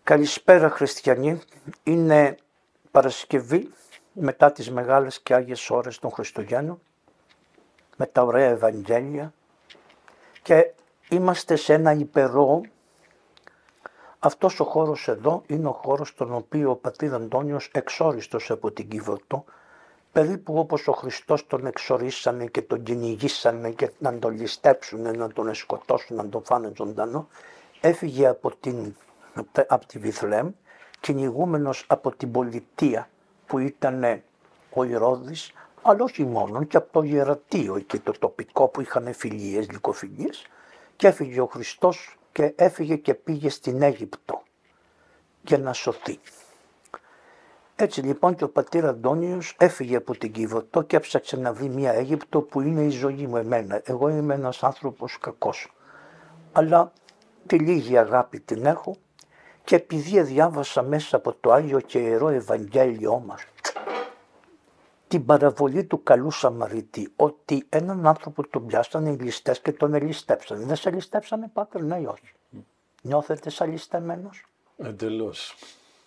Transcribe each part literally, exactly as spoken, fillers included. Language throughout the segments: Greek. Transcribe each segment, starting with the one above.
Καλησπέρα χριστιανοί, είναι Παρασκευή μετά τις μεγάλες και Άγιες ώρες των Χριστουγέννων με τα ωραία Ευαγγέλια και είμαστε σε ένα υπερό. Αυτός ο χώρος εδώ είναι ο χώρος στον οποίο ο πατήρ Αντώνιος εξόριστος από την Κιβωτό, περίπου όπως ο Χριστός τον εξορίσανε και τον κυνηγήσανε και να τον ληστέψουνε, να τον σκοτώσουν, να τον φάνε ζωντανό, έφυγε από, την, από τη Βιθλεέμ, κυνηγούμενος από την πολιτεία που ήταν ο Ηρώδης, αλλά όχι μόνο, και από το ιερατείο και το τοπικό που είχαν φιλίες, λυκοφιλίες, και έφυγε ο Χριστός και έφυγε και πήγε στην Αίγυπτο για να σωθεί. Έτσι λοιπόν και ο πατήρ Αντώνιος έφυγε από την Κιβωτό και έψαξε να βρει μια Αίγυπτο που είναι η ζωή μου εμένα. Εγώ είμαι ένας άνθρωπος κακός, αλλά τη λίγη αγάπη την έχω και επειδή διάβασα μέσα από το Άγιο και Ιερό Ευαγγέλιό μας την παραβολή του καλού Σαμαρίτη, ότι έναν άνθρωπο τον πιάσανε οι ληστές και τον ελιστέψανε. Δεν σε ληστέψανε, πάτερ, ναι ή όχι? Mm. Νιώθετε σαν ληστεμένος? Εντελώς.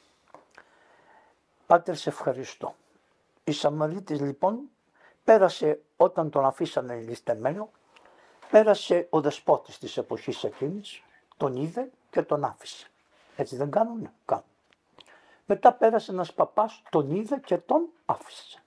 Πάτερ, σε ευχαριστώ. Η Σαμαρίτης λοιπόν πέρασε, όταν τον αφήσανε ληστεμένο, πέρασε ο δεσπότης της εποχής εκείνης, τον είδε και τον άφησε. Έτσι δεν κάνουνε? Κάνουν. Μετά πέρασε ένας παπάς, τον είδε και τον άφησε.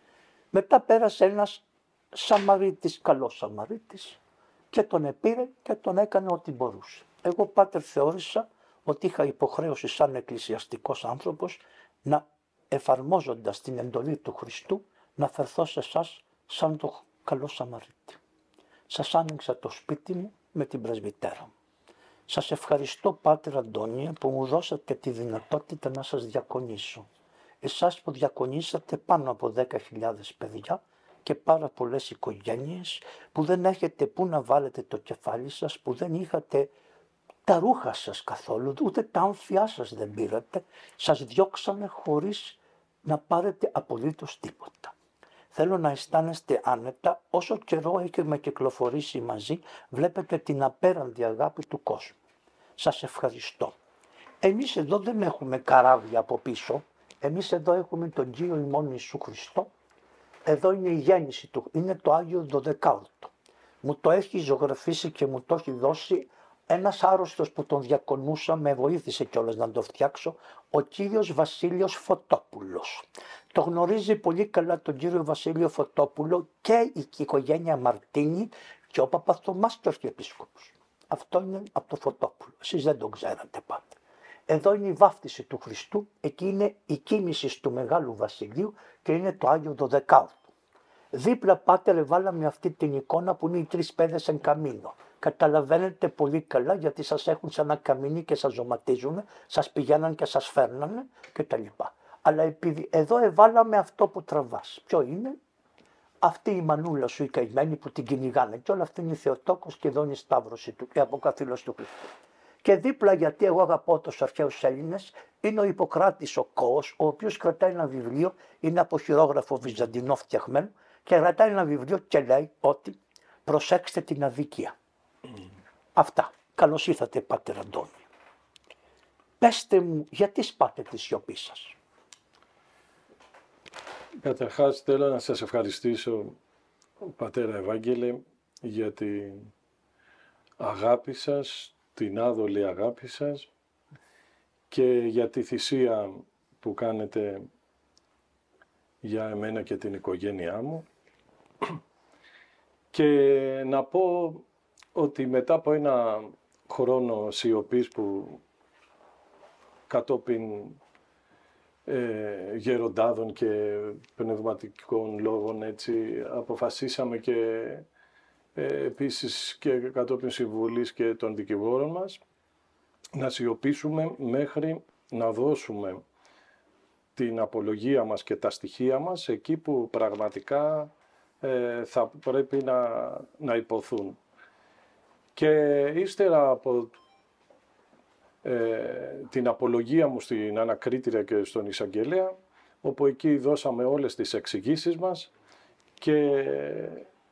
Μετά πέρασε ένας Σαμαρίτης, καλός Σαμαρίτης, και τον επήρε και τον έκανε ό,τι μπορούσε. Εγώ, πάτερ, θεώρησα ότι είχα υποχρέωση σαν εκκλησιαστικός άνθρωπος να, εφαρμόζοντας την εντολή του Χριστού, να φερθώ σε εσάς σαν το καλό Σαμαρίτη. Σας άνοιξα το σπίτι μου με την πρεσβυτέρα μου. Σας ευχαριστώ, πάτερ Αντώνιε, που μου δώσατε τη δυνατότητα να σας διακονήσω. Εσάς που διακονήσατε πάνω από δέκα χιλιάδες παιδιά και πάρα πολλές οικογένειες, που δεν έχετε πού να βάλετε το κεφάλι σας, που δεν είχατε τα ρούχα σας καθόλου, ούτε τα άμφιά σας δεν πήρατε, σας διώξανε χωρίς να πάρετε απολύτως τίποτα. Θέλω να αισθάνεστε άνετα, όσο καιρό έχουμε κυκλοφορήσει μαζί, βλέπετε την απέραντη αγάπη του κόσμου. Σας ευχαριστώ. Εμείς εδώ δεν έχουμε καράβια από πίσω, εμείς εδώ έχουμε τον Κύριο ημών Ιησού Χριστό. Εδώ είναι η γέννηση του, είναι το Άγιο Δωδεκάωρτο. Μου το έχει ζωγραφίσει και μου το έχει δώσει ένας άρρωστος που τον διακονούσα, με βοήθησε κιόλας να το φτιάξω, ο κύριος Βασίλειος Φωτόπουλος. Το γνωρίζει πολύ καλά τον κύριο Βασίλειο Φωτόπουλο και η οικογένεια Μαρτίνη και ο Παπαθωμάς και ο Αρχιεπίσκοπος. Αυτό είναι από το Φωτόπουλο, εσείς δεν τον ξέρατε πάντα. Εδώ είναι η βάφτιση του Χριστού, εκεί είναι η κοίμηση του Μεγάλου Βασιλείου και είναι το Άγιο Δωδεκάωρτο. Δίπλα, πάτερ, βάλαμε αυτή την εικόνα που είναι οι τρεις παιδες εν καμίνο. Καταλαβαίνετε πολύ καλά, γιατί σας έχουν σαν ένα καμίνι και σας ζωματίζουν, σας πηγαίναν και σας φέρνανε κτλ. Αλλά επειδή εδώ εβάλαμε αυτό που τραβάς. Ποιο είναι? Αυτή η μανούλα σου η καημένη που την κυνηγάνε. Και όλα αυτή είναι η Θεοτόκος και εδώ είναι η Σταύρωση του και αποκαθήλωση του Χριστού. Και δίπλα, γιατί εγώ αγαπώ τους αρχαίους Έλληνες, είναι ο Ιπποκράτης ο Κώος, ο οποίος κρατάει ένα βιβλίο, είναι από χειρόγραφο βυζαντινό φτιαγμένο, και κρατάει ένα βιβλίο και λέει ότι προσέξτε την αδικία. Mm. Αυτά. Καλώς ήρθατε, πάτερ Αντώνη. Πέστε μου, γιατί σπάτε τη σιωπή σας? Καταρχάς θέλω να σας ευχαριστήσω, πατέρα Ευάγγελε, για την αγάπη σας, την άδολη αγάπη σας και για τη θυσία που κάνετε για εμένα και την οικογένειά μου. Και να πω ότι μετά από ένα χρόνο σιωπής που κατόπιν ε, γεροντάδων και πνευματικών λόγων έτσι αποφασίσαμε και ε, επίσης και κατόπιν συμβουλής και των δικηγόρων μας να σιωπήσουμε μέχρι να δώσουμε την απολογία μας και τα στοιχεία μας εκεί που πραγματικά ε, θα πρέπει να, να υποθούν. Και ύστερα από ε, την απολογία μου στην ανακρίτρια και στον εισαγγελέα, όπου εκεί δώσαμε όλες τις εξηγήσεις μας και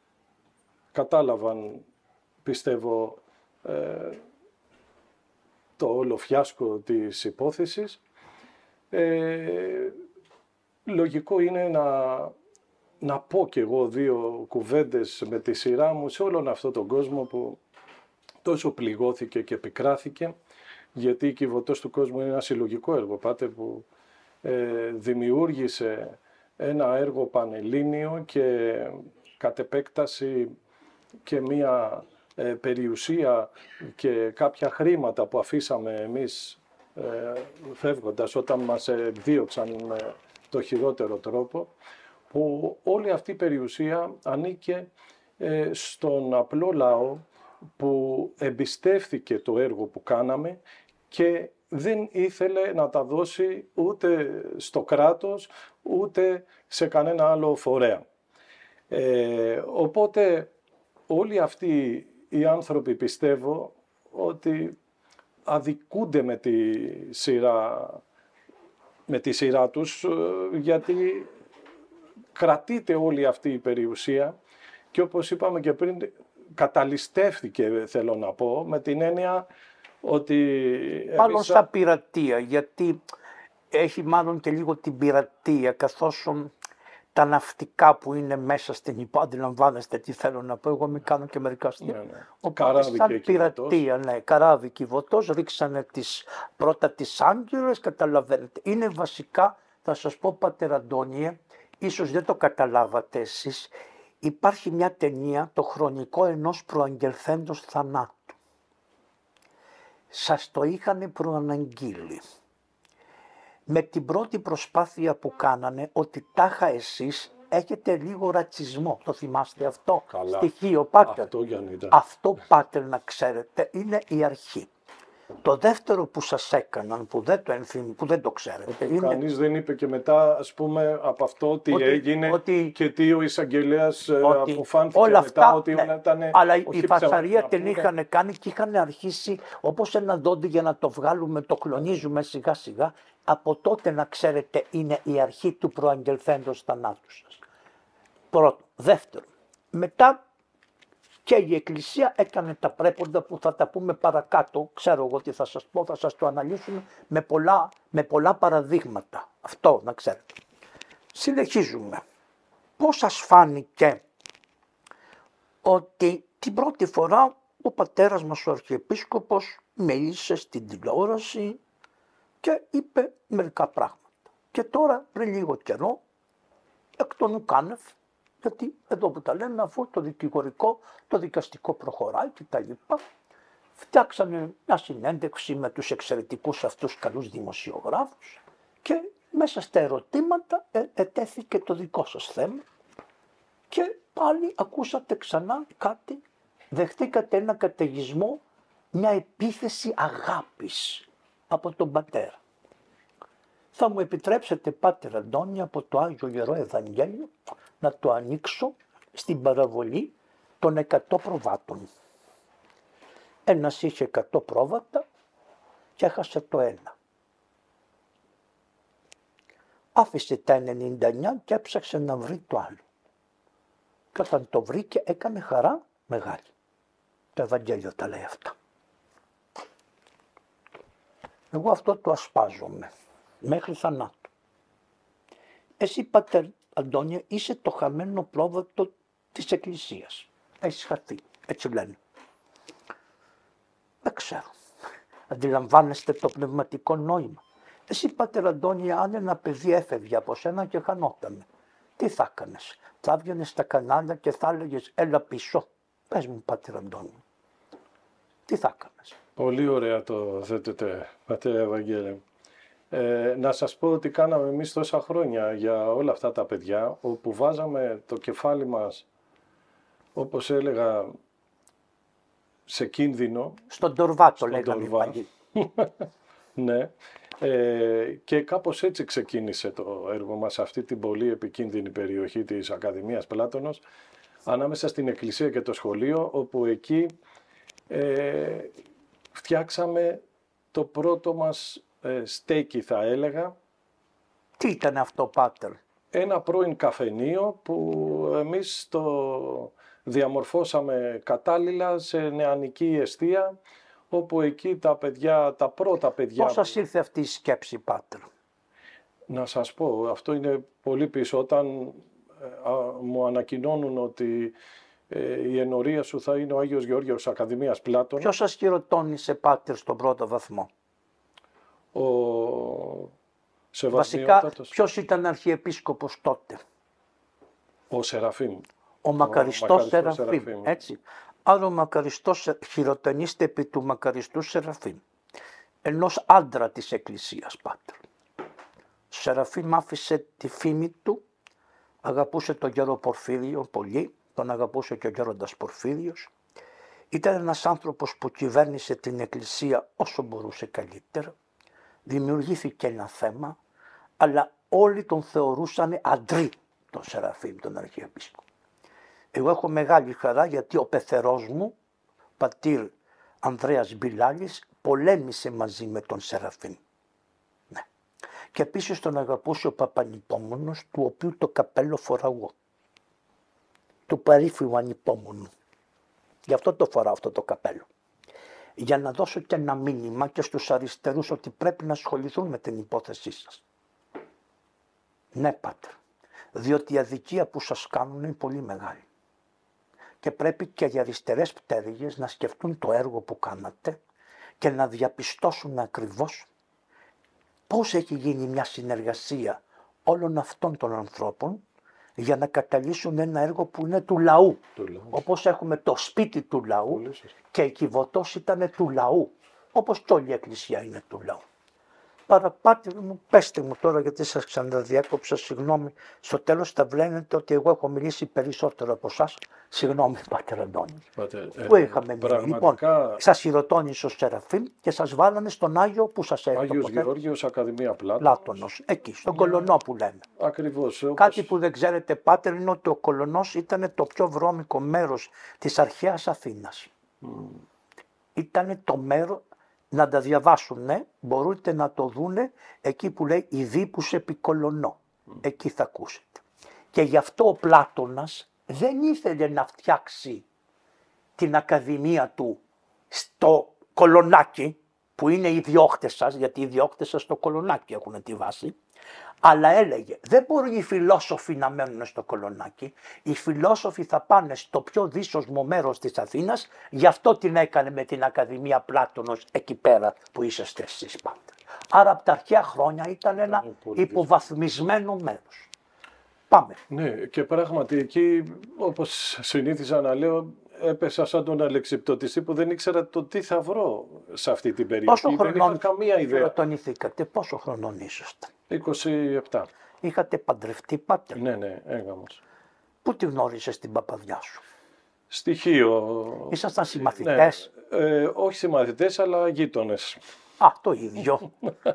κατάλαβαν, πιστεύω, ε, το όλο φιάσκο της υπόθεσης, ε, λογικό είναι να, να πω κι εγώ δύο κουβέντες με τη σειρά μου σε όλον αυτόν τον κόσμο που τόσο πληγώθηκε και επικράθηκε, γιατί η Κιβωτός του κόσμου είναι ένα συλλογικό έργο, Πάτερ, που ε, δημιούργησε ένα έργο πανελλήνιο και κατ' επέκταση και μία ε, περιουσία και κάποια χρήματα που αφήσαμε εμείς ε, φεύγοντας όταν μας δίωξαν με το χειρότερο τρόπο, που όλη αυτή η περιουσία ανήκε ε, στον απλό λαό που εμπιστεύθηκε το έργο που κάναμε και δεν ήθελε να τα δώσει ούτε στο κράτος, ούτε σε κανένα άλλο φορέα. Ε, οπότε όλοι αυτοί οι άνθρωποι πιστεύω ότι αδικούνται με τη σειρά, με τη σειρά τους, γιατί κρατείται όλη αυτή η περιουσία και όπως είπαμε και πριν, καταλυστεύθηκε, θέλω να πω, με την έννοια ότι... Μάλλον εμείς... σαν πειρατεία, γιατί έχει μάλλον και λίγο την πειρατεία, καθώς τα ναυτικά που είναι μέσα στην υπό, αντιλαμβάνεστε τι θέλω να πω, εγώ μην κάνω και μερικά αστεία. Ναι, ναι. Οπότε σαν πειρατεία, ναι, καράβι Κιβωτός, ρίξανε τις, πρώτα τις Άγγελες, καταλαβαίνετε. Είναι βασικά, θα σας πω Πάτερ Αντώνιε, ίσως δεν το καταλάβατε εσείς, υπάρχει μια ταινία, το χρονικό ενός προαγγελθέντος θανάτου. Σας το είχαν προαναγγείλει. Με την πρώτη προσπάθεια που κάνανε, ότι τάχα εσείς έχετε λίγο ρατσισμό. Το θυμάστε αυτό? Καλά. Στοιχείο, Πάτερ. Αυτό, Γιάννητα. Αυτό, Πάτερ, να ξέρετε, είναι η αρχή. Το δεύτερο που σας έκαναν, που δεν το, ενθυμ, που δεν το ξέρετε, είναι... Κανείς δεν είπε και μετά, ας πούμε, από αυτό τι ότι, έγινε ότι, και τι ο εισαγγελέας ότι αποφάνθηκε όλα μετά, αυτά, ότι ναι, ήταν... αλλά όχι η φασαρία ψέματα, την να είχαν κάνει και είχαν αρχίσει όπως ένα δόντι για να το βγάλουμε, το κλονίζουμε σιγά σιγά. Από τότε, να ξέρετε, είναι η αρχή του προαγγελθέντος θανάτου σας. Πρώτο. Δεύτερο. Μετά και η Εκκλησία έκανε τα πρέποντα που θα τα πούμε παρακάτω. Ξέρω εγώ τι θα σας πω, θα σας το αναλύσουμε με πολλά, με πολλά παραδείγματα. Αυτό να ξέρετε. Συνεχίζουμε. Πώς σας φάνηκε ότι την πρώτη φορά ο πατέρας μας ο Αρχιεπίσκοπος μίλησε στην τηλεόραση και είπε μερικά πράγματα. Και τώρα πριν λίγο καιρό, εκ των ουκάνευ, γιατί εδώ που τα λέμε, αφού το δικηγορικό, το δικαστικό προχωράει και τα λοιπά, φτιάξανε μια συνέντευξη με τους εξαιρετικούς αυτούς καλούς δημοσιογράφους και μέσα στα ερωτήματα ε, ετέθηκε το δικό σας θέμα και πάλι ακούσατε ξανά κάτι, δεχτήκατε ένα καταιγισμό, μια επίθεση αγάπης από τον πατέρα. Θα μου επιτρέψετε, Πάτερ Αντώνη, από το Άγιο Ιερό Ευαγγέλιο να το ανοίξω στην παραβολή των εκατό προβάτων. Ένας είχε εκατό πρόβατα και έχασε το ένα. Άφησε τα ενενήντα εννιά και έψαξε να βρει το άλλο. Και όταν το βρήκε έκανε χαρά μεγάλη. Το Ευαγγέλιο τα λέει αυτά. Εγώ αυτό το ασπάζομαι μέχρι θανάτου. Εσύ, Πατέρ Αντώνια, είσαι το χαμένο πρόβατο της Εκκλησίας. Έχεις χαθεί, έτσι λένε. Δεν ξέρω. Αντιλαμβάνεστε το πνευματικό νόημα. Εσύ, Πατέρ Αντώνια, αν ένα παιδί έφευγε από σένα και χανότανε, τι θα έκανες? Θα έβγαινες στα κανάλια και θα έλεγες έλα πίσω? Πες μου, Πατέρ Αντώνια, τι θα έκανες? Πολύ ωραία το θέτετε, Πατέρα Ευαγγέλιο. Ε, να σας πω ότι κάναμε εμείς τόσα χρόνια για όλα αυτά τα παιδιά, όπου βάζαμε το κεφάλι μας, όπως έλεγα, σε κίνδυνο. Στον τορβά το στον λέγαμε οι παλιοί. Ναι. Ε, και κάπως έτσι ξεκίνησε το έργο μας σε αυτή την πολύ επικίνδυνη περιοχή της Ακαδημίας Πλάτωνος, ανάμεσα στην εκκλησία και το σχολείο, όπου εκεί ε, φτιάξαμε το πρώτο μας ε, στέκι, θα έλεγα. Τι ήταν αυτό, Πάτερ? Ένα πρώην καφενείο που εμείς το διαμορφώσαμε κατάλληλα σε νεανική εστία, όπου εκεί τα παιδιά, τα πρώτα παιδιά... Πώς σας ήρθε αυτή η σκέψη, Πάτερ? Να σας πω, αυτό είναι πολύ πίσω. Όταν ε, α, μου ανακοινώνουν ότι ε, η ενορία σου θα είναι ο Άγιος Γεώργιος Ακαδημίας Πλάτωνα. Ποιος σας χειροτώνησε, Πάτερ, στον πρώτο βαθμό? Ο Βασικά, ποιος ήταν αρχιεπίσκοπος τότε? Ο Σεραφείμ. Ο μακαριστός, ο μακαριστός Σεραφείμ, Σεραφείμ, έτσι. Άρα ο μακαριστός χειροτονίστε επί του μακαριστού Σεραφείμ, ενός άντρα της Εκκλησίας, Πάτερ. Ο Σεραφείμ άφησε τη φήμη του, αγαπούσε τον γέρο Πορφύριο πολύ, τον αγαπούσε και ο γέροντας Πορφύριος. Ήταν ένας άνθρωπος που κυβέρνησε την Εκκλησία όσο μπορούσε καλύτερα. Δημιουργήθηκε ένα θέμα, αλλά όλοι τον θεωρούσαν αντρί, τον Σεραφείμ, τον αρχιεπίσκοπο. Εγώ έχω μεγάλη χαρά γιατί ο πεθερός μου, πατήρ Ανδρέας Μπιλάλης, πολέμησε μαζί με τον Σεραφείμ. Ναι. Και επίσης τον αγαπούσε ο Παπανυπόμονος, του οποίου το καπέλο φοράω εγώ. Του περίφημου ανυπόμονου. Γι' αυτό το φοράω αυτό το καπέλο. Για να δώσω και ένα μήνυμα και στους αριστερούς ότι πρέπει να ασχοληθούν με την υπόθεσή σας. Ναι, Πάτερ, διότι η αδικία που σας κάνουν είναι πολύ μεγάλη. Και πρέπει και οι αριστερές πτέρυγες να σκεφτούν το έργο που κάνατε και να διαπιστώσουν ακριβώς πώς έχει γίνει μια συνεργασία όλων αυτών των ανθρώπων για να καταλύσουν ένα έργο που είναι του λαού. Του λαού. Όπως έχουμε το σπίτι του λαού και η Κιβωτός ήταν του λαού, όπως και όλη η Εκκλησία είναι του λαού. Παραπάτε μου, πέστε μου τώρα γιατί σας ξαναδιάκοψα, συγγνώμη. Στο τέλος θα βλέπετε ότι εγώ έχω μιλήσει περισσότερο από εσάς. Συγγνώμη, Πάτερ Αντώνη. Πού είχαμε μιλήσει? Λοιπόν, σας χειροτώνησε ο Σεραφείμ και σας βάλανε στον Άγιο που σας έφερε. Άγιος Γεώργιος Ακαδημία Πλάτωνος. Πλάτωνος, εκεί, στον yeah. Κολονό που λέμε. Ακριβώς. Όπως... Κάτι που δεν ξέρετε, Πάτερ, είναι ότι ο Κολονός ήταν το πιο βρώμικο μέρος της αρχαίας Αθήνας. Mm. Ήταν το μέρο... Να τα διαβάσουν, ναι, μπορείτε να το δούνε εκεί που λέει «Ιδίπους επί Κολονό». Mm. Εκεί θα ακούσετε. Και γι' αυτό ο Πλάτωνας δεν ήθελε να φτιάξει την ακαδημία του στο Κολονάκι, που είναι οι διώχτες σας, γιατί οι διώχτες σας στο Κολονάκι έχουν τη βάση, αλλά έλεγε δεν μπορεί οι φιλόσοφοι να μένουν στο Κολονάκι, οι φιλόσοφοι θα πάνε στο πιο δύσοσμο μέρος της Αθήνας, γι' αυτό την έκανε με την Ακαδημία Πλάτωνος εκεί πέρα που είσαστε εσείς πάντα. Άρα από τα αρχαία χρόνια ήταν ένα υποβαθμισμένο μέρος. Πάμε. Ναι, και πράγματι εκεί, όπως συνήθιζα να λέω, έπεσα σαν τον αλεξιπτωτιστή που δεν ήξερα το τι θα βρω σε αυτή την περιοχή. Πόσο δεν είχα καμία ιδέα. Χειροτονηθήκατε, πόσο χρονών ήσασταν? είκοσι επτά. Είχατε παντρευτεί, Πάτερ? Ναι, ναι, έγαμος. Πού τη γνώρισες την παπαδιά σου? Στοιχείο. Ήσασταν συμμαθητές? Ναι. Ε, όχι συμμαθητές, αλλά γείτονες. Α, το ίδιο.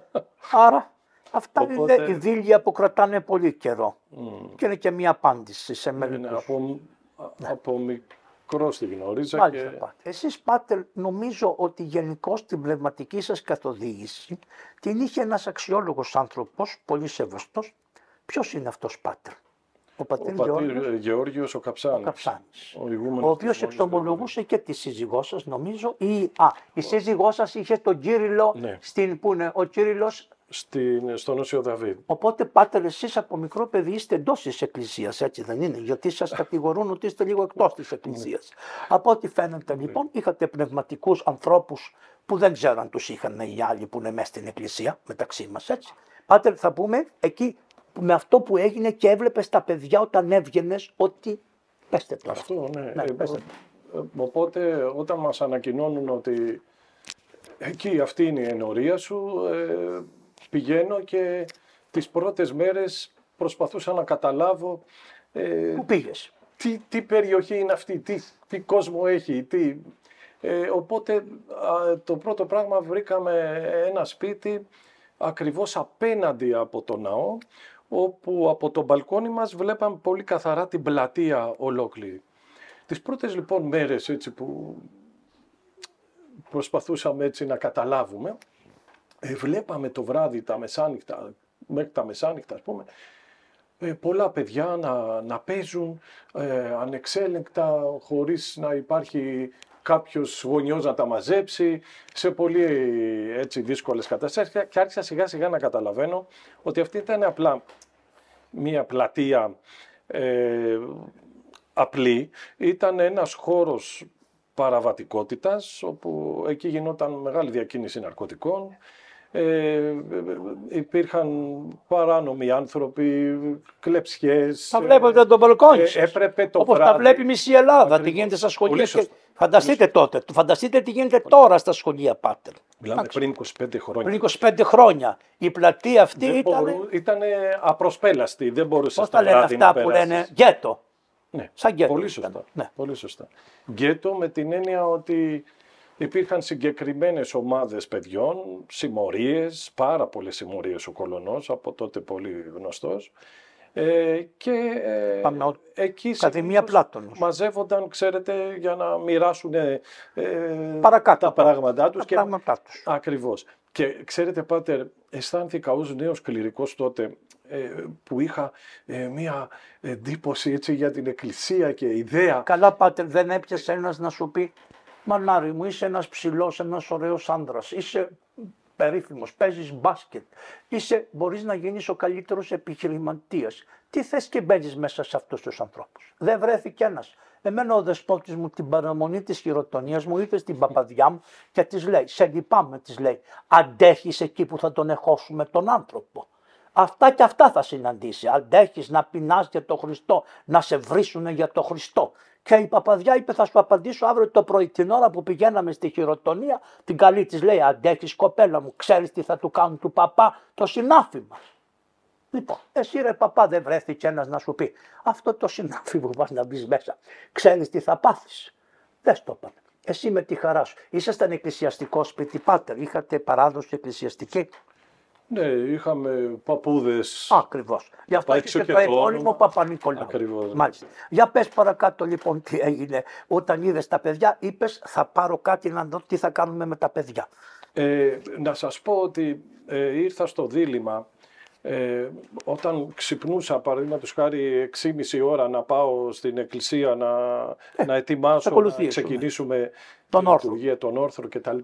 Άρα αυτά Οπότε... είναι ειδήλια που κρατάνε πολύ καιρό. Mm. Και είναι και μία απάντηση σε μερικούς. Ναι, ναι, από, ναι. από μικρός τη γνώριζα. Μάλιστα, και... Πάτερ. Εσείς, Πάτερ, νομίζω ότι γενικώς την πνευματική σας καθοδήγηση την είχε ένας αξιόλογος άνθρωπος, πολύ σεβαστός. Ποιος είναι αυτός, Πάτερ? Ο πατήρ ο Γεώργιος, Γεώργιος ο Καψάνης, ο, Καψάνης, ο, ο οποίος εξομολογούσε και τη σύζυγό σας, νομίζω. Ή, α, η σύζυγό σας είχε τον Κύριλλο, ναι. στην, που είναι ο Κύριλλος, στην, στον Όσιο Δαβίδ. Οπότε, Πάτερ, εσείς από μικρό παιδί είστε εντός της Εκκλησίας, έτσι δεν είναι? Γιατί σας κατηγορούν ότι είστε λίγο εκτός της Εκκλησίας. Από ό,τι φαίνεται, λοιπόν, είχατε πνευματικούς ανθρώπους που δεν ξέρω αν τους είχαν οι άλλοι που είναι μέσα στην Εκκλησία, μεταξύ μας, έτσι. Πάτερ, θα πούμε εκεί με αυτό που έγινε και έβλεπες τα παιδιά όταν έβγαινες ότι... Πέστε τώρα. Αυτό, ναι. ναι ε, πέστε. Ε, οπότε, όταν μας ανακοινώνουν ότι εκεί αυτή είναι η ενορία σου, ε, πηγαίνω και τις πρώτες μέρες προσπαθούσα να καταλάβω ε, πού πήγες, τι, τι περιοχή είναι αυτή, τι, τι κόσμο έχει, τι... Ε, οπότε α, το πρώτο πράγμα βρήκαμε ένα σπίτι ακριβώς απέναντι από το ναό, όπου από το μπαλκόνι μας βλέπαμε πολύ καθαρά την πλατεία ολόκληρη. Τις πρώτες λοιπόν μέρες έτσι που προσπαθούσαμε έτσι να καταλάβουμε, ε, βλέπαμε το βράδυ τα μεσάνυχτα, μέχρι τα μεσάνυχτα ας πούμε, ε, πολλά παιδιά να, να παίζουν ε, ανεξέλεγκτα, χωρίς να υπάρχει κάποιος γονιός να τα μαζέψει, σε πολύ έτσι δύσκολες καταστάσεις, και άρχισα σιγά σιγά να καταλαβαίνω ότι αυτή ήταν απλά μία πλατεία ε, απλή, ήταν ένας χώρος παραβατικότητας, όπου εκεί γινόταν μεγάλη διακίνηση ναρκωτικών, ε, υπήρχαν παράνομοι άνθρωποι, κλεψιές. Τα βλέπετε από τον μπαλκόνι ε, σας. έπρεπε το Όπως βράδυ, τα βλέπει μισή Ελλάδα, ακριβώς, τι γίνεται στα σχολεία. πολύ Και... σωστά. Φανταστείτε τότε, φανταστείτε τι γίνεται τώρα στα σχολεία, Πάτερ. Μιλάμε πριν είκοσι πέντε χρόνια. Πριν είκοσι πέντε χρόνια. Η πλατεία αυτή ήταν. Ήταν απροσπέλαστη, δεν μπορούσε Πώς στα τα λένε βράδυ αυτά να που περάσεις. λένε γκέτο. Ναι, Σαν γκέτο. πολύ ήταν. σωστά. Ναι. Πολύ σωστά. Γκέτο με την έννοια ότι υπήρχαν συγκεκριμένες ομάδες παιδιών, συμμορίες, πάρα πολλές συμμορίες ο Κολωνός, από τότε πολύ γνωστός. Ε, και ε, Πάμε ο... εκεί Ακαδημία Πλάτωνος. μαζεύονταν, ξέρετε, για να μοιράσουν ε, Παρακάτω, τα πράγματά τους. Τα και... πράγματά τους. Ακριβώς. Και ξέρετε, Πάτερ, αισθάνθηκα ως νέος κληρικός τότε, ε, που είχα ε, μία εντύπωση έτσι για την εκκλησία και ιδέα. Καλά, Πάτερ, δεν έπιασε ένας να σου πει «Μανάρη μου, είσαι ένας ψηλός, ένας ωραίος άντρας, είσαι περίφημος, παίζεις μπάσκετ, είσαι, μπορείς να γίνεις ο καλύτερος επιχειρηματίας. Τι θες και μπαίνεις μέσα σε αυτούς τους ανθρώπους». Δεν βρέθηκε ένας. Εμένα ο δεσπότης μου την παραμονή της χειροτονίας μου ήρθε στην παπαδιά μου και της λέει «Σε λυπάμαι», της λέει, «αντέχεις εκεί που θα τον εχώσουμε τον άνθρωπο». Αυτά και αυτά θα συναντήσει. Αντέχεις να πεινάς για τον Χριστό, να σε βρίσουνε για τον Χριστό. Και η παπαδιά είπε θα σου απαντήσω αύριο το πρωί, την ώρα που πηγαίναμε στη χειροτονία, την καλή της λέει «Αντέχεις κοπέλα μου, ξέρεις τι θα του κάνουν του παπά το συνάφι μας». Λοιπόν, εσύ ρε παπά δεν βρέθηκε ένας να σου πει αυτό το συνάφι που πας να μπεις μέσα, ξέρεις τι θα πάθεις. Δεν στο είπανε. Εσύ με τη χαρά σου. Ήσασταν εκκλησιαστικό σπίτι, Πάτερ, είχατε παράδοση εκκλησιαστική. Ναι, είχαμε παππούδες. Ακριβώς. Γι' αυτό Έξω έχετε και το το όνομα. επώνυμο Παπα-Νικολάου. Ακριβώς. Μάλιστα. Για πες παρακάτω λοιπόν τι έγινε. Όταν είδες τα παιδιά, είπες θα πάρω κάτι να δω τι θα κάνουμε με τα παιδιά. Ε, να σας πω ότι ε, ήρθα στο δίλημμα. Ε, όταν ξυπνούσα, παραδείγματος χάρη έξι και μισή ώρα να πάω στην εκκλησία να, ε, να ετοιμάσω, να ξεκινήσουμε τον τη όρθρο. λειτουργία, τον όρθρο κτλ.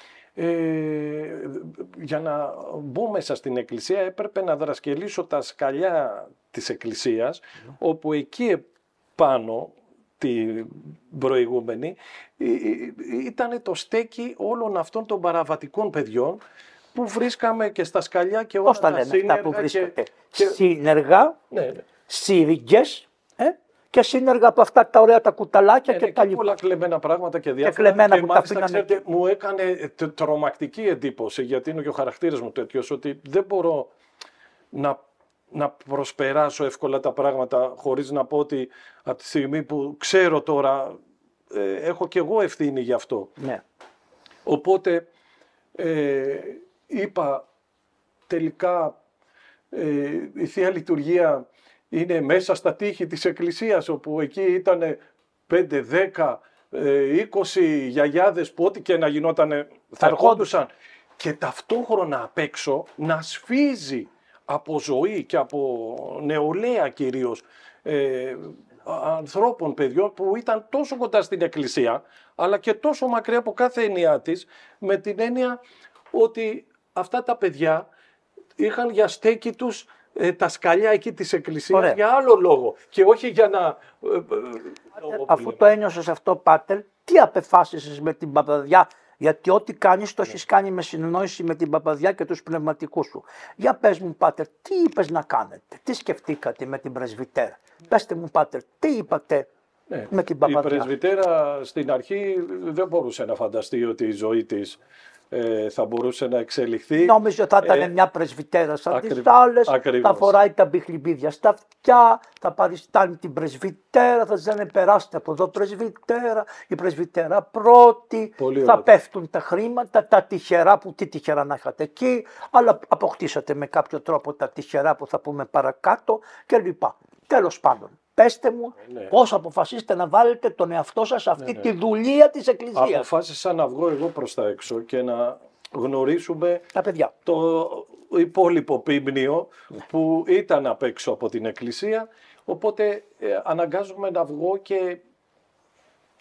Ε, για να μπω μέσα στην εκκλησία έπρεπε να δρασκελίσω τα σκαλιά της εκκλησίας, mm. όπου εκεί πάνω την προηγούμενη ήταν το στέκι όλων αυτών των παραβατικών παιδιών που βρίσκαμε και στα σκαλιά και όλα Πώς τα τα λένε σύνεργα αυτά που βρίσκατε. και... Σύνεργα, ναι, ναι. σύριγγες, ε? και σύνεργα από αυτά τα ωραία τα κουταλάκια ναι, και ναι, τα και λοιπά. πολλά κλεμμένα πράγματα και διάφορα. Και κλεμμένα και που τα μάλιστα, αφήνανε. ξέρετε, μου έκανε τρομακτική εντύπωση, γιατί είναι και ο χαρακτήρας μου τέτοιος, ότι δεν μπορώ να, να προσπεράσω εύκολα τα πράγματα χωρίς να πω ότι από τη στιγμή που ξέρω τώρα ε, έχω και εγώ ευθύνη γι' αυτό. Ναι. Οπότε ε, είπα τελικά ε, η Θεία Λειτουργία είναι μέσα στα τείχη της Εκκλησίας, όπου εκεί ήταν πέντε, δέκα, είκοσι γιαγιάδες που ό,τι και να γινότανε θα ερχόντουσαν, και ταυτόχρονα απ' έξω να σφίζει από ζωή και από νεολαία κυρίως ε, ανθρώπων, παιδιών που ήταν τόσο κοντά στην Εκκλησία αλλά και τόσο μακριά από κάθε έννοια της, με την έννοια ότι αυτά τα παιδιά είχαν για στέκι τους ε, τα σκαλιά εκεί της Εκκλησίας. Ωραία. Για άλλο λόγο και όχι για να... Πάτερ, αφού το ένιωσες αυτό, Πάτερ, τι απεφάσισες με την παπαδιά? Γιατί ό,τι κάνεις το έχεις κάνει με συνεννόηση με την παπαδιά και τους πνευματικούς σου. Για πες μου, Πάτερ, τι είπες να κάνετε, τι σκεφτήκατε με την πρεσβυτέρα? Πέστε μου, Πάτερ, τι είπατε ναι, με την παπαδιά? Η πρεσβυτέρα στην αρχή δεν μπορούσε να φανταστεί ότι η ζωή της ε, θα μπορούσε να εξελιχθεί. Νόμιζε ότι θα ήταν ε, μια πρεσβυτέρα σαν ακρι... τις άλλες, θα φοράει τα μπιχλιμπίδια στα αυτιά, θα παριστάνει την πρεσβυτέρα, θα ζητάνε περάστε από εδώ πρεσβυτέρα, η πρεσβυτέρα πρώτη, πολύ θα ωραία. Πέφτουν τα χρήματα, τα τυχερά που τι τυχερά να είχατε εκεί, αλλά αποκτήσατε με κάποιο τρόπο τα τυχερά που θα πούμε παρακάτω κλπ. Τέλος πάντων. Πέστε μου ναι. πώς αποφασίσετε να βάλετε τον εαυτό σας σε αυτή ναι, ναι. τη δουλεία της Εκκλησίας. Αποφάσισα να βγω εγώ προς τα έξω και να γνωρίσουμε τα παιδιά. Το υπόλοιπο πίμνιο ναι. που ήταν απ' έξω από την Εκκλησία. Οπότε ε, αναγκάζομαι να βγω και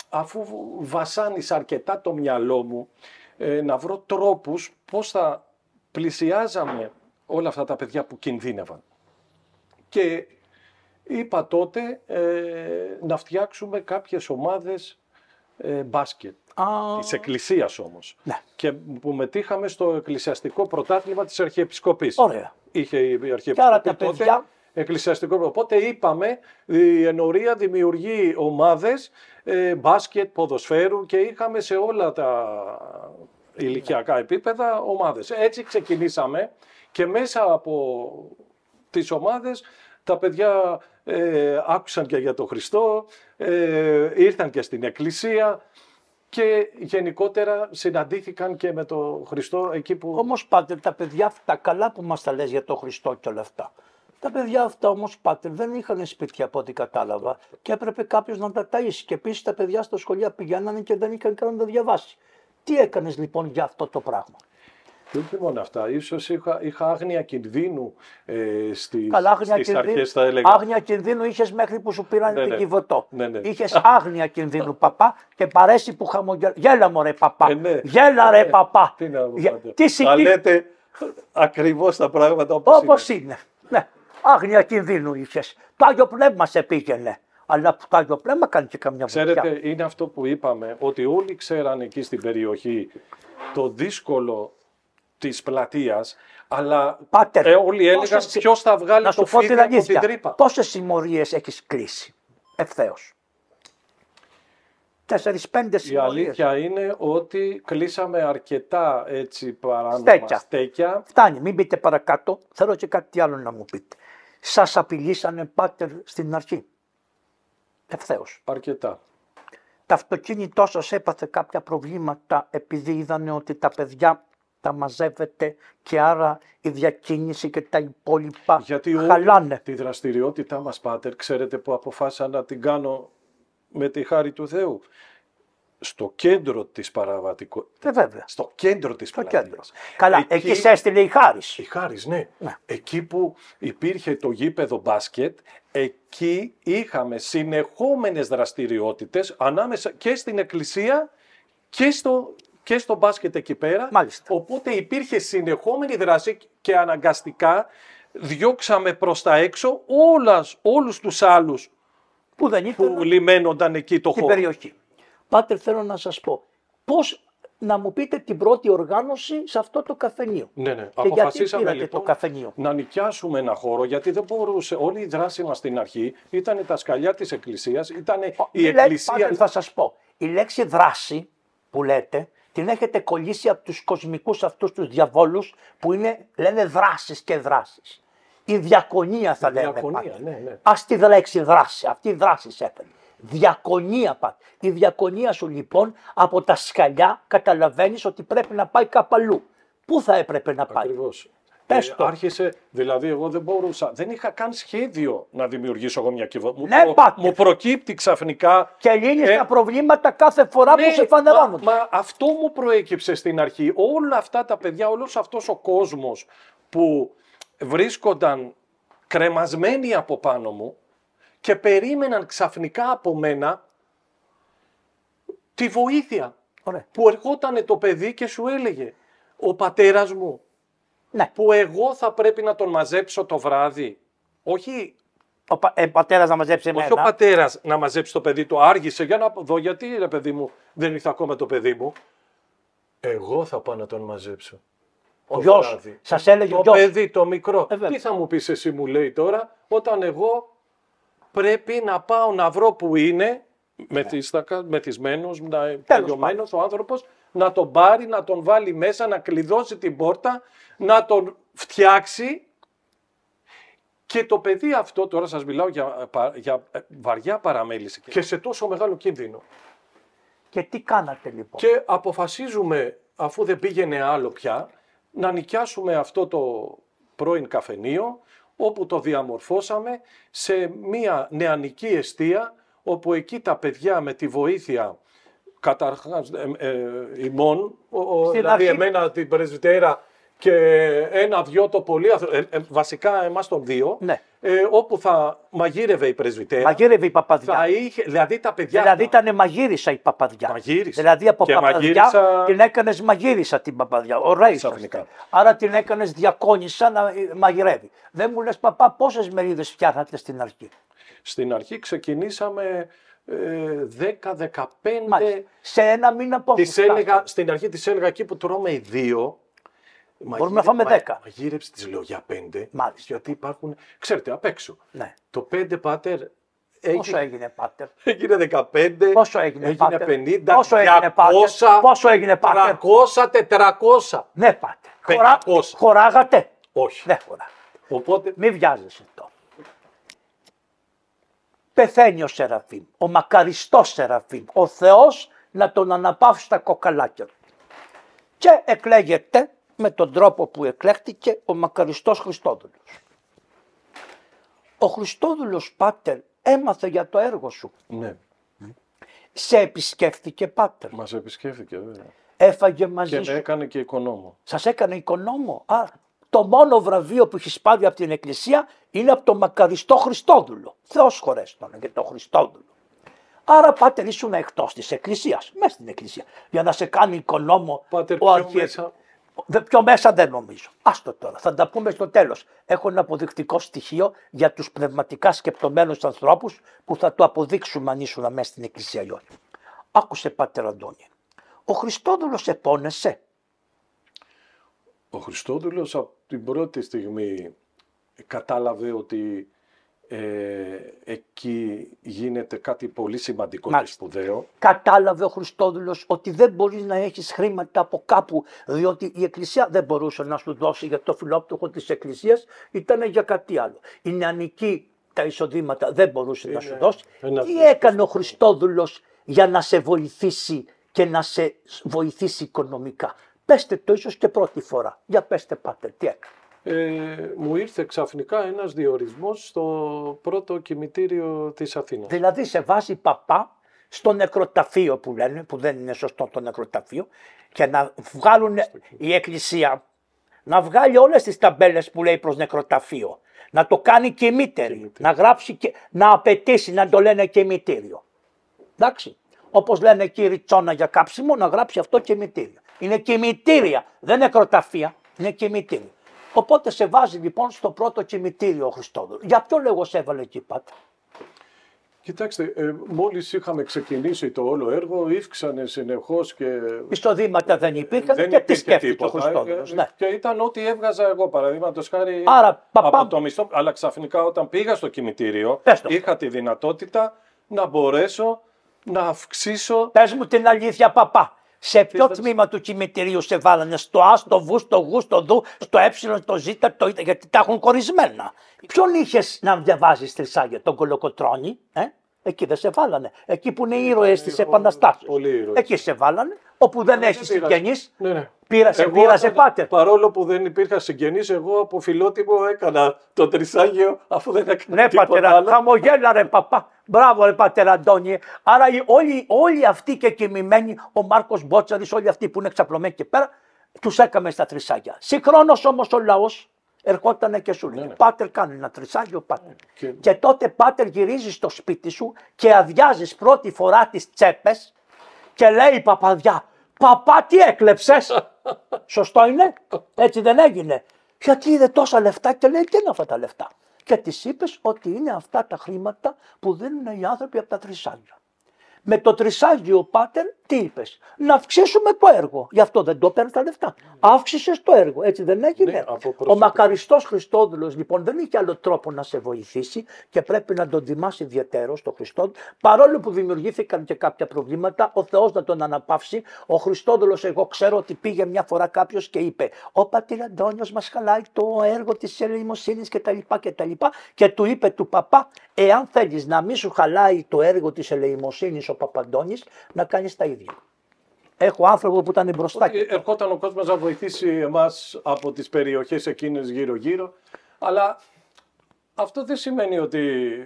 αφού βασάνισα αρκετά το μυαλό μου, ε, να βρω τρόπους πώς θα πλησιάζαμε όλα αυτά τα παιδιά που κινδύνευαν. Και είπα τότε ε, να φτιάξουμε κάποιες ομάδες ε, μπάσκετ, Α, της Εκκλησίας όμως. ναι. Και που μετήχαμε στο εκκλησιαστικό πρωτάθλημα της Αρχιεπισκοπής. Ωραία. Είχε η Και Αρχιεπισκοπή άρα τα τότε παιδιά... εκκλησιαστικό πρωτάθλημα. Οπότε είπαμε, η ενορία δημιουργεί ομάδες ε, μπάσκετ, ποδοσφαίρου και είχαμε σε όλα τα ηλικιακά επίπεδα ομάδες. Έτσι ξεκινήσαμε και μέσα από τις ομάδες τα παιδιά ε, άκουσαν και για τον Χριστό, ε, ήρθαν και στην εκκλησία και γενικότερα συναντήθηκαν και με τον Χριστό εκεί που... Όμως πάτερ, τα παιδιά αυτά, καλά που μας τα λες για τον Χριστό και όλα αυτά. Τα παιδιά αυτά όμως πάτερ δεν είχαν σπίτια από ό,τι κατάλαβα και έπρεπε κάποιος να τα ταΐσει. Και επίσης τα παιδιά στα σχολεία πηγαίνανε και δεν είχαν καν να τα διαβάσει. Τι έκανες λοιπόν για αυτό το πράγμα? Όχι μόνο αυτά, ίσως είχα, είχα άγνοια κινδύνου ε, στις, Καλά, άγνοια στις κινδύνου, αρχές θα έλεγα. άγνοια κινδύνου είχες μέχρι που σου πήραν Ναι, την ναι. Κιβωτό. Ναι, ναι. Είχες άγνοια κινδύνου παπά και παρέσει που χαμογελά. Γέλα μωρέ παπά, Ε, ναι. γέλα ρε Ε, παπά. Τι να πω, Για- πάτερ. Τι Τα συγκί... λέτε ακριβώς τα πράγματα όπως, Όπως είναι. είναι. Ναι, άγνοια κινδύνου είχες. Το Άγιο Πνεύμα σε πήγαινε. Αλλά το Άγιο Πνεύμα κάνει και καμιά βουτιά. Ξέρετε, είναι αυτό που είπαμε, ότι όλοι ξέραν εκεί στην περιοχή το δύσκολο της πλατείας, αλλά Πάτερ, ε, όλοι έλεγαν πόσες- ποιος θα βγάλει να το σου πω φίδι την από την αλήθεια. τρύπα. Πόσες συμμορίες έχεις κλείσει ευθέως? Τέσσερις πέντε Η συμμορίες. αλήθεια είναι ότι κλείσαμε αρκετά έτσι παράνομα Στέκια. στέκια. Φτάνει, μην πείτε παρακάτω. Θέλω και κάτι άλλο να μου πείτε. Σας απειλήσανε πάτερ στην αρχή? Ευθέως. Αρκετά. Το αυτοκίνητό σας έπαθε κάποια προβλήματα επειδή είδανε ότι τα παιδιά τα μαζεύετε και άρα η διακίνηση και τα υπόλοιπα Γιατί όλη χαλάνε? τη δραστηριότητά μας, πάτερ, ξέρετε που αποφάσισα να την κάνω με τη χάρη του Θεού. Στο κέντρο της παραβατικότητας. Ε, βέβαια. Στο κέντρο της Στο πλατείας. κέντρο. Καλά, εκεί, σε έστειλε η Χάρις. Η Χάρις, ναι. Ναι. Εκεί που υπήρχε το γήπεδο μπάσκετ, εκεί είχαμε συνεχόμενες δραστηριότητες ανάμεσα και στην εκκλησία και στο, και στο μπάσκετ εκεί πέρα. Μάλιστα. Οπότε υπήρχε συνεχόμενη δράση και αναγκαστικά διώξαμε προς τα έξω όλας, όλους τους άλλους Που δεν ήθελαν που λιμένονταν εκεί το την χώρο. περιοχή. Πάτερ, θέλω να σας πω, πώς να μου πείτε την πρώτη οργάνωση σε αυτό το καφενείο. Ναι, ναι. Και γιατί Αποφασίσαμε πήρατε λοιπόν το καφενείο? να νοικιάσουμε ένα χώρο, γιατί δεν μπορούσε. Όλη η δράση μας στην αρχή ήταν τα σκαλιά της εκκλησίας, ήταν η Η λέξη, εκκλησία. Πάτερ, θα σας πω, η λέξη δράση που λέτε, την έχετε κολλήσει από τους κοσμικούς αυτούς τους διαβόλους που είναι, λένε δράσεις και δράσεις. Η διακονία θα Η λέμε. διακονία, Πάτερ. ναι, ναι. Ας τη λέξη δράση, αυτή η δράση σε έφερε. Διακονία πάτε. Η διακονία σου λοιπόν από τα σκαλιά καταλαβαίνεις ότι πρέπει να πάει κάπου αλλού. Πού θα έπρεπε να πάει? Ακριβώς. Πες Ε, το. άρχισε, δηλαδή εγώ δεν μπορούσα, δεν είχα καν σχέδιο να δημιουργήσω εγώ μια κυβέρνηση. Ναι, μου, πάτε. μου προκύπτει ξαφνικά. Και λύνεις Ε, τα προβλήματα κάθε φορά που σε μα, φανερώνουν. μα αυτό μου προέκυψε στην αρχή. Όλα αυτά τα παιδιά, όλος αυτός ο κόσμος που βρίσκονταν κρεμασμένοι από πάνω μου και περίμεναν ξαφνικά από μένα τη βοήθεια. Ωραία. Που ερχόταν το παιδί και σου έλεγε, ο πατέρας μου, Ναι. που εγώ θα πρέπει να τον μαζέψω το βράδυ. Όχι, Ο πα, ε, πατέρας να μαζέψει όχι ο εμένα. πατέρας να μαζέψει το παιδί του, άργησε για να δω γιατί ρε παιδί μου δεν ήρθε ακόμα το παιδί μου. Εγώ θα πάω να τον μαζέψω. Ο το γιος. βράδυ. Σας έλεγε ο Το γιος. παιδί το μικρό. Ε, βέβαια. Τι θα μου πεις εσύ μου λέει τώρα, όταν εγώ πρέπει να πάω να βρω που είναι, μεθύστακα, μεθυσμένος, να- τελειωμένος ο άνθρωπος, να τον πάρει, να τον βάλει μέσα, να κλειδώσει την πόρτα, να τον φτιάξει. Και το παιδί αυτό, τώρα σας μιλάω για, για βαριά παραμέληση και σε τόσο μεγάλο κίνδυνο. Και τι κάνατε λοιπόν? Και αποφασίζουμε, αφού δεν πήγαινε άλλο πια, να νοικιάσουμε αυτό το πρώην καφενείο, όπου το διαμορφώσαμε σε μία νεανική εστία, όπου εκεί τα παιδιά με τη βοήθεια καταρχάς ε, ε, ημών, ο, ο, Στην δηλαδή αρχή- εμένα την πρεσβυτέρα και ένα-δυο το πολύ, ε, ε, βασικά εμάς τον δύο, Ναι. ε, όπου θα μαγείρευε η πρεσβυτέρα. Μαγείρευε η παπαδιά. Θα είχε, δηλαδή τα παιδιά. Δηλαδή ήταν μαγείρισα η παπαδιά. Μαγείρισα. Δηλαδή από Και παπαδιά μαγείρισα- την έκανε μαγείρισα την παπαδιά. Ωραία. Ξαφνικά. Άρα την έκανε διακόνησα να μαγειρεύει. Δεν μου λες παπά πόσες μερίδες φτιάχνατε στην αρχή. Στην αρχή ξεκινήσαμε ε, δέκα δεκαπέντε. Μάλιστα. Σε ένα μήνα πόσο Της έλεγα, φτάσατε? στην αρχή της έλεγα εκεί που τρώμε οι δύο. Μπορούμε να φάμε δέκα. Μαγείρεψη της λέω για πέντε. Μάλιστα. Γιατί υπάρχουν, ξέρετε, απ' έξω. Ναι. Το πέντε πάτερ Πόσο έγινε, έγινε πάτερ. έγινε δεκαπέντε. Πόσο έγινε, έγινε πάτερ? πενήντα. Πόσο έγινε, πάτερ? διακόσια, Πόσο έγινε, πάτερ? τριακόσια, τετρακόσια. Ναι πάτερ. Χωρά... πεντακόσια. Χωράγατε. Όχι. Δεν χωρά. Οπότε Μη βιάζεσαι τώρα. Πεθαίνει ο Σεραφείμ, ο μακαριστός Σεραφείμ, ο Θεός να τον αναπαύσει στα κοκαλάκια του. Και εκλέγεται με τον τρόπο που εκλέχτηκε ο μακαριστός Χριστόδουλος. Ο Χριστόδουλος πάτερ έμαθε για το έργο σου. ναι, Σε επισκέφθηκε πάτερ. μας επισκέφθηκε βέβαια. Έφαγε μαζί Και σου. έκανε και οικονόμο. Σας έκανε οικονόμο. Α, το μόνο βραβείο που έχει πάρει από την Εκκλησία είναι από τον μακαριστό Χριστόδουλο. Θεός χωρέστον και τον Χριστόδουλο. Άρα πάτερ ήσουν εκτός της Εκκλησίας, μέσα στην Εκκλησία. Για να σε κάνει οικονόμο Πάτερ, ο πιο αρχιε- μέσα. Δε- Πιο μέσα δεν νομίζω. Άστο τώρα, θα τα πούμε στο τέλος. Έχω ένα αποδεικτικό στοιχείο για τους πνευματικά σκεπτομένους ανθρώπους που θα το αποδείξουμε αν ήσουν μέσα στην Εκκλησία ή όχι. Άκουσε πάτερ Αντώνη. Ο Χριστόδουλος επώνεσε. Ο Χριστόδουλος από την πρώτη στιγμή κατάλαβε ότι ε, εκεί γίνεται κάτι πολύ σημαντικό Μάλιστα. και σπουδαίο. Κατάλαβε ο Χριστόδουλος ότι δεν μπορείς να έχεις χρήματα από κάπου, διότι η Εκκλησία δεν μπορούσε να σου δώσει, γιατί το φιλόπτωχο της Εκκλησίας ήταν για κάτι άλλο. Η νεανική τα εισοδήματα δεν μπορούσε να σου δώσει. ένα Τι έκανε ο Χριστόδουλος για να σε βοηθήσει και να σε βοηθήσει οικονομικά? Πέστε το ίσως και πρώτη φορά. Για πέστε πάτερ, τι έκανε. Ε, μου ήρθε ξαφνικά ένας διορισμός στο πρώτο κημητήριο της Αθήνας. Δηλαδή σε βάζει παπά στο νεκροταφείο που λένε, που δεν είναι σωστό το νεκροταφείο, και να βγάλουν η Εκκλησία, να βγάλει όλες τις ταμπέλες που λέει προς νεκροταφείο, να το κάνει κημύτερη, να γράψει και να απαιτήσει να το λένε κημητήριο. Εντάξει, όπως λένε εκεί ριτσόνα για κάψιμο, να γράψει αυτό κημητήριο. Είναι κημητήρια, δεν είναι νεκροταφεία, είναι κημητήριο. Οπότε σε βάζει λοιπόν στο πρώτο κημητήριο ο Χριστόδουλος. Για ποιο λόγο σε έβαλε εκεί πάτερ? Κοιτάξτε, ε, μόλις είχαμε ξεκινήσει το όλο έργο, ύφξανε συνεχώς και Εισοδήματα δεν υπήρχαν δεν και τι υπήρχε σκέφτηκε ο τίποτα. Χριστόδουλος. Ε, Ναι. Και ήταν ό,τι έβγαζα εγώ, παραδείγματος χάρη Άρα, παπά- από το μισθό. Αλλά ξαφνικά όταν πήγα στο κημητήριο, Πες το. είχα τη δυνατότητα να μπορέσω να αυξήσω. Πες μου την αλήθεια παπά. Σε ποιο θες? τμήμα του κημητηρίου σε βάλανε? Στο Α, στο Β, στο Γ, στο Δ, στο Ε, στο Ζ, το Ι, γιατί τα έχουν κορισμένα. Ποιον είχες να διαβάζεις τρισάγια? Τον Κολοκοτρώνη, ε? Εκεί δεν σε βάλανε. Εκεί που είναι οι ήρωες της ο- Επαναστάσεως. πολλοί ήρωες. Εκεί σε βάλανε. Όπου δεν Δεν έχεις πειράζει. συγγενείς, Ναι, ναι. πήρασε, Εγώ, πήρασε όταν- πάτερ. Παρόλο που δεν υπήρχα συγγενής, εγώ από φιλότιμο έκανα το τρισάγιο, αφού δεν έκανα Ναι, τίποτα πατέρα, άλλο. χαμογέλα ρε παπά. Μπράβο ρε πατέρα Αντώνιε. Άρα οι- όλοι, όλοι αυτοί και κοιμημένοι, ο Μάρκος Μπότσαρης, όλοι αυτοί που είναι ξαπλωμένοι και πέρα, τους έκαμε στα τρισάγια. Συγχρόνως όμως ο λαός ερχότανε και σου λέει, ναι. πάτερ κάνει ένα τρισάγιο πάτερ. Και- Και τότε πάτερ γυρίζεις στο σπίτι σου και αδειάζεις πρώτη φορά τις τσέπες και λέει η παπαδιά, παπά τι έκλεψες? Σωστό είναι, έτσι δεν έγινε? Γιατί είδε τόσα λεφτά και λέει τι είναι αυτά τα λεφτά? Και της είπες ότι είναι αυτά τα χρήματα που δίνουν οι άνθρωποι από τα τρισάγια. Με το τρισάγιο πάτερ τι είπες? Να αυξήσουμε το έργο. Γι' αυτό δεν το παίρνει τα λεφτά. Αύξησες το έργο. Έτσι δεν έγινε? Ναι, από Ο προσωπικό. μακαριστός Χριστόδουλος λοιπόν δεν είχε άλλο τρόπο να σε βοηθήσει και πρέπει να τον τιμάς ιδιαιτέρως τον Χριστόδουλο. Παρόλο που δημιουργήθηκαν και κάποια προβλήματα, ο Θεός να τον αναπαύσει. Ο Χριστόδουλος, εγώ ξέρω ότι πήγε μια φορά κάποιος και είπε: Ο πατήρ Αντώνιος μας χαλάει το έργο της ελεημοσύνης κτλ. Και, και του είπε του παπά: Εάν θέλεις να μην σου χαλάει το έργο της ελεημοσύνης ο Παπαντώνης, να κάνεις τα ίδια. Έχω άνθρωπο που ήταν μπροστά. Ότι ερχόταν ο κόσμος να βοηθήσει εμάς από τις περιοχές εκείνες γύρω-γύρω, αλλά αυτό δεν σημαίνει ότι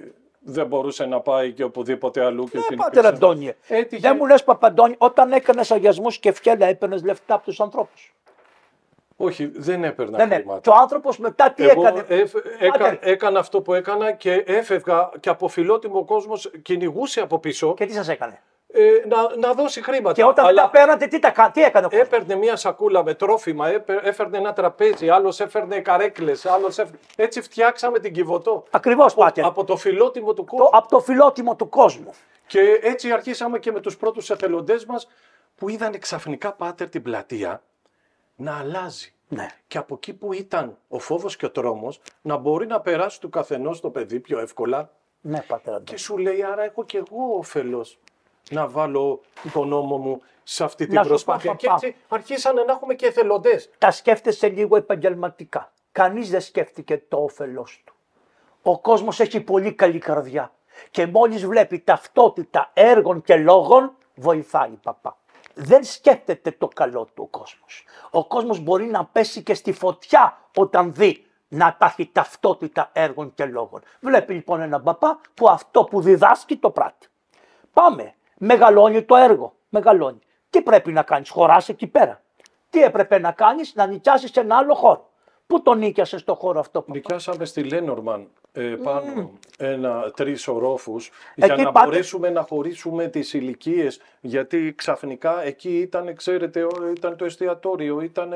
δεν μπορούσε να πάει και οπουδήποτε αλλού και Ναι, στην πάτερ Αντώνιε. Έτυχε. Δεν μου λες Παπαντώνη, όταν έκανες αγιασμούς και φιέλα έπαιρνες λεφτά από τους ανθρώπους? Όχι, δεν έπαιρνα Δεν χρήματα. Και ο άνθρωπος μετά τι Εγώ έκανε. έφ, έκα, έκανα αυτό που έκανα και έφευγα και από φιλότιμο κόσμο κυνηγούσε από πίσω Και τι σας έκανε. ε, να, να δώσει χρήματα. Και όταν Αλλά τα παίρνατε, τι, τα, κα- τι έκανε ο κόσμος. έπαιρνε μια σακούλα με τρόφιμα, έπαι- έφερνε ένα τραπέζι, άλλος έφερνε καρέκλες, άλλος έφερνε... Έτσι φτιάξαμε την Κιβωτό. Ακριβώς, από, Πάτερ. από το φιλότιμο του κόσμου. Το, από το φιλότιμο του κόσμου. Και έτσι αρχίσαμε και με τους πρώτους εθελοντές μας που είδαν ξαφνικά, Πάτερ, την πλατεία να αλλάζει. Ναι. Και από εκεί που ήταν ο φόβος και ο τρόμος να μπορεί να περάσει του καθενός το παιδί πιο εύκολα. Ναι, Πάτερ Αντώνη. Και σου λέει, άρα έχω και εγώ όφελος να βάλω τον νόμο μου σε αυτή την Να σου προσπάθεια. πω, Και παπά. έτσι αρχίσανε να έχουμε και εθελοντές. Τα σκέφτεσαι λίγο επαγγελματικά. Κανείς δεν σκέφτηκε το όφελός του. Ο κόσμος έχει πολύ καλή καρδιά. Και μόλις βλέπει ταυτότητα έργων και λόγων, βοηθάει, παπά. Δεν σκέφτεται το καλό του ο κόσμος. Ο κόσμος μπορεί να πέσει και στη φωτιά όταν δει να υπάρχει ταυτότητα έργων και λόγων. Βλέπει λοιπόν έναν παπά που αυτό που διδάσκει το πράττει. Πάμε. Μεγαλώνει το έργο. Μεγαλώνει. Τι πρέπει να κάνεις, χωράς εκεί πέρα. Τι έπρεπε να κάνεις, να νοικιάσεις σε ένα άλλο χώρο. Πού τον νοίκιασες το χώρο αυτό, παπά? Νοικιάσαμε στη Λένορμαν ε, πάνω ένα, τρεις ορόφους για Εκεί να πάτε. μπορέσουμε να χωρίσουμε τις ηλικίες, γιατί ξαφνικά εκεί ήταν, ξέρετε, ο- ήταν το εστιατόριο, ήταν,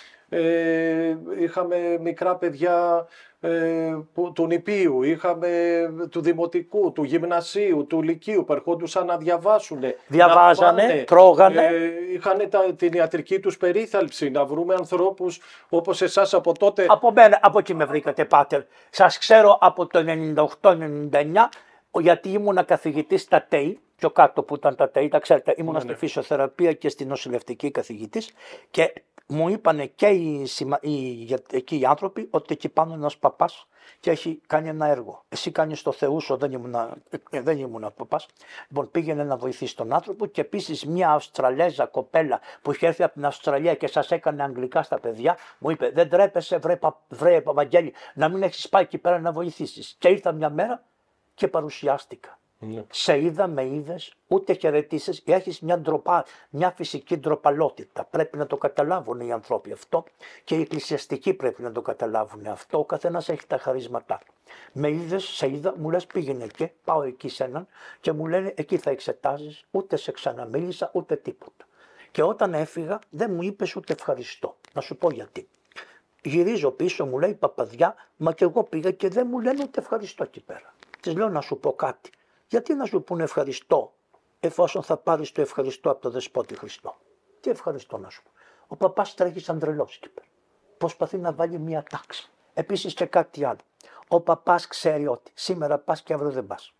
ε, είχαμε μικρά παιδιά ε, που, του νηπίου, είχαμε του δημοτικού, του γυμνασίου, του λυκείου που ερχόντουσαν να διαβάσουν. Διαβάζανε, να φάνε, τρώγανε. ε, είχαν τα, την ιατρική τους περίθαλψη, να βρούμε ανθρώπους όπως εσάς από τότε. Από μένα, από εκεί με βρήκατε, Πάτερ. Σας ξέρω από το ενενήντα οκτώ ενενήντα εννιά, γιατί ήμουνα καθηγητής στα ΤΕΙ, πιο κάτω που ήταν τα ΤΕΙ, τα ξέρετε, ήμουνα Ναι, στη ναι. φυσιοθεραπεία και στη νοσηλευτική καθηγητής και μου είπανε και οι, σημα- οι, για- εκεί οι άνθρωποι ότι εκεί πάνω ένας παπάς και έχει κάνει ένα έργο. Εσύ κάνεις το Θεούσο, δεν ήμουνα, ε, δεν ήμουνα παπάς. Λοιπόν, πήγαινε να βοηθήσει τον άνθρωπο και επίσης μια Αυστραλέζα κοπέλα που είχε έρθει από την Αυστραλία και σας έκανε αγγλικά στα παιδιά, μου είπε: δεν τρέπεσαι, βρε, πα, βρε Βαγγέλη, να μην έχεις πάει εκεί πέρα να βοηθήσεις. Και ήρθα μια μέρα και παρουσιάστηκα. Ναι. Σε είδα, με είδες, ούτε χαιρετήσεις, έχεις μια ντροπά, μια φυσική ντροπαλότητα. Πρέπει να το καταλάβουν οι άνθρωποι αυτό και οι εκκλησιαστικοί πρέπει να το καταλάβουν αυτό. Ο καθένας έχει τα χαρίσματά του. Με είδες, σε είδα, μου λες πήγαινε εκεί, πάω εκεί σε έναν και μου λένε εκεί θα εξετάζεις, ούτε σε ξαναμίλησα ούτε τίποτα. Και όταν έφυγα δεν μου είπες ούτε ευχαριστώ. Να σου πω γιατί. Γυρίζω πίσω, μου λέει παπαδιά, μα και εγώ πήγα και δεν μου λένε ούτε ευχαριστώ εκεί πέρα. Της λέω να σου πω κάτι. Γιατί να σου πούνε ευχαριστώ, εφόσον θα πάρεις το ευχαριστώ από το Δεσπότη Χριστό. Τι ευχαριστώ να σου πω. Ο παπάς τρέχει σαν τρελός εκεί πέρα. Προσπαθεί να βάλει μια τάξη. Επίσης και κάτι άλλο. Ο παπάς ξέρει ότι σήμερα πας και αύριο δεν πας.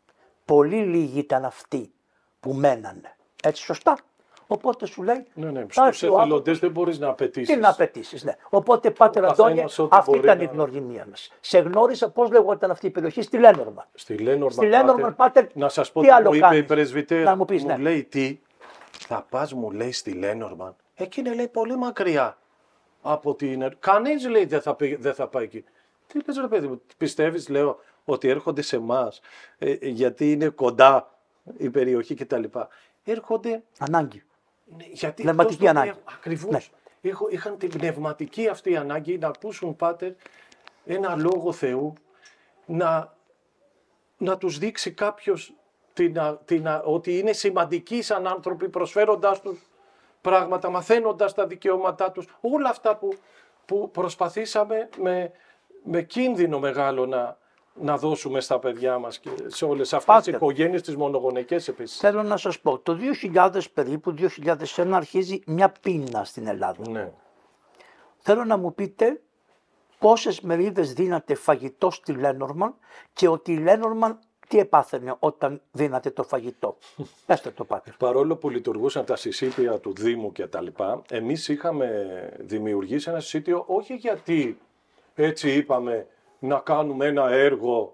Πολύ λίγοι ήταν αυτοί που μένανε. Έτσι σωστά. Οπότε σου λέει, Ναι, ναι. θα Στους έρθει ο άνθρωπος. εθελοντές δεν μπορείς να απαιτήσεις. Τι να απαιτήσει, ναι. Οπότε, Πάτερ Ο Αντώνη, καθένας ό,τι αυτή μπορεί ήταν να- η γνωριμία μα. Σε γνώρισα, πώ λεγόταν αυτή η περιοχή, στη Λένορμαν. Στη Λένορμαν, Στη Λένορμαν, Πάτερ, να σας πω τι τι άλλο μου είπε κάνεις? η πρεσβυτέρα. Να μου πεις, ναι. λέει τι, θα πας μου λέει στη Λένορμαν. Εκεί είναι λέει πολύ μακριά από την... Κανείς λέει δεν θα, πει- δεν θα πάει εκεί. Τι λες ρε παιδί μου, πιστεύεις λέω ότι έρχονται σε εμάς ε, γιατί είναι κοντά η περιοχή κτλ. Έρχονται Ανάγκη. ναι, γιατί Πνευματική αυτό το ανάγκη. πνευ- Ακριβώς. Ναι. Έχω- Είχαν την πνευματική αυτή ανάγκη να ακούσουν, Πάτερ, ένα λόγο Θεού, να, να τους δείξει κάποιος την, α- την, α- ότι είναι σημαντικοί σαν άνθρωποι προσφέροντάς τους πράγματα, μαθαίνοντας τα δικαιώματά τους. Όλα αυτά που, που προσπαθήσαμε με, με κίνδυνο μεγάλο να, να δώσουμε στα παιδιά μας και σε όλες αυτές Πάτερ. τις οικογένειες, τις μονογονικές επίσης. Θέλω να σας πω, το δύο χιλιάδες περίπου, δύο χιλιάδες ένα αρχίζει μια πείνα στην Ελλάδα. Ναι. Θέλω να μου πείτε πόσες μερίδες δίνατε φαγητό στη Λένορμαν και ότι η Λένορμαν τι επάθαινε όταν δίνατε το φαγητό. Πέστε το, Πάτερ. Παρόλο που λειτουργούσαν τα συσίτια του Δήμου και τα λοιπά, εμείς είχαμε δημιουργήσει ένα συσίτιο όχι γιατί έτσι είπαμε να κάνουμε ένα έργο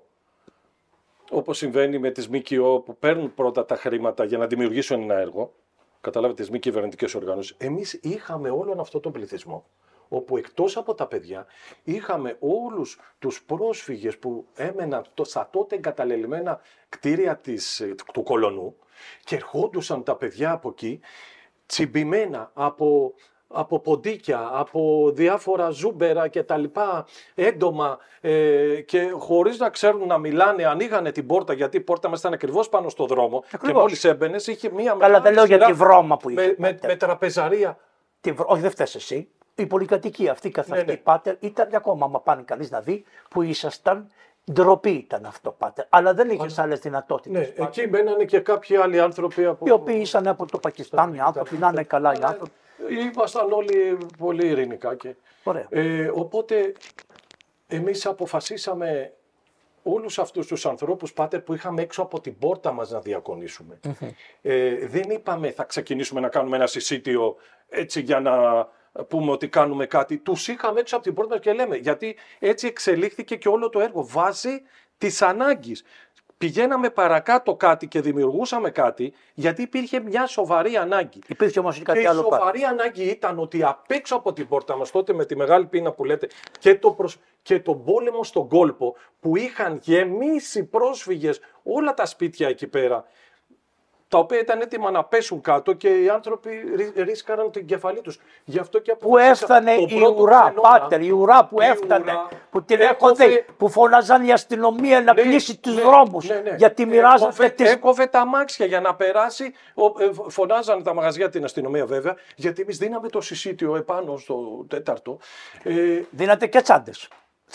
όπως συμβαίνει με τις ΜΚΟ που παίρνουν πρώτα τα χρήματα για να δημιουργήσουν ένα έργο. Καταλάβετε, τις μη κυβερνητικές οργανώσεις. Εμείς είχαμε όλον αυτό τον πληθυσμό, όπου εκτός από τα παιδιά είχαμε όλους τους πρόσφυγες που έμεναν στα τότε εγκαταλελειμμένα κτίρια της, του Κολονού και ερχόντουσαν τα παιδιά από εκεί τσιμπημένα από, από ποντίκια, από διάφορα ζούμπερα και τα λοιπά έντομα ε, και χωρίς να ξέρουν να μιλάνε, ανοίγανε την πόρτα, γιατί η πόρτα μας ήταν ακριβώς πάνω στο δρόμο. Ακριβώς. Και μόλις έμπαινες είχε μία μεγάλη. Καλά, δεν λέω για τη βρώμα που είχε. Με, με, με τραπεζαρία. Τη βρω... Όχι, δεν φταίς εσύ. Η πολυκατοικία αυτή καθ' αυτή, ναι, ναι. Πάτερ, ήταν ακόμα, άμα πάνε κανείς να δει, που ήσασταν. Ντροπή ήταν αυτό, Πάτερ. Αλλά δεν είχε άλλες δυνατότητες. Ναι, εκεί μπαίνανε και κάποιοι άλλοι άνθρωποι από. Οι οποίοι ήσαν από το Πακιστάν, οι άνθρωποι, να είναι καλά οι άνθρωποι. Ήμασταν όλοι πολύ ειρηνικά. Και... Ε, οπότε εμείς αποφασίσαμε όλους αυτούς τους ανθρώπους, Πάτερ, που είχαμε έξω από την πόρτα μας να διακονήσουμε. Mm-hmm. Ε, δεν είπαμε θα ξεκινήσουμε να κάνουμε ένα συσίτιο έτσι για να πούμε ότι κάνουμε κάτι. Τους είχαμε έξω από την πόρτα και λέμε, γιατί έτσι εξελίχθηκε και όλο το έργο βάσει της ανάγκης. Πηγαίναμε παρακάτω κάτι και δημιουργούσαμε κάτι, γιατί υπήρχε μια σοβαρή ανάγκη. Υπήρχε όμως κάτι και άλλο. Η σοβαρή πάρα. ανάγκη ήταν ότι απ' έξω από την πόρτα μας, τότε με τη μεγάλη πείνα που λέτε, και, το προσ... και τον πόλεμο στον κόλπο, που είχαν γεμίσει πρόσφυγες όλα τα σπίτια εκεί πέρα, τα οποία ήταν έτοιμα να πέσουν κάτω και οι άνθρωποι ρίσκαραν την κεφαλή τους. Γι' αυτό και που έφτανε η ουρά, ξενώνα, Πάτερ, η ουρά που έφτανε, ουρά, που την έκοβε, έχω δει, που φώναζαν η αστυνομία να ναι, κλείσει τους ναι, δρόμους, ναι, ναι, γιατί μοιράζανε έκοβε, τις... Έκοβε τα αμάξια για να περάσει, φωνάζανε τα μαγαζιά την αστυνομία βέβαια, γιατί εμείς δίναμε το συσίτιο επάνω στο τέταρτο. Ε, Δίνατε και τσάντες.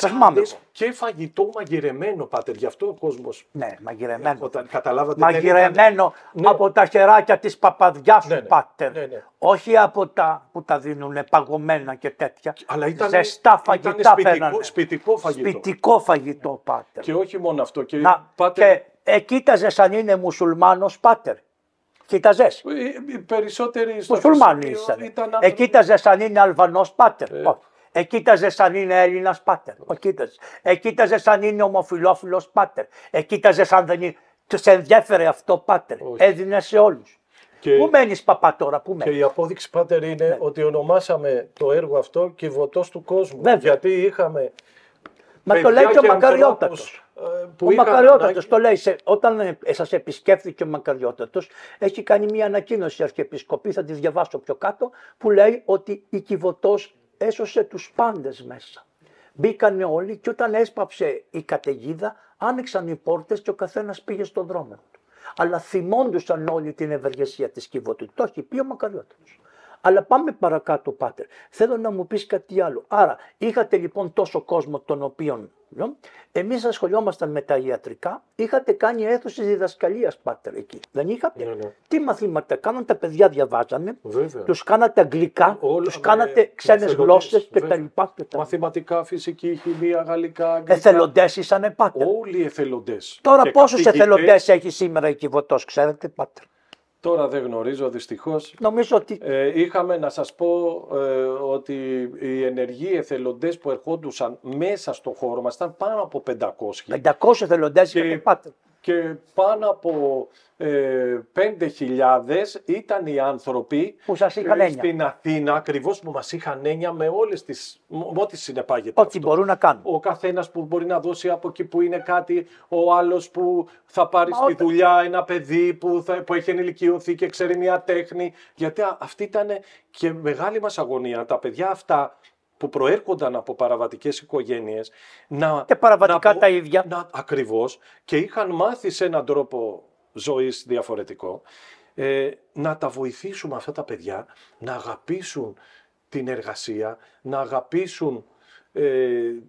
Και φαγητό μαγειρεμένο, Πάτερ, γι' αυτό ο κόσμος. Ναι, μαγειρεμένο. Όταν καταλάβατε, μαγειρεμένο ήταν... από ναι. τα χεράκια της παπαδιάς ναι, του, ναι, Πάτερ. Ναι, ναι. Όχι από τα που τα δίνουν παγωμένα και τέτοια. Αλλά ήταν, ζεστά φαγητά ήταν σπιτικό, πέρανε. Σπιτικό φαγητό. Σπιτικό φαγητό, Πάτερ. Και όχι μόνο αυτό. Και, Να, Πάτερ... και ε, κοίταζες αν είναι μουσουλμάνος, Πάτερ. Κοίταζες. Οι περισσότεροι μουσουλμάνοι ήσαν. Ήταν... Ε, κοίταζες αν είναι Αλβανός, Πάτερ. Ε. Ε, κοίταζες αν είναι Έλληνας, Πάτερ. Ε. Κοίταζες. Ε, κοίταζες αν είναι ομοφυλόφιλος, Πάτερ. Ε, κοίταζες αν δεν είναι. Τους ενδιέφερε αυτό, Πάτερ. Έδινε σε όλους. Και... Πού μένεις, παπά, τώρα, πού μένεις. Και η απόδειξη, Πάτερ, είναι ναι. ότι ονομάσαμε το έργο αυτό Κιβωτός του κόσμου. Βέβαια. Γιατί είχαμε. Μα το λέει και ο Μακαριότατος. Ο Μακαριότατος το λέει. Σε, όταν σας επισκέφθηκε ο Μακαριότατος, έχει κάνει μια ανακοίνωση η Αρχιεπισκοπή, θα τη διαβάσω πιο κάτω, που λέει ότι η Κιβωτός έσωσε τους πάντες μέσα. Μπήκανε όλοι και όταν έσπαψε η καταιγίδα, άνοιξαν οι πόρτες και ο καθένας πήγε στον δρόμο του. Αλλά θυμόντουσαν όλοι την ευεργεσία της Κιβωτού. Το έχει πει ο Μακαριότατος. Αλλά πάμε παρακάτω, Πάτερ. Θέλω να μου πεις κάτι άλλο. Άρα, είχατε λοιπόν τόσο κόσμο τον οποίον εμείς ασχολιόμασταν με τα ιατρικά. Είχατε κάνει αίθουσες διδασκαλίας, Πάτερ, εκεί. Δεν είχατε. Ναι, ναι. Τι μαθήματα κάναν, τα παιδιά διαβάζανε. Βέβαια. Τους κάνατε αγγλικά, Όλα, τους κάνατε με, ξένες γλώσσες κτλ. Μαθηματικά, φυσική, χημεία, γαλλικά, αγγλικά. Εθελοντές ήσανε, Πάτερ. Όλοι οι εθελοντές. Τώρα και πόσους εθελοντές έχει σήμερα η Κιβωτός, ξέρετε, Πάτερ. Τώρα δεν γνωρίζω, δυστυχώς. Νομίζω ότι... Ε, είχαμε να σας πω ε, ότι οι ενεργοί εθελοντές που ερχόντουσαν μέσα στο χώρο μας ήταν πάνω από πεντακόσιοι. πεντακόσιοι εθελοντές είχατε, Πάτερ. Και πάνω από ε, πέντε χιλιάδες ήταν οι άνθρωποι που σας είχαν έννοια. Στην Αθήνα, ακριβώς που μας είχαν έννοια με όλες τις, με ό,τι συνεπάγεται. Ό,τι μπορούν να κάνουν. Ο καθένας που μπορεί να δώσει από εκεί που είναι κάτι, ο άλλος που θα πάρει Μα στη όταν... δουλειά ένα παιδί που, θα, που έχει ενηλικιωθεί και ξέρει μια τέχνη. Γιατί αυτή ήταν και μεγάλη μας αγωνία. Τα παιδιά αυτά που προέρχονταν από παραβατικές οικογένειες, να, και παραβατικά να, τα ίδια. Να, ακριβώς, και είχαν μάθει σε έναν τρόπο ζωής διαφορετικό, ε, να τα βοηθήσουμε αυτά τα παιδιά, να αγαπήσουν την εργασία, να αγαπήσουν ε,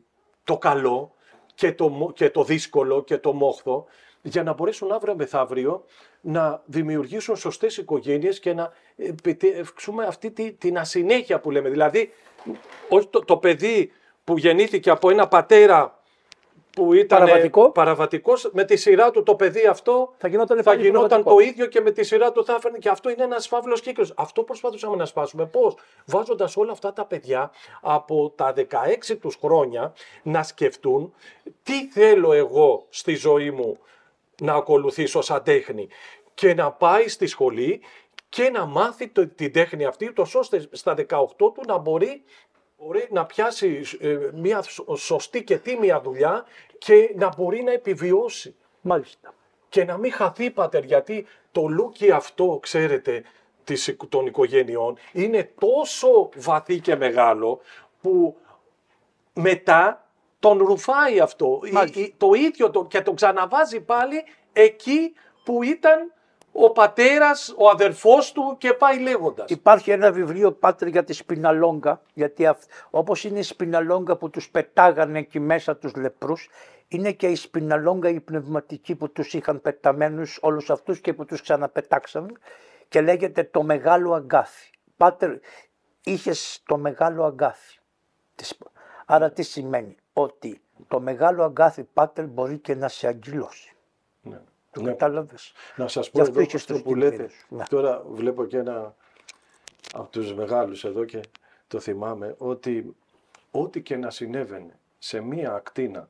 το καλό και το, και το δύσκολο και το μόχθο, για να μπορέσουν αύριο μεθαύριο να δημιουργήσουν σωστές οικογένειες και να επιτεύξουμε αυτή τη, την ασυνέχεια που λέμε. Δηλαδή, όχι το, το παιδί που γεννήθηκε από ένα πατέρα που ήταν παραβατικό. παραβατικός, με τη σειρά του το παιδί αυτό θα γινόταν, θα γινόταν το ίδιο και με τη σειρά του θα έφερνε. Και αυτό είναι ένας φαύλος κύκλος. Αυτό προσπαθούσαμε να σπάσουμε. Πώς? Βάζοντας όλα αυτά τα παιδιά από τα δεκαέξι τους χρόνια να σκεφτούν τι θέλω εγώ στη ζωή μου να ακολουθήσω σαν τέχνη και να πάει στη σχολή και να μάθει το, την τέχνη αυτή, τόσο ώστε στα δεκαοκτώ του να μπορεί, μπορεί να πιάσει ε, μια σωστή και τίμια δουλειά και να μπορεί να επιβιώσει. Μάλιστα. Και να μην χαθεί, Πάτερ, γιατί το λούκι αυτό, ξέρετε, των οικογενειών είναι τόσο βαθύ και μεγάλο που μετά τον ρουφάει αυτό. Η, το ίδιο το, και τον ξαναβάζει πάλι εκεί που ήταν ο πατέρας, ο αδερφός του και πάει λέγοντας. Υπάρχει ένα βιβλίο, Πάτερ, για τη Σπιναλόγκα, γιατί αυ... όπως είναι η Σπιναλόγκα που τους πετάγανε εκεί μέσα τους λεπρούς, είναι και η Σπιναλόγκα η πνευματική που τους είχαν πεταμένους όλους αυτούς και που τους ξαναπετάξαν και λέγεται το μεγάλο αγκάθι. Πάτερ, είχες το μεγάλο αγκάθι. Άρα τι σημαίνει? Ότι το μεγάλο αγκάθι, Πάτερ, μπορεί και να σε αγκυλώσει. Ναι. Το ναι. κατάλαβες? Να σας πω εδώ αυτό που λέτε. Ναι. Τώρα βλέπω και ένα από τους μεγάλους εδώ και το θυμάμαι, ότι ό,τι και να συνέβαινε σε μία ακτίνα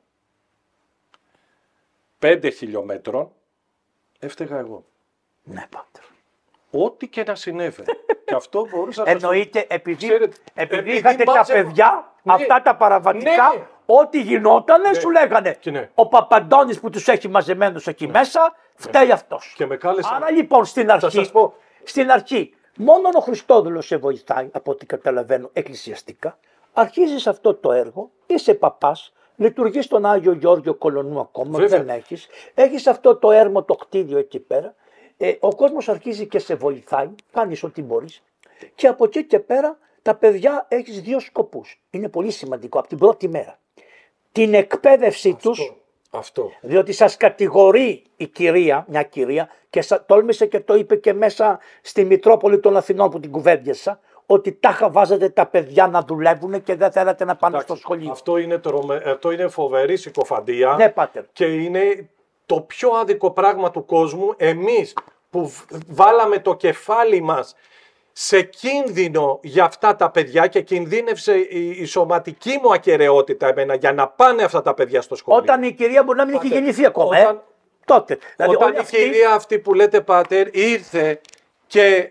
πέντε χιλιόμετρων, έφταιγα εγώ. Ναι, Πάτερ. Ό,τι και να συνέβαινε. Και αυτό μπορούσα να σας... Εννοείται, επειδή, Ξέρετε, επειδή, επειδή επειδή είχατε τα παιδιά, ναι, αυτά τα παραβατικά, ναι, ό,τι γινότανε ναι, σου λέγανε. Ναι. Ο Παπαντώνης που τους έχει μαζεμένους εκεί ναι. μέσα, φταίει ναι. αυτός. Και με κάλεσαν... Άρα λοιπόν στην αρχή, στην αρχή, μόνο ο Χριστόδουλος σε βοηθάει, από ό,τι καταλαβαίνω, εκκλησιαστικά. Αρχίζεις αυτό το έργο, είσαι παπάς, λειτουργείς στον Άγιο Γεώργιο Κολονού ακόμα, βέβαια. Δεν έχεις. Έχεις αυτό το έρμο, το κτίριο εκεί πέρα. Ε, ο κόσμος αρχίζει και σε βοηθάει, κάνεις ό,τι μπορείς. Και από εκεί και πέρα τα παιδιά έχεις δύο σκοπούς. Είναι πολύ σημαντικό από την πρώτη μέρα. Την εκπαίδευση αυτό, τους, αυτό. διότι σας κατηγορεί η κυρία, μια κυρία, και σα, τόλμησε και το είπε και μέσα στη Μητρόπολη των Αθηνών που την κουβέντιασα, ότι τάχα βάζετε τα παιδιά να δουλεύουν και δεν θέλατε να πάνε Εντάξει, στο σχολείο. Αυτό είναι, τρομε... αυτό είναι φοβερή συκοφαντία. Ναι, Πάτερ. Και είναι το πιο άδικο πράγμα του κόσμου. Εμείς που βάλαμε το κεφάλι μας σε κίνδυνο για αυτά τα παιδιά και κινδύνευσε η, η σωματική μου ακεραιότητα εμένα για να πάνε αυτά τα παιδιά στο σχολείο. Όταν η κυρία μπορεί να μην έχει γεννηθεί ακόμα. Όταν, ε? Τότε. Δηλαδή, όταν η αυτή... κυρία αυτή που λέτε, Πάτερ, ήρθε και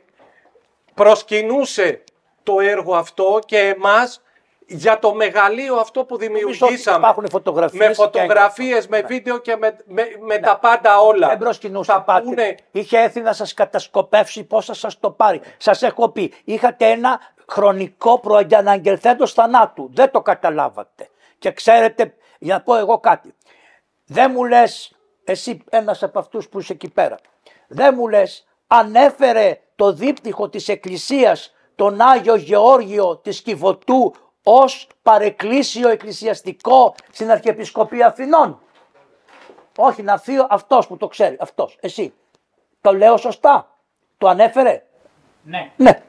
προσκυνούσε το έργο αυτό και εμάς για το μεγαλείο αυτό που δημιουργήσαμε. Φωτογραφίες με φωτογραφίες, με βίντεο και με, με, με ναι. τα πάντα όλα. Δεν προσκυνούσε, Πάτερ. Πούνε... Είχε έρθει να σας κατασκοπεύσει πώς θα σας το πάρει. Σας έχω πει, είχατε ένα χρονικό προαναγγελθέντος θανάτου. Δεν το καταλάβατε. Και ξέρετε, για να πω εγώ κάτι. Δεν μου λες, εσύ ένας από αυτούς που είσαι εκεί πέρα, δεν μου λες, ανέφερε το δίπτυχο της Εκκλησίας τον Άγιο Γεώργιο της Κιβωτού ως παρεκκλήσιο εκκλησιαστικό στην Αρχιεπισκοπή Αθηνών. Όχι, να έρθει αυτός που το ξέρει, αυτός, εσύ. Το λέω σωστά, το ανέφερε. Ναι. Ναι,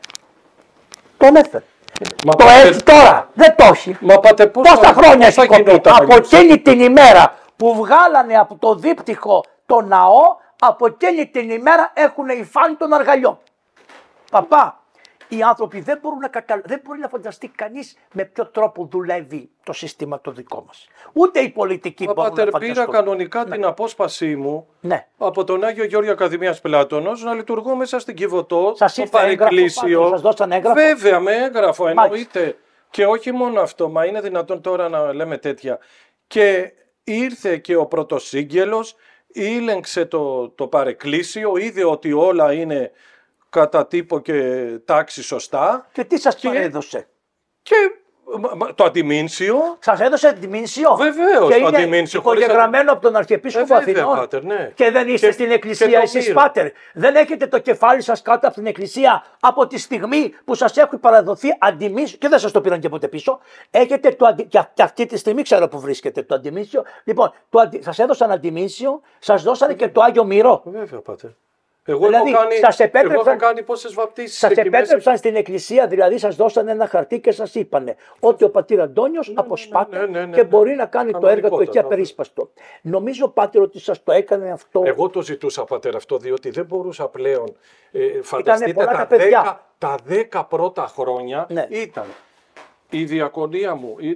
το ανέφερε. Μα το πάτε... έχει τώρα, δεν το έχει. Μα πάτε πόσα θα... χρόνια έχει κοπεί. Από εκείνη την ημέρα που βγάλανε από το δίπτυχο το ναό, από εκείνη την ημέρα έχουν υφάνει τον αργαλιό. Παπά, οι άνθρωποι δεν μπορούν να, κατα... δεν μπορεί να φανταστεί κανείς με ποιο τρόπο δουλεύει το σύστημα το δικό μας. Ούτε οι πολιτικοί Μα, μπορούν πάτερ, να φανταστούν. Πήρα κανονικά ναι. την απόσπασή μου ναι. από τον Άγιο Γεώργιο Ακαδημίας Πλάτωνος να λειτουργώ μέσα στην Κιβωτό, σας στο παρεκκλήσιο. Σας δώσαν έγγραφο. Βέβαια, με έγγραφο εννοείται. Και όχι μόνο αυτό, μα είναι δυνατόν τώρα να λέμε τέτοια. Και ήρθε και ο πρωτοσύγγελος, ήλεγξε το, το παρεκκλήσιο, είδε ότι όλα είναι κατά τύπο και τάξη σωστά. Και τι σας και... παρέδωσε? Και το αντιμήνσιο. Σας έδωσε αντιμήνσιο. Βεβαίως, και το είναι αντιμήνσιο. υπογεγραμμένο από τον Αρχιεπίσκοπο ε, Αθηνών. Πάτερ, ναι. Και δεν είστε και, στην εκκλησία εσείς, Πάτερ. Δεν έχετε το κεφάλι σας κάτω από την εκκλησία από τη στιγμή που σας έχουν παραδοθεί αντιμήνσιο και δεν σας το πήραν και ποτέ πίσω. Έχετε το αντι... και αυτή τη στιγμή ξέρω που βρίσκεται το αντιμήνσιο. Λοιπόν, το αντι... σας έδωσαν αντιμήνσιο, σας δώσανε και το Άγιο Μυρό. Βέβαια, Πάτερ. Εγώ, δηλαδή, έχω κάνει, σας επέτρεψαν, εγώ έχω κάνει πόσες βαπτίσεις. Σας επέτρεψαν μέσα στην εκκλησία, δηλαδή σας δώσανε ένα χαρτί και σας είπανε ότι ο πατήρ Αντώνιος ναι, αποσπάται ναι, ναι, ναι, ναι, και μπορεί να κάνει το έργο του εκεί απερίσπαστο. Νομίζω, Πάτερ, ότι σας το έκανε αυτό. Εγώ το ζητούσα, Πάτερ, αυτό, διότι δεν μπορούσα πλέον. Ε, φανταστείτε τα, τα, δέκα, τα δέκα πρώτα χρόνια ναι. ήταν η διακονία μου η,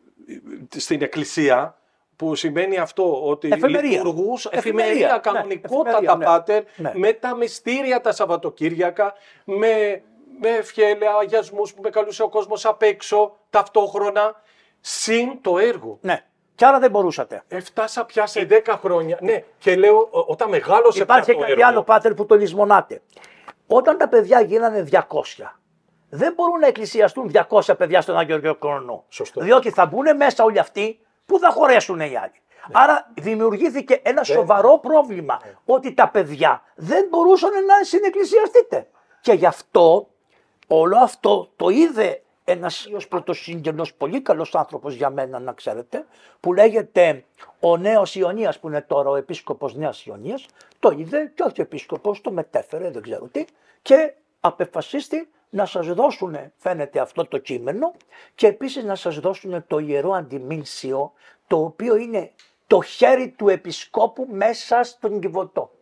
στην εκκλησία. Που σημαίνει αυτό ότι λειτουργούσε εφημερία, κανονικότατα, ναι, ναι, Πάτερ, ναι. με τα μυστήρια τα Σαββατοκύριακα, με, με ευχέλαια, αγιασμούς που με καλούσε ο κόσμος απ' έξω, ταυτόχρονα, συν το έργο. Ναι. Και άρα δεν μπορούσατε. Έφτασα πια σε δέκα χρόνια. Ναι, και λέω, όταν μεγάλωσε υπάρχει πια το κάτι έργο. άλλο, Πάτερ, που το λησμονάτε. Όταν τα παιδιά γίνανε διακόσια, δεν μπορούν να εκκλησιαστούν διακόσια παιδιά στον Άγιο Γεωργιανό. Διότι θα μπουν μέσα όλοι αυτοί που θα χωρέσουν οι άλλοι. Ναι. Άρα δημιουργήθηκε ένα δεν... σοβαρό πρόβλημα ναι. ότι τα παιδιά δεν μπορούσαν να συνεκκλησιαστείτε. Και γι' αυτό όλο αυτό το είδε ένας πρωτοσύγγενος, πολύ καλός άνθρωπος για μένα να ξέρετε, που λέγεται ο Νέος Ιωνίας, που είναι τώρα ο επίσκοπος Νέας Ιωνίας, το είδε και όχι ο επίσκοπος, το μετέφερε, δεν ξέρω τι, και απεφασίστη να σας δώσουν, φαίνεται, αυτό το κείμενο και επίσης να σας δώσουν το Ιερό Αντιμήνσιο, το οποίο είναι το χέρι του επισκόπου μέσα στον Κιβωτό.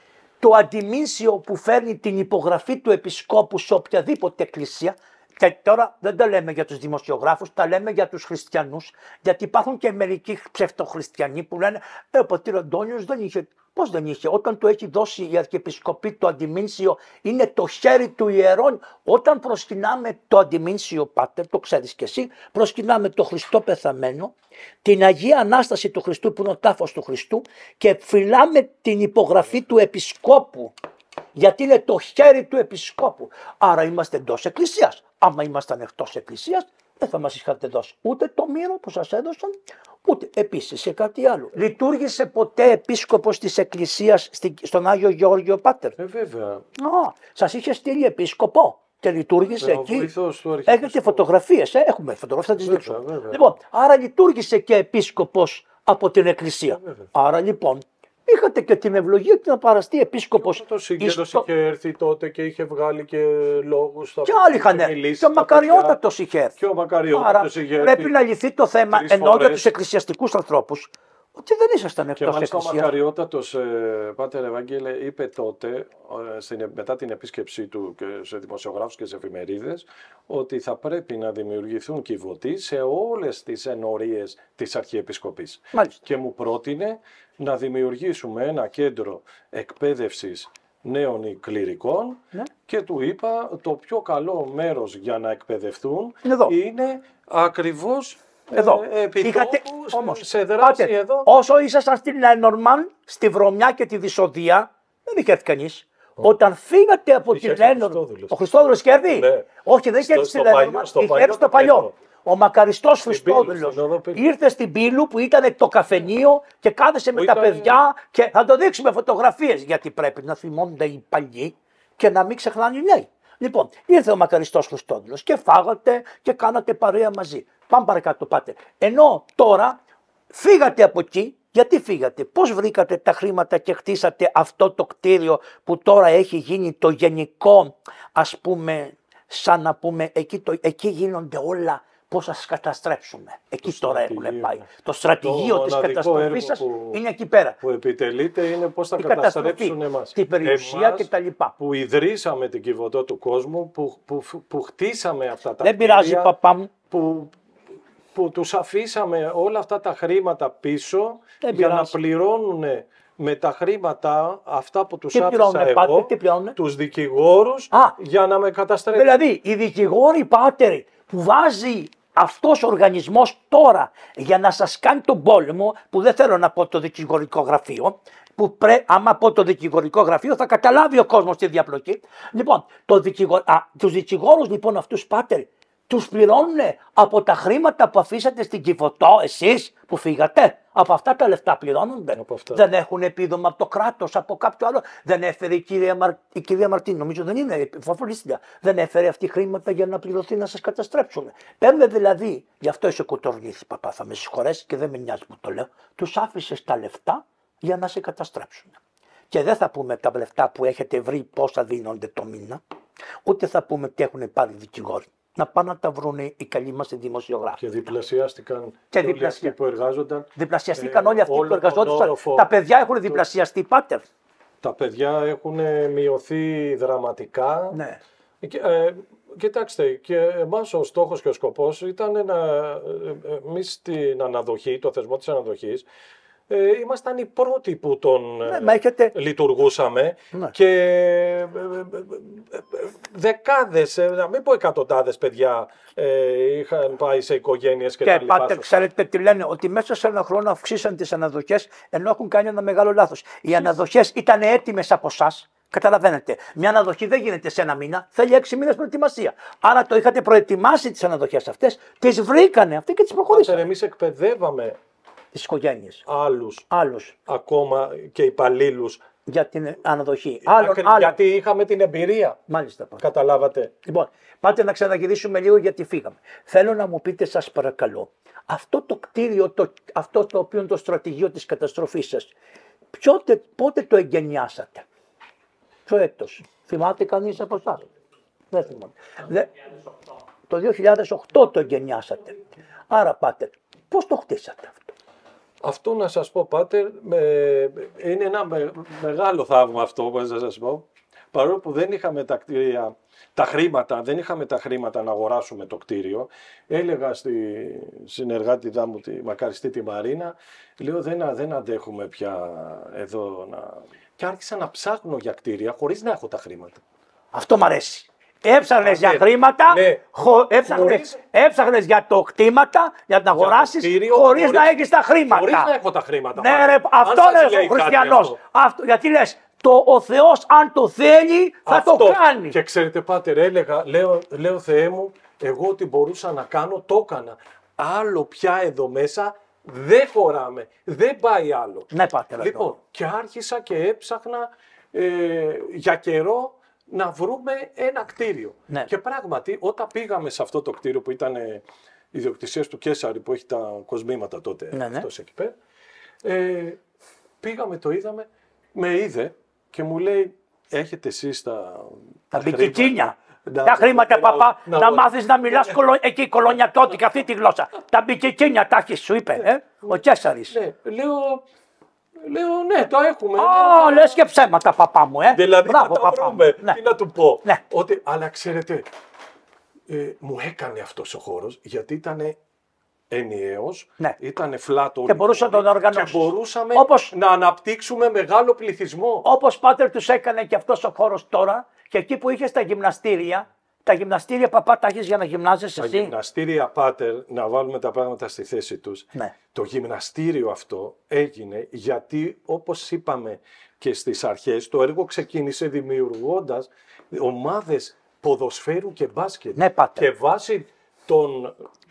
Το αντιμήνσιο που φέρνει την υπογραφή του επισκόπου σε οποιαδήποτε εκκλησία, και τώρα δεν τα λέμε για τους δημοσιογράφους, τα λέμε για τους χριστιανούς, γιατί υπάρχουν και μερικοί ψευτοχριστιανοί που λένε «Ε, ο πατήρ Αντώνιος δεν είχε». Πώς δεν είχε? Όταν του έχει δώσει η Αρχιεπισκοπή το αντιμήνσιο, είναι το χέρι του ιερών. Όταν προσκυνάμε το αντιμήνσιο, πάτερ, το ξέρεις κι εσύ, προσκυνάμε το Χριστό πεθαμένο, την Αγία Ανάσταση του Χριστού που είναι ο τάφος του Χριστού και φυλάμε την υπογραφή του επισκόπου. Γιατί είναι το χέρι του επισκόπου. Άρα είμαστε εντός εκκλησίας. Άμα ήμασταν εκτός εκκλησίας, δεν θα μας είχατε δώσει ούτε το μύρο που σας έδωσαν, ούτε επίσης σε κάτι άλλο. Λειτουργήσε ποτέ επίσκοπος της εκκλησίας στον Άγιο Γεώργιο, πάτερ? Ε, βέβαια. Α, σας είχε στείλει επίσκοπο και λειτουργήσε ε, εκεί. Του Έχετε φωτογραφίες, ε? Έχουμε φωτογραφίες, θα τις δείξω. Λοιπόν, άρα λειτουργήσε και επίσκοπος από την εκκλησία. Ε, άρα λοιπόν, είχατε και την ευλογία του να παραστεί επίσκοπος. Το Σύγγερος είχε έρθει τότε και είχε βγάλει και λόγους. Και άλλοι είχαν έρθει. Και ο Μακαριότατος είχε έρθει. Και ο Μακαριότατος είχε έρθει. Πρέπει να λυθεί το θέμα, ενώ για τους εκκλησιαστικούς ανθρώπους, ότι δεν ήσασταν εκτός εκκλησίας. Και μάλιστα ο Μακαριότατος, ε, πάτερ Ευάγγελε, είπε τότε, ε, στην, μετά την επίσκεψή του και σε δημοσιογράφους και σε εφημερίδες, ότι θα πρέπει να δημιουργηθούν κυβωτοί σε όλες τις ενορίες της Αρχιεπισκοπής. Μάλιστα. Και μου πρότεινε να δημιουργήσουμε ένα κέντρο εκπαίδευσης νέων κληρικών, ναι. Και του είπα το πιο καλό μέρος για να εκπαιδευτούν εδώ είναι ακριβώς εδώ. Ε, επιτόπου, όμως, σε δράση πάτε, εδώ. Όσο ήσασταν στην Λένορμαν, στη Βρωμιά και τη Δυσοδεία, δεν είχε έρθει κανείς. Oh. Όταν φύγατε από τη Λένορμαν, ο Χριστόδουλος είχε έρθει. Ναι. Όχι, δεν είχε έρθει στη Λένορμαν, είχε έρθει στο παλιό. Ο μακαριστός Χριστόδουλος ήρθε στην Πύλου που ήταν το καφενείο και κάθεσε με ήταν... τα παιδιά και θα το δείξουμε φωτογραφίες, γιατί πρέπει να θυμώνται οι παλιοί και να μην ξεχνάνε οι νέοι. Λοιπόν, ήρθε ο μακαριστός Χριστόδουλος και φάγατε και κάνατε παρέα μαζί. Πάμε παρακάτω, πάτε. Ενώ τώρα φύγατε από εκεί. Γιατί φύγατε, πώς βρήκατε τα χρήματα και χτίσατε αυτό το κτίριο που τώρα έχει γίνει το γενικό, ας πούμε, σαν να πούμε, εκεί, το, εκεί γίνονται όλα. Πώς θα σας καταστρέψουμε. Εκεί το τώρα έχουν πάει. Το στρατηγείο της καταστροφής σας είναι εκεί πέρα. Που επιτελείται είναι πώς θα καταστρέψουν εμάς. Την περιουσία κτλ. Που ιδρύσαμε την Κιβωτό του κόσμου, που, που, που χτίσαμε αυτά τα Δεν κτίρια, πειράζει, παπά μου. Που, που τους αφήσαμε όλα αυτά τα χρήματα πίσω. Δεν για πειράζει. Να πληρώνουν με τα χρήματα αυτά που τους τι άφησα εγώ, πάτε, τους δικηγόρους, Α, για να με καταστρέψουν. Δηλαδή, οι δικηγόροι, πάτεροι, που βάζει αυτός ο οργανισμός τώρα για να σας κάνει τον πόλεμο, που δεν θέλω να πω το δικηγορικό γραφείο, που πρέ, άμα πω το δικηγορικό γραφείο θα καταλάβει ο κόσμος τη διαπλοκή. Λοιπόν, το δικηγο, α, τους δικηγόρους λοιπόν αυτούς, πάτεροι, τους πληρώνουν από τα χρήματα που αφήσατε στην Κιβωτό εσείς που φύγατε. Από αυτά τα λεφτά πληρώνονται. Δεν έχουν επίδομα από το κράτος, από κάποιο άλλο. Δεν έφερε η κυρία, Μαρ... η κυρία Μαρτίνη, νομίζω δεν είναι, φοφορίστρια. Δεν έφερε αυτή χρήματα για να πληρωθεί να σας καταστρέψουν. Παίρνουν δηλαδή, γι' αυτό είσαι κουτοργήθη, παπά, θα με συγχωρέσει και δεν με νοιάζει που το λέω. Τους άφησες τα λεφτά για να σε καταστρέψουν. Και δεν θα πούμε τα λεφτά που έχετε βρει πόσα δίνονται το μήνα, ούτε θα πούμε τι έχουν πάρει οι δικηγόροι. Να πάνε να τα βρουν οι καλοί μας οι δημοσιογράφοι. Και διπλασιάστηκαν και όλοι αυτοί που εργάζονταν. Διπλασιαστήκαν ε, όλοι αυτοί που εργαζόντουσαν. Τα παιδιά έχουν διπλασιαστεί, πάτερ. Τα παιδιά έχουν μειωθεί δραματικά. Ναι. Και, ε, κοιτάξτε, και εμάς ο στόχος και ο σκοπός ήταν να εμείς στην αναδοχή, το θεσμό της αναδοχής, Ε, ήμασταν οι πρώτοι που τον ναι, έχετε... λειτουργούσαμε ναι. Και ε, ε, ε, δεκάδες, ε, να μην πω εκατοντάδες παιδιά ε, είχαν πάει σε οικογένειες και, και τα λοιπά. Και πάτε, ξέρετε τι λένε, ότι μέσα σε ένα χρόνο αυξήσαν τις αναδοχές ενώ έχουν κάνει ένα μεγάλο λάθος. Οι αναδοχές ήταν έτοιμες από εσάς Καταλαβαίνετε. Μια αναδοχή δεν γίνεται σε ένα μήνα, θέλει έξι μήνες προετοιμασία. Άρα το είχατε προετοιμάσει τις αναδοχές αυτές, τις βρήκανε αυτοί και τις προχωρήσανε. Εμείς εκπαιδεύαμε Τις οικογένειες. Άλλους, Άλλους. ακόμα και υπαλλήλους. Για την αναδοχή. Άλλον, Ακρι... άλλον. Γιατί είχαμε την εμπειρία. Μάλιστα. Πάτε. Καταλάβατε. Λοιπόν, πάτε να ξαναγυρίσουμε λίγο γιατί φύγαμε. Θέλω να μου πείτε, σας παρακαλώ, αυτό το κτίριο, το, αυτό το οποίο είναι το στρατηγείο της καταστροφής σας, ποτε, πότε το εγκαινιάσατε? Ποιο έτος? Θυμάται κανείς από εσάς? Δεν θυμάται. Δε, το δύο χιλιάδες οκτώ το εγκαινιάσατε. Άρα, πάτε, πώς το χτίσατε αυτό? Αυτό να σας πω, Πάτερ, είναι ένα με, μεγάλο θαύμα αυτό που θα σας πω. Παρόλο που δεν είχαμε τα κτίρια, τα χρήματα, δεν είχαμε τα χρήματα να αγοράσουμε το κτίριο, έλεγα στη συνεργάτηδά μου, τη μακαριστή τη Μαρίνα, λέω δεν, δεν αντέχουμε πια εδώ να... Και άρχισα να ψάχνω για κτίρια χωρίς να έχω τα χρήματα. Αυτό μ' αρέσει. Έψαχνες για χρήματα, ναι. χω, έψαχνες, χωρίς... έψαχνες για το κτήματα, για να αγοράσεις, χωρίς, χωρίς να έχεις τα χρήματα. Χωρίς να έχω τα χρήματα. Ναι, ρε, αυτό λες ο χριστιανός. Αυτό, γιατί λες, το, ο Θεός αν το θέλει θα αυτό. Το κάνει. Και ξέρετε, Πάτερ, έλεγα, λέω, λέω Θεέ μου, εγώ ό,τι μπορούσα να κάνω, το έκανα. Άλλο πια εδώ μέσα δεν χωράμε, δεν πάει άλλο. Ναι, Πάτερ. Λοιπόν, εδώ. Και άρχισα και έψαχνα ε, για καιρό να βρούμε ένα κτίριο. Ναι. Και πράγματι, όταν πήγαμε σε αυτό το κτίριο που ήταν ε, ιδιοκτησίας του Κέσαρη, που έχει τα κοσμήματα τότε, ναι, ναι. αυτός εκεί πέρα, ε, πήγαμε, το είδαμε, με είδε και μου λέει, έχετε εσείς τα... Τα μπικικίνια. Τα, τα χρήματα, να, παπά, να, να, να μάθεις να μιλάς κολο, εκεί κολονιακιώτικα, αυτή τη γλώσσα. Τα μπικικίνια τα έχεις, σου είπε, ε, ο Κέσαρης. Ναι, λέω... Λέω ναι, το έχουμε. Α, λες και ψέματα, παπά μου, ε. Δηλαδή, μπράβο, θα τα παπά βρούμε. Ναι. Τι να του πω. Ναι. Ότι, αλλά ξέρετε, ε, μου έκανε αυτός ο χώρος γιατί ήταν ενιαίος, ναι. ήταν flat όλη. Και μπορούσε να τον οργανώσει. Και μπορούσαμε όπως, να αναπτύξουμε μεγάλο πληθυσμό. Όπως, Πάτερ, τους έκανε και αυτός ο χώρος τώρα, και εκεί που είχες τα γυμναστήρια, τα γυμναστήρια, παπά, τα έχεις για να γυμνάζεσαι εσύ. Τα γυμναστήρια, Πάτερ, να βάλουμε τα πράγματα στη θέση τους. Ναι. Το γυμναστήριο αυτό έγινε γιατί, όπως είπαμε και στις αρχές, το έργο ξεκίνησε δημιουργώντας ομάδες ποδοσφαίρου και μπάσκετ. Ναι, Πάτερ. Και βάσει των,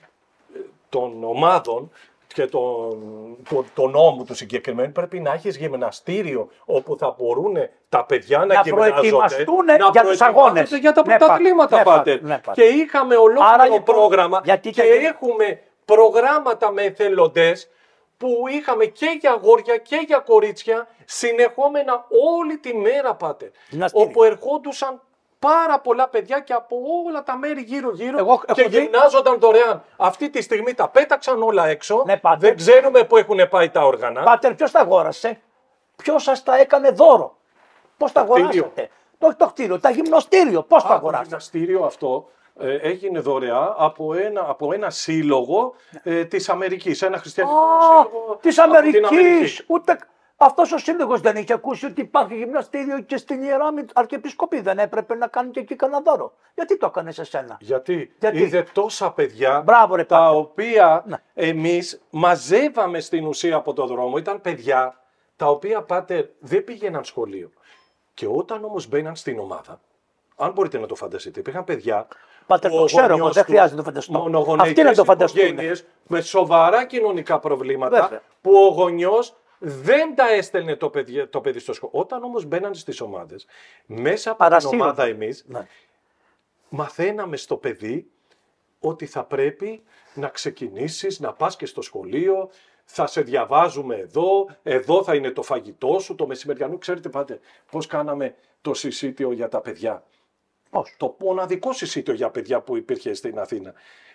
των ομάδων και τον, το, το νόμο του συγκεκριμένου πρέπει να έχεις γυμναστήριο όπου θα μπορούν τα παιδιά να, να προετοιμαστούν για τους αγώνες. Για τα ναι, πρωταθλήματα, ναι, Πάτερ. Ναι, και είχαμε ολόκληρο Άρα, λοιπόν, πρόγραμμα γιατί και και... έχουμε προγράμματα με εθελοντές που είχαμε και για αγόρια και για κορίτσια συνεχόμενα όλη τη μέρα, Πάτερ. Όπου ερχόντουσαν πάρα πολλά παιδιά και από όλα τα μέρη γύρω-γύρω Εγώ, και δει... γυμνάζονταν δωρεάν. Αυτή τη στιγμή τα πέταξαν όλα έξω. Ναι, δεν ξέρουμε πού έχουν πάει τα όργανα. Πάτερ, ποιος τα αγόρασε? Ποιος σας τα έκανε δώρο? Πώς τα αγοράσατε? Το, το κτίριο, τα γυμνοστήριο, πώς τα αγοράσατε? Το γυμναστήριο αυτό ε, έγινε δωρεά από ένα, από ένα σύλλογο ε, της Αμερικής. Ένα χριστιανικό σύλλογο της Αμερικής. Ούτε... Αυτός ο σύλλογος δεν είχε ακούσει ότι υπάρχει γυμναστήριο και στην Ιερά Αρχιεπισκοπή? Δεν έπρεπε να κάνει και εκεί κανένα δώρο? Γιατί το έκανε σε σένα? Γιατί, Γιατί? είδε τόσα παιδιά. Μπράβο, ρε, τα Πάτερ. οποία ναι. εμείς μαζεύαμε στην ουσία από το δρόμο. Ήταν παιδιά τα οποία, Πάτερ, δεν πήγαιναν σχολείο. Και όταν όμως μπαίναν στην ομάδα, αν μπορείτε να το φανταστείτε, υπήρχαν παιδιά. Πάτερ, το ξέρω εγώ, δεν χρειάζεται να το φανταστώ. Αυτοί να το φανταστούν. Με σοβαρά κοινωνικά προβλήματα. Βέβαια. Που ο γονιός δεν τα έστελνε το παιδί, το παιδί στο σχολείο. Όταν όμως μπαίναν στις ομάδες, μέσα από Παρασύλλον. την ομάδα εμείς, ναι. μαθαίναμε στο παιδί ότι θα πρέπει να ξεκινήσεις, να πας και στο σχολείο, θα σε διαβάζουμε εδώ, εδώ θα είναι το φαγητό σου, το μεσημεριανό. Ξέρετε, πάτε, πώς κάναμε το συσίτιο για τα παιδιά. Πώς? Το μοναδικό συσίτιο για παιδιά που υπήρχε στην Αθήνα.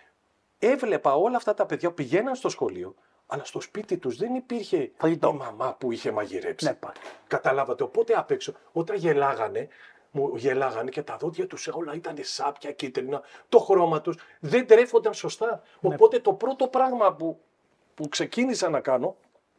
Έβλεπα όλα αυτά τα παιδιά πηγαίναν στο σχολείο, αλλά στο σπίτι τους δεν υπήρχε φαγητό. Η μαμά που είχε μαγειρέψει. Ναι, πάλι. Καταλάβατε, οπότε απ' έξω, όταν γελάγανε, μου γελάγανε και τα δόντια τους όλα ήταν σάπια κίτρινα, το χρώμα τους δεν τρέφονταν σωστά. Ναι. Οπότε το πρώτο πράγμα που, που ξεκίνησα να κάνω,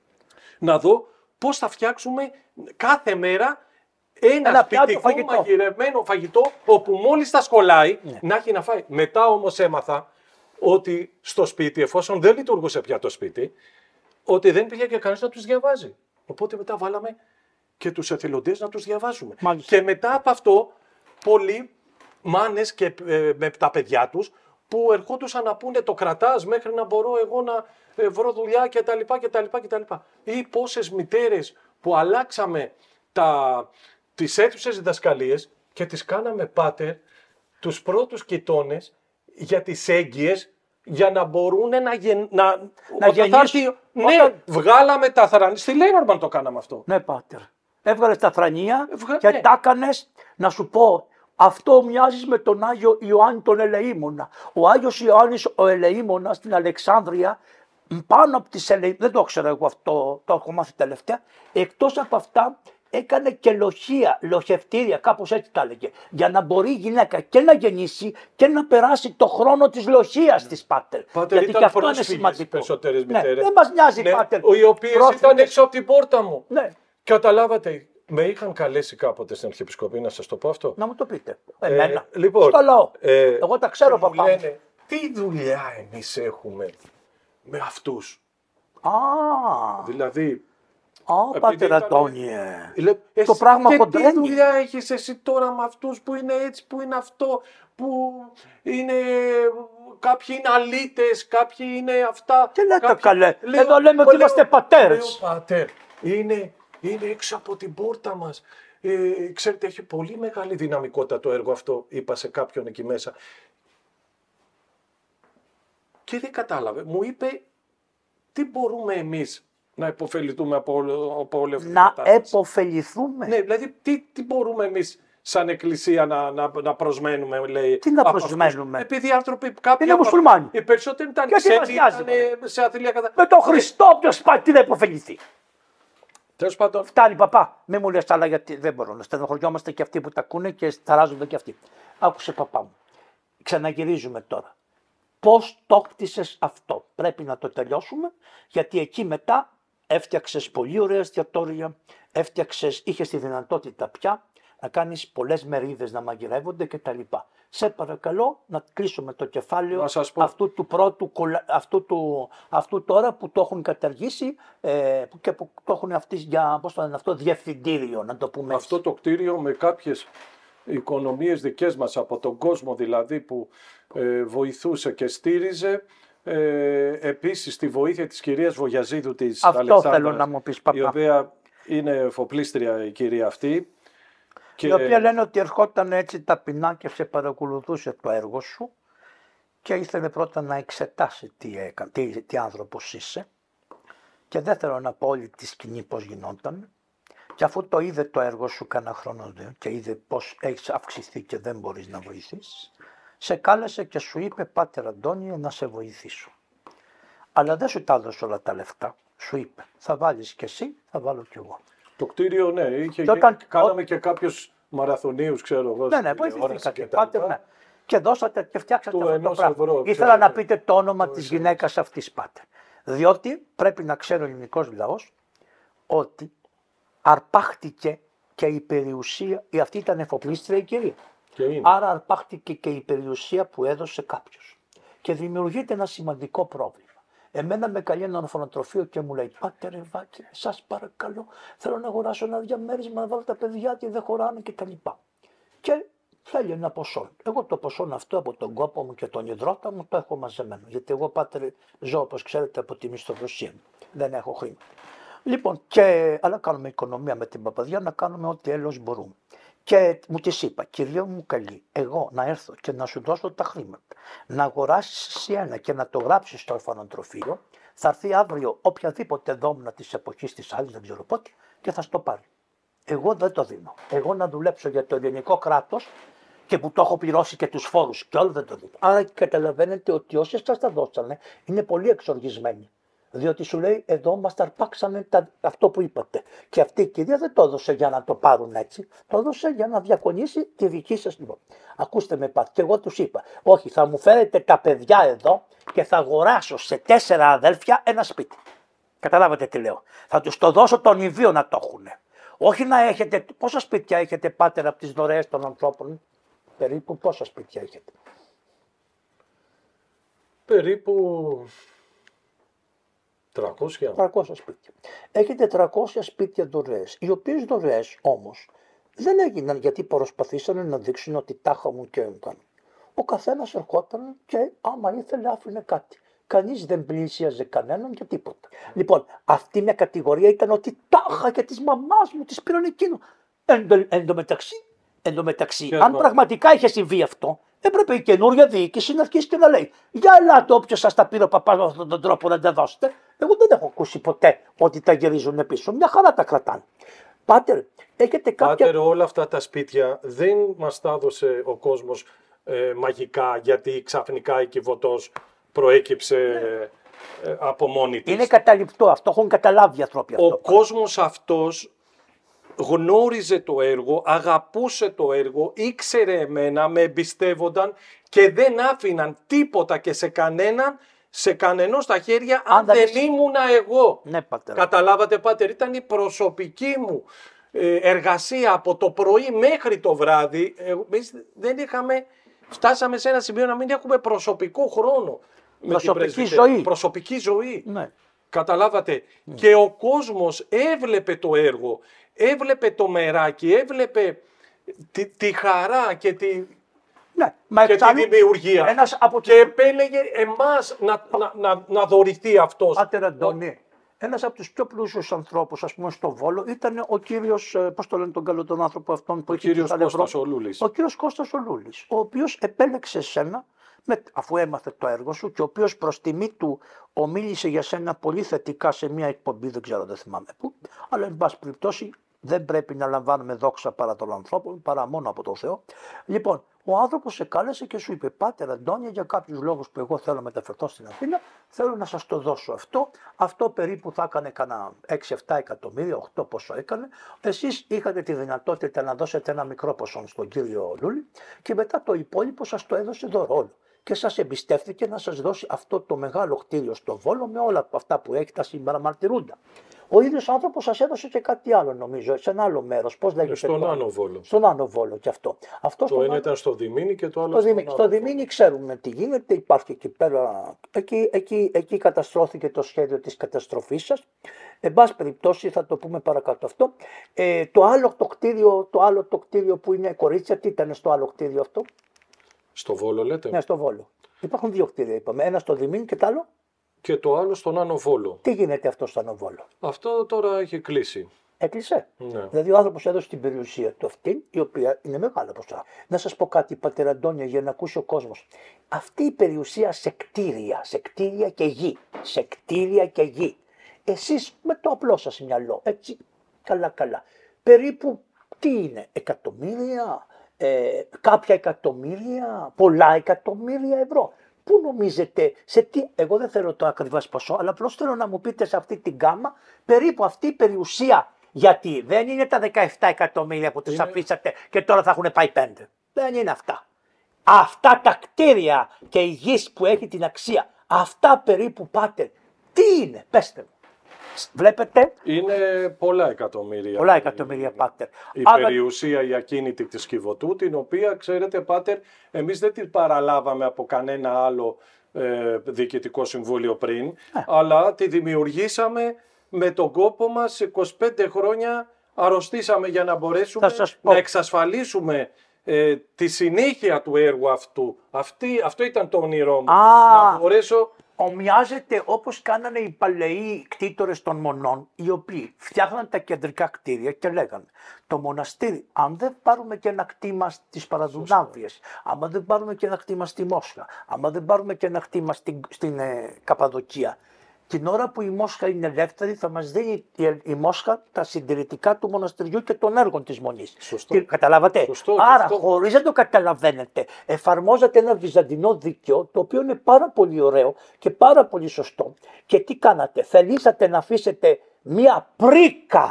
να δω πώς θα φτιάξουμε κάθε μέρα ένα, ένα σπιτικό φαγητό. Μαγειρεμένο φαγητό, όπου μόλις θα σκολάει, ναι. να έχει να φάει. Μετά όμως έμαθα ότι στο σπίτι, εφόσον δεν λειτουργούσε πια το σπίτι, ότι δεν πήγε και κανείς να τους διαβάζει. Οπότε μετά βάλαμε και τους εθελοντές να τους διαβάζουμε. Μάλιστα. Και μετά από αυτό, πολλοί μάνες και ε, με τα παιδιά τους που ερχόντουσαν να πούνε το κρατάς μέχρι να μπορώ εγώ να ε, βρω δουλειά κτλ. κτλ, κτλ. Ή πόσες μητέρες που αλλάξαμε τα, τις αίθουσες διδασκαλίες και τις κάναμε πάτερ τους πρώτους κοιτώνες για τις έγκυες για να μπορούν να, γεν... να... να γεννήσουν. Ναι, όταν... βγάλαμε τα θρανία. Στη Λέινορμαν το κάναμε αυτό. Ναι, πάτερ. Έβγαλες τα θρανία Βγα... και ναι. τα έκανες, να σου πω, αυτό μοιάζει με τον Άγιο Ιωάννη τον Ελεήμονα. Ο Άγιος Ιωάννης ο Ελεήμονας στην Αλεξάνδρεια, πάνω από τις Ελεήμονες, δεν το ξέρω εγώ αυτό, το έχω μάθει τελευταία, εκτός από αυτά έκανε και λοχεία, λοχευτήρια, κάπως έτσι τα έλεγε, για να μπορεί η γυναίκα και να γεννήσει και να περάσει το χρόνο της λοχείας της, πάτερ. Πάτερ, γιατί και αυτό είναι σημαντικό. Περισσότερες Ναι, μητέρες. δεν μας νοιάζει, ναι, πάτερ. οι οποίες Πρόσφυγες. ήταν έξω από την πόρτα μου. Ναι. Καταλάβατε, με είχαν καλέσει κάποτε στην Αρχιεπισκοπή, να σας το πω αυτό. Να μου το πείτε. Εμένα. Ε, λοιπόν, στο λαό. ε, Εγώ τα ξέρω, και μου παπά. λένε, τι δουλειά εμείς έχουμε με αυτούς. Α, Δηλαδή, α, επειδή πάτερ ήταν- Αντώνιε. Λέ, εσύ, Το πράγμα και τι κοντρένει. δουλειά έχεις εσύ τώρα με αυτούς που είναι έτσι, που είναι αυτό, που είναι, κάποιοι είναι αλήτες, κάποιοι είναι αυτά. Τι λέτε κάποιοι- καλέ, Λέω- εδώ λέμε λέω- ότι είμαστε πατέρες. Λέω, πατέρ, είναι, είναι έξω από την πόρτα μας. Ε, ξέρετε, έχει πολύ μεγάλη δυναμικότητα το έργο αυτό, είπα σε κάποιον εκεί μέσα. Και δεν κατάλαβε. Μου είπε, τι μπορούμε εμείς να υποφεληθούμε από, όλο- από όλη αυτή την Να κατάσταση. εποφεληθούμε. Ναι, δηλαδή τι, τι μπορούμε εμείς σαν εκκλησία να, να, να προσμένουμε, λέει. Τι να από προσμένουμε? αυτούς. Επειδή οι άνθρωποι κάποιοι... Είναι από- μουσουλμάνοι. Οι περισσότεροι ήταν Και τι μας ξένοι, νοιάζει, ήταν σε αθλία κατά... Με τον Χριστό ποιος πάει, τι να υποφεληθεί. Τέλος πάντων, Φτάνει παπά, μην μου λες άλλα γιατί δεν μπορώ να στενοχωριόμαστε και αυτοί που τα ακούνε και ταράζονται και αυτοί. Άκουσε παπά μου, ξαναγυρίζουμε τώρα. Πώς το χτίσες αυτό, πρέπει να το τελειώσουμε, γιατί εκεί μετά έφτιαξες πολύ ωραία εστιατόρια, έφτιαξες, είχες τη δυνατότητα πια να κάνεις πολλές μερίδες να μαγειρεύονται κτλ. Σε παρακαλώ να κλείσουμε το κεφάλαιο Να σας πω. αυτού του πρώτου, κολα- αυτού, του, αυτού τώρα που το έχουν καταργήσει ε, που- και που το έχουν αυτοί για, πώς το λένε αυτό, διευθυντήριο, να το πούμε έτσι. αυτό το κτίριο με κάποιες οικονομίες δικές μας από τον κόσμο δηλαδή που ε, βοηθούσε και στήριζε, ε, επίσης τη βοήθεια της κυρίας Βογιαζίδου της Αυτό Αλεξάνδρας, θέλω να μου πεις, παπά. η οποία είναι εφοπλίστρια η κυρία αυτή. Και Η οποία λένε ότι ερχόταν έτσι ταπεινά και σε παρακολουθούσε το έργο σου και ήθελε πρώτα να εξετάσει τι, έκα, τι, τι άνθρωπος είσαι και δεν θέλω να πω όλη τη σκηνή πώς γινόταν και αφού το είδε το έργο σου κάνα χρόνο δε, και είδε πώς έχεις αυξηθεί και δεν μπορείς να βοηθήσεις, σε κάλεσε και σου είπε, Πάτερ Αντώνιε, να σε βοηθήσω. Αλλά δεν σου τα έδωσε όλα τα λεφτά. Σου είπε, θα βάλεις και εσύ, θα βάλω κι εγώ. το κτίριο, ναι, είχε, Και όταν- κάναμε και κάποιους μαραθωνίους, ξέρω εγώ, Ναι, στην ναι, τηλεόραση βοηθηθήκατε. και τα Πάτε, λοιπά. ναι. Και δώσατε και φτιάξατε Του αυτό το ενός πράγμα. ευρώ, Ήθελα να ξέρετε. πείτε το όνομα Το της εσείς. γυναίκας αυτής, Πάτερ. Διότι πρέπει να ξέρει ο ελληνικός λαός ότι αρπάχτηκε και η περιουσία, η αυτή ήταν εφοπλίστρια η κυρία. Και είναι. Άρα αρπάχτηκε και η περιουσία που έδωσε κάποιος. Και δημιουργείται ένα σημαντικό πρόβλημα. Εμένα με καλεί ένα ορφανοτροφείο και μου λέει, Πάτερ Ευάγγελε, σας παρακαλώ, θέλω να αγοράσω ένα διαμέρισμα να βάλω τα παιδιά και δεν χωράνε κτλ. Και θέλει ένα ποσό. Εγώ το ποσό αυτό από τον κόπο μου και τον υδρότα μου το έχω μαζεμένο. Γιατί εγώ, Πάτερ, ζω όπως ξέρετε από τη μισθοδοσία μου. Δεν έχω χρήμα. Λοιπόν, και, αλλά κάνουμε οικονομία με την παπαδιά να κάνουμε ό,τι έλεος μπορούμε. Και μου της είπα, κυρία μου καλή, εγώ να έρθω και να σου δώσω τα χρήματα, να αγοράσεις εσύ ένα και να το γράψεις στο ορφανοτροφείο, θα έρθει αύριο οποιαδήποτε δόμνα της εποχής της άλλης, δεν ξέρω πότε, και θα στο πάρει. Εγώ δεν το δίνω. Εγώ να δουλέψω για το ελληνικό κράτος και που το έχω πληρώσει και τους φόρους και όλο δεν το δίνω. Άρα καταλαβαίνετε ότι όσοι σας τα δώσανε είναι πολύ εξοργισμένοι. Διότι σου λέει εδώ μας τα αρπάξανε τα, αυτό που είπατε. Και αυτή η κυρία δεν το έδωσε για να το πάρουν έτσι. Το έδωσε για να διακονήσει τη δική σας λοιπόν. Ακούστε με πάτε. Και εγώ τους είπα, όχι θα μου φέρετε τα παιδιά εδώ και θα αγοράσω σε τέσσερα αδέλφια ένα σπίτι. Καταλάβατε τι λέω. Θα τους το δώσω τον ιδίο να το έχουν. Όχι να έχετε, πόσα σπίτια έχετε Πάτερ από τις δωρεές των ανθρώπων. Περίπου πόσα σπίτια έχετε. Περίπου τριακόσια. τριακόσια σπίτια. Έχετε τριακόσια σπίτια δωρεές, οι οποίες δωρεές όμως δεν έγιναν γιατί προσπαθήσανε να δείξουν ότι τάχα μου και έκανε. Ο καθένας ερχόταν και άμα ήθελε άφηνε κάτι. Κανείς δεν πλησίαζε κανέναν για τίποτα. Λοιπόν, αυτή μια κατηγορία ήταν ότι τάχα και της μαμάς μου της πήραν εκείνο. Εν, εν, εν τω μεταξύ, εν τω μεταξύ Και αν μα... πραγματικά είχε συμβεί αυτό, έπρεπε η καινούρια διοίκηση να αρχίσει και να λέει: για ελάτε, όποιος σας τα πήρε ο παπάς με αυτόν τον τρόπο να τα δώσετε. Εγώ δεν έχω ακούσει ποτέ ότι τα γυρίζουν πίσω. Μια χαρά τα κρατάνε. Πάτερ, έχετε κάποια. Πάτερ, όλα αυτά τα σπίτια δεν μας τα έδωσε ο κόσμος ε, μαγικά, γιατί ξαφνικά η Κιβωτός προέκυψε ναι. ε, από μόνη της. Είναι καταληπτό αυτό, έχουν καταλάβει οι άνθρωποι αυτό. Ο κόσμος αυτός γνώριζε το έργο, αγαπούσε το έργο, ήξερε εμένα, με εμπιστεύονταν και δεν άφηναν τίποτα και σε κανέναν, σε κανενός στα χέρια αν, αν δεν είσαι... ήμουνα εγώ. Ναι, πατέρα. Καταλάβατε, πάτερ, ήταν η προσωπική μου ε, εργασία από το πρωί μέχρι το βράδυ. Εμείς δεν είχαμε, φτάσαμε σε ένα σημείο να μην έχουμε προσωπικό χρόνο. Προσωπική με ζωή. Προσωπική ζωή. Ναι. Καταλάβατε. Mm. Και ο κόσμος έβλεπε το έργο, έβλεπε το μεράκι, έβλεπε τη, τη χαρά και τη, ναι, μα και εξάλλου, τη δημιουργία. Ένας από και επέλεγε εμάς να, να, να, να δωρηθεί αυτός. Πάτερ Αντώνη, ένας από τους πιο πλούσιους ανθρώπους, ας πούμε, στο Βόλο ήταν ο κύριος, πώς το λένε τον καλό τον άνθρωπο αυτόν που ο έχει κύριος Κώστας ο Λούλης. Ο κύριος Κώστας ο Λούλης, ο οποίος επέλεξε σένα, με, αφού έμαθε το έργο σου και ο οποίος προς τιμή του ομίλησε για σένα πολύ θετικά σε μια εκπομπή, δεν ξέρω, δεν θυμάμαι πού, αλλά εν πάση περιπτώσει δεν πρέπει να λαμβάνουμε δόξα παρά των ανθρώπων, παρά μόνο από τον Θεό. Λοιπόν, ο άνθρωπος σε κάλεσε και σου είπε: Πάτερ Αντώνη, για κάποιους λόγους που εγώ θέλω να μεταφερθώ στην Αθήνα, θέλω να σας το δώσω αυτό. Αυτό περίπου θα έκανε κανένα έξι επτά εκατομμύρια, οκτώ πόσο έκανε. Εσείς είχατε τη δυνατότητα να δώσετε ένα μικρό ποσό στον κύριο Λούλη και μετά το υπόλοιπο σας το έδωσε δωρεάν. Και σας εμπιστεύτηκε να σας δώσει αυτό το μεγάλο κτίριο στο Βόλο με όλα αυτά που έχει τα σήμερα μαρτυρούντα. Ο ίδιος άνθρωπος σας έδωσε και κάτι άλλο, νομίζω, σε ένα άλλο μέρος. Πώς λέγεται? Στον Άνω Βόλο. Στον Άνω Βόλο και αυτό. αυτό το ένα ήταν στο Διμήνι και το άλλο στο Διμήνι. Στο Διμήνι ξέρουμε τι γίνεται, υπάρχει εκεί πέρα. Εκεί, εκεί, εκεί καταστρώθηκε το σχέδιο της καταστροφής σας. Εν πάση περιπτώσει, θα το πούμε παρακάτω αυτό. Ε, το, άλλο, το, κτίριο, το άλλο το κτίριο που είναι κορίτσια, τι ήταν στο άλλο κτίριο αυτό? Στο Βόλο λέτε? Ναι, στο Βόλο. Υπάρχουν δύο κτίρια, είπαμε. Ένα στο Διμήνι και το άλλο. Και το άλλο στον Άνω Βόλο. Τι γίνεται αυτό στον Άνω Βόλο? Αυτό τώρα έχει κλείσει. Έκλεισε. Ναι. Δηλαδή ο άνθρωπος έδωσε την περιουσία του αυτή, η οποία είναι μεγάλα ποσά. Να σας πω κάτι, Πατέρα Αντώνια, για να ακούσει ο κόσμος. Αυτή η περιουσία σε κτίρια, σε κτίρια και γη, σε κτίρια και γη. Εσείς με το απλό σας μυαλό, έτσι, καλά καλά. Περίπου τι είναι, εκατομμύρια, ε, κάποια εκατομμύρια, πολλά εκατομμύρια ευρώ. Πού νομίζετε, σε τι, εγώ δεν θέλω το ακριβώς ποσό, αλλά απλώς θέλω να μου πείτε σε αυτή την γκάμα περίπου αυτή η περιουσία. Γιατί δεν είναι τα δεκαεπτά εκατομμύρια που τους είναι... αφήσατε και τώρα θα έχουν πάει πέντε. Δεν είναι αυτά. Αυτά τα κτίρια και η γης που έχει την αξία, αυτά περίπου, πάτε, τι είναι, πέστε μου. Βλέπετε. Είναι πολλά εκατομμύρια. Πολλά εκατομμύρια, πάτερ. Η Άρα... περιουσία η ακίνητη της Κιβωτού, την οποία, ξέρετε, πάτερ, εμείς δεν την παραλάβαμε από κανένα άλλο ε, διοικητικό συμβούλιο πριν, ε. αλλά τη δημιουργήσαμε με τον κόπο μας. είκοσι πέντε χρόνια αρρωστήσαμε για να μπορέσουμε να εξασφαλίσουμε ε, τη συνέχεια του έργου αυτού. Αυτή, αυτό ήταν το όνειρό μου. Α. Να μπορέσω... Ομοιάζεται όπως κάνανε οι παλαιοί κτήτορες των μονών, οι οποίοι φτιάχναν τα κεντρικά κτίρια και λέγανε το μοναστήρι, αν δεν πάρουμε και ένα κτήμα στις Παραδουνάβιες, άμα δεν πάρουμε και ένα κτήμα στη Μόσχα, άμα δεν πάρουμε και ένα κτήμα στην, στην ε, Καπαδοκία, την ώρα που η Μόσχα είναι ελεύθερη θα μας δίνει η, η Μόσχα τα συντηρητικά του μοναστηριού και των έργων της Μονής. Σωστό. Και, καταλάβατε. Σωστό, Άρα σωστό. χωρίς να το καταλαβαίνετε εφαρμόζατε ένα βυζαντινό δίκαιο το οποίο είναι πάρα πολύ ωραίο και πάρα πολύ σωστό. Και τι κάνατε? Θελήσατε να αφήσετε μία πρίκα,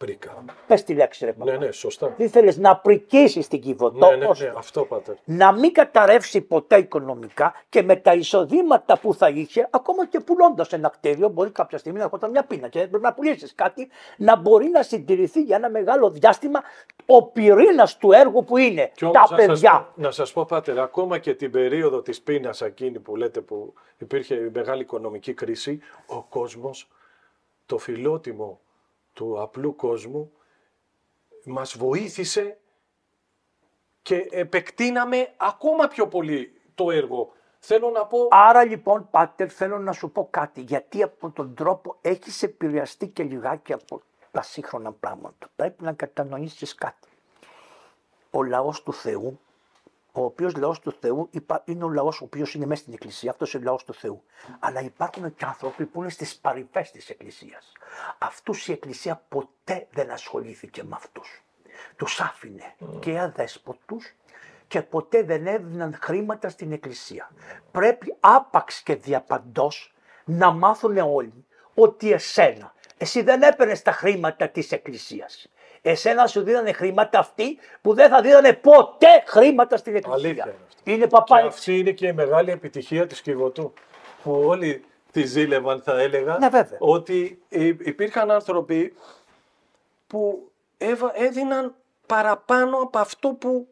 Πρίκα. Πες τη λέξη, ρε παπά. Ναι, ναι, σωστά. Ήθελες να πρικήσεις την Κιβωτό. Ναι, ναι, ναι, αυτό, πάτερ. Να μην καταρρεύσει ποτέ οικονομικά και με τα εισοδήματα που θα είχε, ακόμα και πουλώντας ένα κτίριο, μπορεί κάποια στιγμή να έρχονταν μια πείνα και πρέπει να πουλήσεις κάτι, να μπορεί να συντηρηθεί για ένα μεγάλο διάστημα ο πυρήνας του έργου που είναι Και τα όμως, να παιδιά. σας πω, να σας πω, πάτερ, ακόμα και την περίοδο της πείνας εκείνη που λέτε που υπήρχε η μεγάλη οικονομική κρίση, ο κόσμος, το φιλότιμο του απλού κόσμου, μας βοήθησε και επεκτείναμε ακόμα πιο πολύ το έργο. Θέλω να πω... Άρα λοιπόν, πάτερ, θέλω να σου πω κάτι, γιατί από τον τρόπο έχεις επηρεαστεί και λιγάκι από τα σύγχρονα πράγματα. Πρέπει να κατανοήσεις κάτι. Ο λαός του Θεού, ο οποίος λαός του Θεού είναι ο λαός ο οποίος είναι μέσα στην Εκκλησία, αυτός είναι ο λαός του Θεού. Αλλά υπάρχουν και άνθρωποι που είναι στις παρυφές της Εκκλησίας. Αυτούς η Εκκλησία ποτέ δεν ασχολήθηκε με αυτούς. Τους άφηνε mm. και αδέσποτους και ποτέ δεν έδιναν χρήματα στην Εκκλησία. Πρέπει άπαξ και διαπαντός να μάθουν όλοι ότι εσένα, εσύ δεν έπαιρνες τα χρήματα της Εκκλησίας. Εσένα σου δίνανε χρήματα αυτοί που δεν θα δίνανε ποτέ χρήματα στην Εκκλησία. Αλήθεια είναι αυτό. Είναι παπά. Και αυτή είναι και η μεγάλη επιτυχία της Κιβωτού. Που όλοι τη ζήλευαν, θα έλεγα. Ναι, βέβαια. Ότι υπήρχαν άνθρωποι που έδιναν παραπάνω από αυτό που,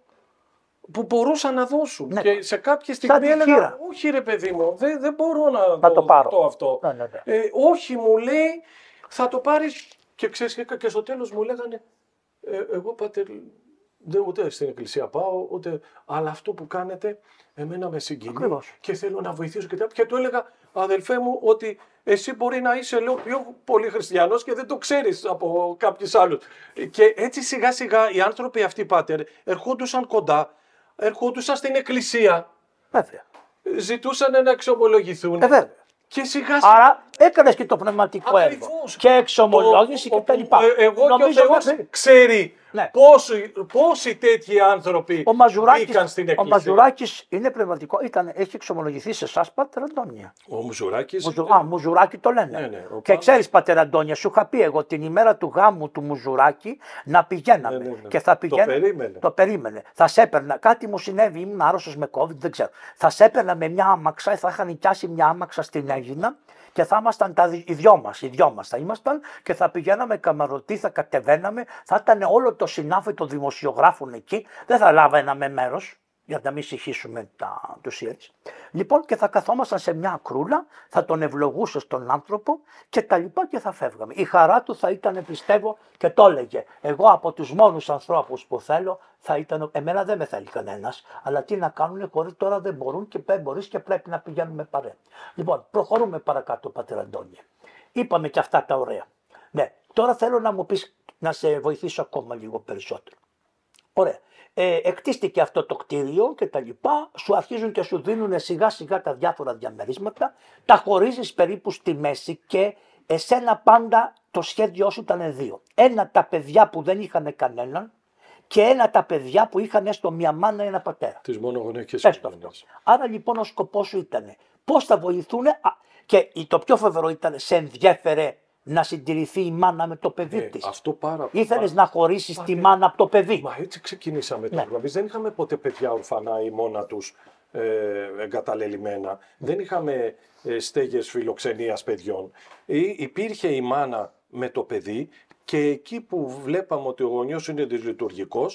που μπορούσαν να δώσουν. Ναι. Και σε κάποια στιγμή έλεγα, όχι ρε παιδί μου, δεν, δεν μπορώ να, να το, το πάρω το αυτό. Ναι, ναι, ναι. Ε, όχι, μου λέει, θα το πάρεις. Και ξέρεις, και στο τέλος μου λέγανε, ε, εγώ πάτερ, δεν, ούτε στην εκκλησία πάω, ούτε, αλλά αυτό που κάνετε εμένα με συγκινεί. Ακριβώς. Και θέλω να βοηθήσω και τέτοια. Και του έλεγα, αδελφέ μου, ότι εσύ μπορεί να είσαι λέω, πιο πολύ χριστιανός και δεν το ξέρεις από κάποιους άλλους. Και έτσι σιγά σιγά οι άνθρωποι αυτοί, πάτερ, ερχόντουσαν κοντά, ερχόντουσαν στην εκκλησία, βέβαια. Ζητούσαν να εξομολογηθούν. Ε, βέβαια. Και σιγά σιγά. Άρα έκανες και το πνευματικό έργο. Και εξομολόγηση και τα λοιπά. Εγώ και ο Θεός ξέρει ναι. πόσοι, πόσοι τέτοιοι άνθρωποι μπήκαν στην εκκλησία. Ο Μαζουράκης είναι πνευματικό. Ήταν, έχει εξομολογηθεί σε εσάς, Πάτερ Αντώνια. Ο Μουζουράκης. Μουζου, α, Μουζουράκη το λένε. Ναι, ναι, και ξέρεις, Πάτερ Αντώνια, σου είχα πει εγώ την ημέρα του γάμου του Μουζουράκη να πηγαίναμε. Ναι, ναι, ναι. Και θα πηγαίνα, το περίμενε. Το περίμενε. Θα σε έπαιρνα. Κάτι μου συνέβη, ήμουν άρρωστος με COVID, δεν ξέρω. Θα σε έπαιρνα με μια άμαξα, θα είχαν νοικιάσει μια άμαξα στην Έγινα. Και θα ήμασταν τα, οι δυο μας, οι δυο μας θα ήμασταν και θα πηγαίναμε καμαρωτή, θα κατεβαίναμε, θα ήταν όλο το συνάφι των δημοσιογράφων εκεί, δεν θα λάβαιναμε μέρος για να μην συγχύσουμε τα, τους ιερείς. Λοιπόν και θα καθόμασταν σε μια ακρούλα, θα τον ευλογούσε στον άνθρωπο και τα λοιπά και θα φεύγαμε. Η χαρά του θα ήταν, πιστεύω, και το έλεγε, εγώ από τους μόνους ανθρώπους που θέλω θα ήταν, εμένα δεν με θέλει κανένας, αλλά τι να κάνουν, χωρίς τώρα δεν μπορούν και δεν μπορείς και πρέπει να πηγαίνουμε παρέα. Λοιπόν, προχωρούμε παρακάτω, Πατέρα Αντώνη. Είπαμε και αυτά τα ωραία. Ναι, τώρα θέλω να μου πεις, να σε βοηθήσω ακόμα λίγο περισσότερο. Ωραία. Ε, εκτίστηκε αυτό το κτίριο και τα λοιπά, σου αρχίζουν και σου δίνουν σιγά σιγά τα διάφορα διαμερίσματα, τα χωρίζεις περίπου στη μέση και εσένα πάντα το σχέδιό σου ήταν δύο. Ένα τα παιδιά που δεν είχαν κανέναν και ένα τα παιδιά που είχαν έστω μια μάνα ή ένα πατέρα. Τις μονογονεϊκές οικογένειες. Άρα λοιπόν ο σκοπός σου ήταν πώς θα βοηθούν και το πιο φοβερό ήταν σε ενδιέφερε να συντηρηθεί η μάνα με το παιδί ε, της. Αυτό πάρα Ήθελες να χωρίσεις τη μάνα από το παιδί. Μα έτσι ξεκινήσαμε το έργο. Εμείς δεν είχαμε ποτέ παιδιά ορφανά ή μόνα τους ε, εγκαταλελειμμένα. Δεν είχαμε ε, στέγες φιλοξενίας παιδιών. Ε, υπήρχε η μάνα με το παιδί και εκεί που βλέπαμε ότι ο γονιός είναι δυσλειτουργικός,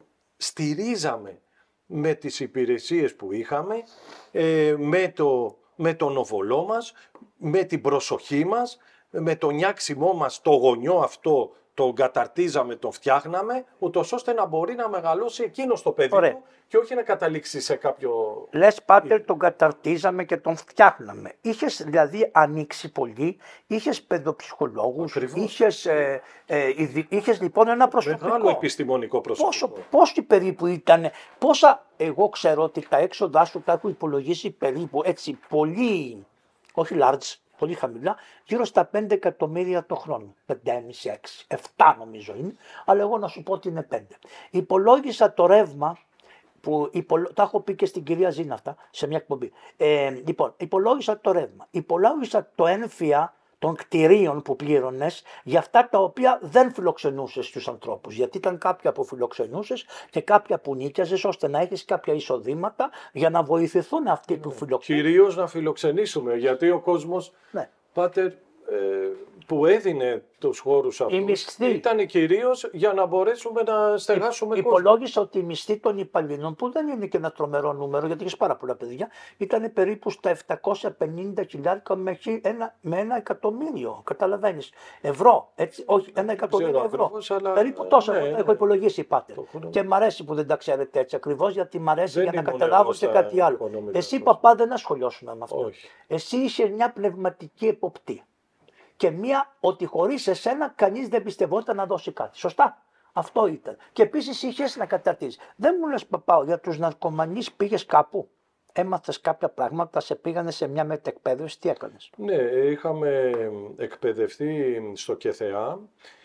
στηρίζαμε με τις υπηρεσίες που είχαμε, ε, με, το, με τον οβολό μας, με την προσοχή μας, με το νιάξιμό μας το γονιό αυτό τον καταρτίζαμε, τον φτιάχναμε, ούτως ώστε να μπορεί να μεγαλώσει εκείνο το παιδί Ωραία. του και όχι να καταλήξει σε κάποιο... Λες, Πάτερ, τον καταρτίζαμε και τον φτιάχναμε. Είχες δηλαδή ανοίξει πολύ, είχες παιδοψυχολόγους, είχες, ε, ε, είχες λοιπόν ένα προσωπικό. Μεγάλο επιστημονικό προσωπικό. Πόσο, πόσοι περίπου ήταν, πόσα, εγώ ξέρω ότι τα έξοδά σου τα έχω υπολογίσει περίπου έτσι πολύ, όχι large, πολύ χαμηλά, γύρω στα πέντε εκατομμύρια το χρόνο. πέντε κόμμα πέντε έξι, επτά νομίζω είναι, αλλά εγώ να σου πω ότι είναι πέντε. Υπολόγισα το ρεύμα, που υπολο... τα έχω πει και στην κυρία Ζήνα αυτά, σε μια εκπομπή. Ε, λοιπόν, υπολόγισα το ρεύμα, υπολόγισα το ένφια των κτηρίων που πλήρωνες για αυτά τα οποία δεν φιλοξενούσες τους ανθρώπους. Γιατί ήταν κάποια που φιλοξενούσες και κάποια που νίκιαζες, ώστε να έχεις κάποια εισοδήματα για να βοηθηθούν αυτοί που φιλοξενούν. Κυρίως να φιλοξενήσουμε, γιατί ο κόσμος, Ναι. Πάτερ, ε, που έδινε τους χώρους αυτούς μισθοί. ήταν κυρίως για να μπορέσουμε να στεγάσουμε κόσμο. Υπολόγισα ότι η μισθή των υπαλλήλων, που δεν είναι και ένα τρομερό νούμερο, γιατί έχει πάρα πολλά παιδιά, ήταν περίπου στα επτακόσια πενήντα χιλιάρικα με ένα, με ένα εκατομμύριο. Καταλαβαίνεις. Ευρώ. Έτσι, όχι, ένα εκατομμύριο ευρώ. Ακριβώς, αλλά... Περίπου τόσο. Ναι, έχω ναι. υπολογίσει, πάτε. Το... Και μ' αρέσει που δεν τα ξέρετε έτσι ακριβώς, γιατί μ' αρέσει Δεν για να ήμουν καταλάβω και στα κάτι άλλο. οικονομικά, Εσύ, πώς. παπά, δεν ασχολιώσουν με αυτό. Όχι. Εσύ είσαι μια πνευματική εποπτεία. Και μία ότι χωρίς εσένα κανείς δεν πιστευόταν να δώσει κάτι. Σωστά. Αυτό ήταν. Και επίσης είχες να καταρτήσεις. Δεν μου λες, παπά, για τους ναρκωμανείς πήγες κάπου. Έμαθες κάποια πράγματα, σε πήγανε σε μια μετεκπαίδευση, τι έκανες? Ναι, είχαμε εκπαιδευτεί στο ΚΕΘΕΑ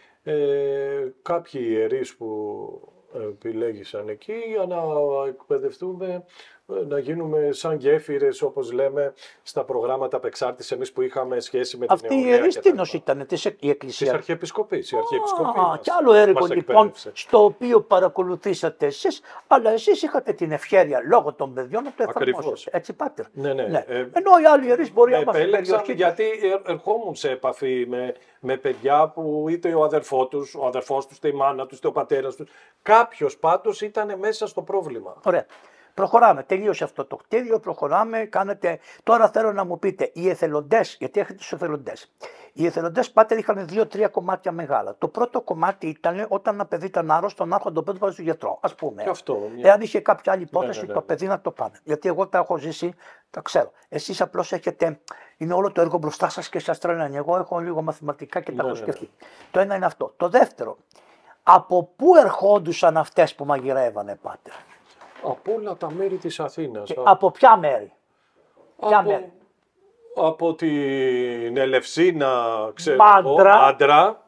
ε, κάποιοι ιερείς που επιλέγησαν εκεί για να εκπαιδευτούμε, να γίνουμε σαν γέφυρες, όπως λέμε, στα προγράμματα απεξάρτησης, εμείς που είχαμε σχέση με την Αυτή η νεολαία. ιερής τίνος ήταν, της, η εκκλησία. Της Αρχιεπισκοπής. Η Αρχιεπισκοπή Α, μας, κι άλλο έργο μας λοιπόν, εκπαίδευσε. στο οποίο παρακολουθήσατε εσείς, αλλά εσείς είχατε την ευχέρεια λόγω των παιδιών να το Ακριβώς. εφαρμόσετε. Έτσι, πάτερ. Ναι, ναι. Ναι. Ε, Ενώ οι άλλοι ιερείς μπορεί με να μάθουν επέλεξαν περιοχή. γιατί ε, ερχόμουν σε επαφή με, με παιδιά που είτε ο αδερφός τους, ο αδερφός τους, είτε η μάνα τους, είτε ο πατέρας τους. Κάποιος πάντως ήταν μέσα στο πρόβλημα. Ωραία. Προχωράμε. Τελείωσε αυτό το κτίριο. Προχωράμε. Κάνετε. Τώρα θέλω να μου πείτε, οι εθελοντές, γιατί έχετε τους εθελοντές. Οι εθελοντές, πάτερ, είχαν δύο-τρία κομμάτια μεγάλα. Το πρώτο κομμάτι ήταν όταν ένα παιδί ήταν άρρωστο, να έρχονται το παιδί πάει στο γιατρό. Ας πούμε. Και αυτό. Εάν είχε κάποια άλλη υπόθεση, ναι, ναι, ναι. το παιδί να το πάνε. Γιατί εγώ τα έχω ζήσει, τα ξέρω. Εσείς απλώς έχετε. Είναι όλο το έργο μπροστά σας και σας τρελαίνει. Εγώ έχω λίγο μαθηματικά και τα Ναι, έχω ναι, σκεφτεί. Το ένα είναι αυτό. Το δεύτερο. Από πού ερχόντουσαν αυτές που μαγειρεύανε, πάτερ? Από όλα τα μέρη της Αθήνας. Και από ποια μέρη? Ποια από, μέρη? από την Ελευσίνα, ξέρω Μάντρα. εγώ, Άντρα.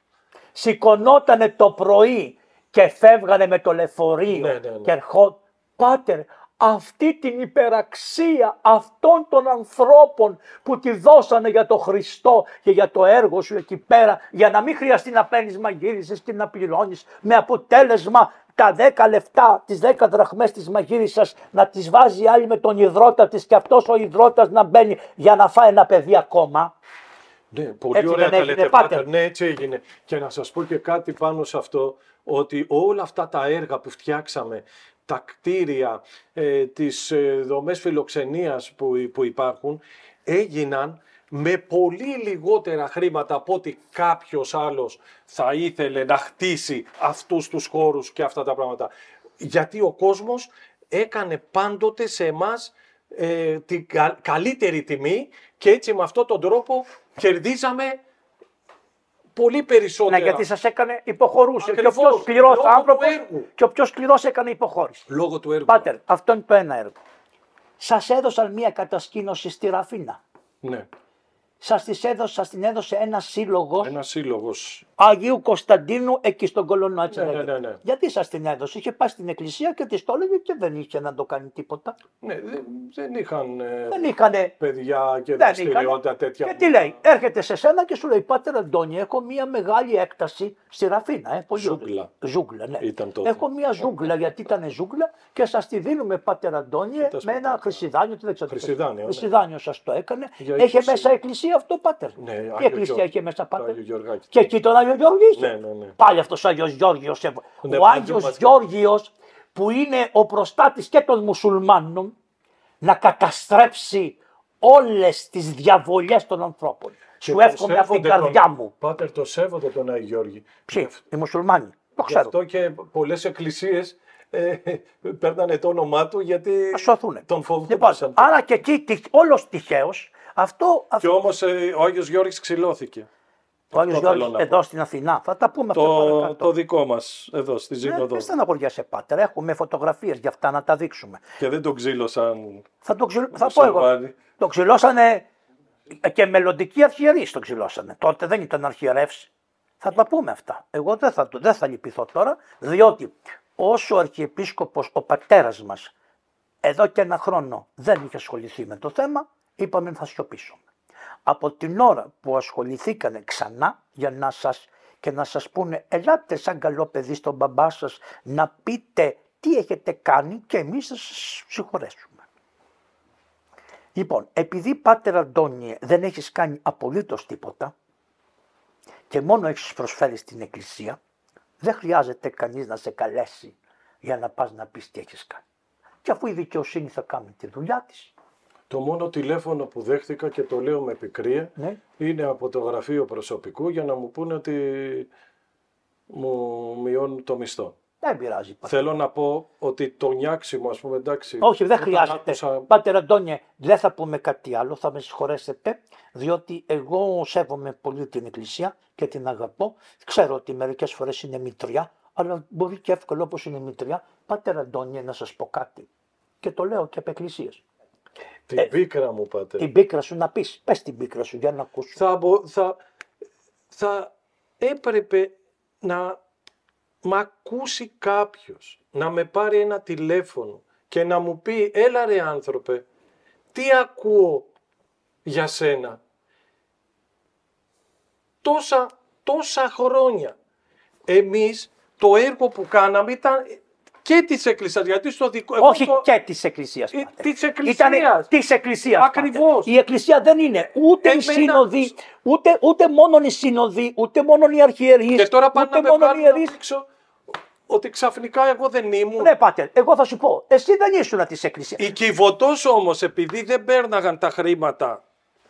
Σηκωνότανε το πρωί και φεύγανε με το λεωφορείο Ναι, ναι, ναι. και ερχόταν. Πάτερ, αυτή την υπεραξία αυτών των ανθρώπων που τη δώσανε για το Χριστό και για το έργο σου εκεί πέρα, για να μην χρειαστεί να παίρνεις μαγείρισες και να πληρώνεις, με αποτέλεσμα τα δέκα λεφτά, τις δέκα δραχμές της μαγείρισας να τις βάζει άλλη με τον υδρότα της και αυτός ο υδρότας να μπαίνει για να φάει ένα παιδί ακόμα. Ναι, πολύ Έτσι ωραία δεν τα έγινε, λέτε, πάτερ? Πάτερ. Ναι, έτσι έγινε. Και να σας πω και κάτι πάνω σε αυτό, ότι όλα αυτά τα έργα που φτιάξαμε, τα κτίρια, ε, τις ε, δομές φιλοξενίας που, που υπάρχουν, έγιναν με πολύ λιγότερα χρήματα από ότι κάποιος άλλος θα ήθελε να χτίσει αυτούς τους χώρους και αυτά τα πράγματα. Γιατί ο κόσμος έκανε πάντοτε σε εμάς ε, την κα- καλύτερη τιμή και έτσι με αυτόν τον τρόπο κερδίζαμε πολύ περισσότερα. Ναι, γιατί σας έκανε υποχωρούσε. Ακριβώς, Και ο πιο σκληρός λόγω του άνθρωπος έργου. και ο πιο σκληρός έκανε υποχώρηση. Λόγω του έργου. Πάτερ, αυτό είναι το ένα έργο. Σας έδωσαν μία κατασκήνωση στη Ραφίνα. Ναι, Σας, τις έδωσε, σας την έδωσε ένα σύλλογο ένα σύλλογος. Αγίου Κωνσταντίνου εκεί στον Κολονό. Έτσι Ναι, ναι, λέγεται. ναι, ναι. Γιατί σας την έδωσε? Είχε πάει στην εκκλησία και της το έλεγε και δεν είχε να το κάνει τίποτα. Ναι, δεν, δεν είχαν ε, Δεν είχανε. παιδιά και Δεν δραστηριότητα είχανε. τέτοια. Και τι λέει, έρχεται σε σένα και σου λέει, Πάτερ Αντώνη, έχω μία μεγάλη έκταση στη Ραφίνα. Ε, πολύ Ζούγκλα. ωραία. Ζούγκλα, ναι. Ήταν τότε. Έχω μία ζούγκλα, γιατί ήταν ζούγκλα και σας τη δίνουμε, Πάτερ Αντώνη, με σπιτάκια. ένα χρυσιδάνιο. Τι δεν ξέρω τι Χρυσιδάνιο, ναι. Χρυσιδάνιο σας το έκανε. Για Έχει είκοσι. μέσα εκκλησία αυτό, Πάτερ. Ναι, Τι Άγιο εκκλησία Γιώργο. είχε μέσα, Το Πάτερ? Άγιο Γεωργάκη. Και εκεί τον Άγιο Γιώργο είχε. Ναι, ναι, ναι. Πάλι αυτός ο Άγιος Γιώργιος. ε, Ναι, ο πάντα Άγιος μας- Γιώργιος που είναι ο προστάτης και των μουσουλμάνων να καταστρέψει όλες τις διαβολιές των ανθρώπων. Και Σου τον εύχομαι από την σέβονται καρδιά τον- μου. Πάτερ, το σέβονται τον Άγιο Γιώργη. Ποιοι, οι μουσουλμάνοι. Το Γι' ξέρω. αυτό και πολλές εκκλησίες ε, παίρνανε το όνομά του γιατί Θα σωθούν. τον Λοιπόν, φοβόντουσαν. άρα και εκεί τυχ- όλος τυχαίος αυτό, Και αυτό όμως ε, ο Άγιος Γιώργης ξυλώθηκε. ο Άγιος αυτό θέλω Γιώργης να πω. εδώ στην Αθηνά. Θα τα πούμε αυτό Το, παρακάτω. το δικό μας εδώ στη Ε, Ζήνοδο. Μην στεναχωριάσαι, Πάτερ. Έχουμε φωτογραφίες για αυτά να τα δείξουμε. Και δεν τον ξύλωσαν. Θα το ξυλ... θα πω εγώ. Μουσουλμάνοι. Το ξυλώσανε και μελλοντικοί αρχιερείς το ξυλώσανε. Τότε δεν ήταν αρχιερεύς. Θα τα πούμε αυτά. Εγώ δεν θα, το, δεν θα λυπηθώ τώρα, διότι όσο ο Αρχιεπίσκοπος, ο πατέρας μας, εδώ και ένα χρόνο δεν είχε ασχοληθεί με το θέμα, είπαμε θα σιωπήσουμε. Από την ώρα που ασχοληθήκανε ξανά για να σας, και να σας πούνε ελάτε σαν καλό παιδί στον μπαμπά σας να πείτε τι έχετε κάνει και εμείς θα σας συγχωρέσουμε. Λοιπόν, επειδή Πάτερ Αντώνιε δεν έχεις κάνει απολύτως τίποτα και μόνο έχεις προσφέρει στην Εκκλησία, δεν χρειάζεται κανείς να σε καλέσει για να πας να πεις τι έχεις κάνει. Και αφού η δικαιοσύνη θα κάνει τη δουλειά της. Το μόνο τηλέφωνο που δέχτηκα και το λέω με πικρία, Ναι. είναι από το γραφείο προσωπικού για να μου πούνε ότι μου μειώνουν το μισθό. Δεν πειράζει. Πάτερ. Θέλω να πω ότι το νιάξιμο, ας πούμε, εντάξει. Όχι, δεν όταν χρειάζεται. άκουσα- Πάτερ Αντώνιε, δεν θα πούμε κάτι άλλο, θα με συγχωρέσετε, διότι εγώ σέβομαι πολύ την Εκκλησία και την αγαπώ. Ξέρω ότι μερικές φορές είναι μητριά, αλλά μπορεί και εύκολο όπως είναι μητριά. Πάτερ Αντώνιε, να σας πω κάτι. Και το λέω και από εκκλησίες. Την Ε, πίκρα μου, πάτε. Την πίκρα σου να πεις. Πες την πίκρα σου για να ακούσω. Θα, μπο- θα, θα έπρεπε να μ' ακούσει κάποιος, να με πάρει ένα τηλέφωνο και να μου πει έλα ρε άνθρωπε, τι ακούω για σένα. Τόσα, τόσα χρόνια. Εμείς το έργο που κάναμε ήταν και της Εκκλησίας, γιατί στο δικό... εγώ Όχι το- και της Εκκλησίας. Ε, Πάτερ. της Εκκλησίας. Ήτανε της Εκκλησίας. Ακριβώς. Πάτερ. Η Εκκλησία δεν είναι ούτε οι Εμένα- σύνοδοι, ούτε, ούτε μόνο οι σύνοδοι, ούτε μόνο οι αρχιερείς, Και τώρα πάνε ούτε να με μόνο οι βγάλουν να ιερείς. δείξω ότι ξαφνικά εγώ δεν ήμουν. Ναι, Πάτερ, εγώ θα σου πω, εσύ δεν ήσουν της Εκκλησίας. Οι Κιβωτός όμως, επειδή δεν πέρναγαν τα χρήματα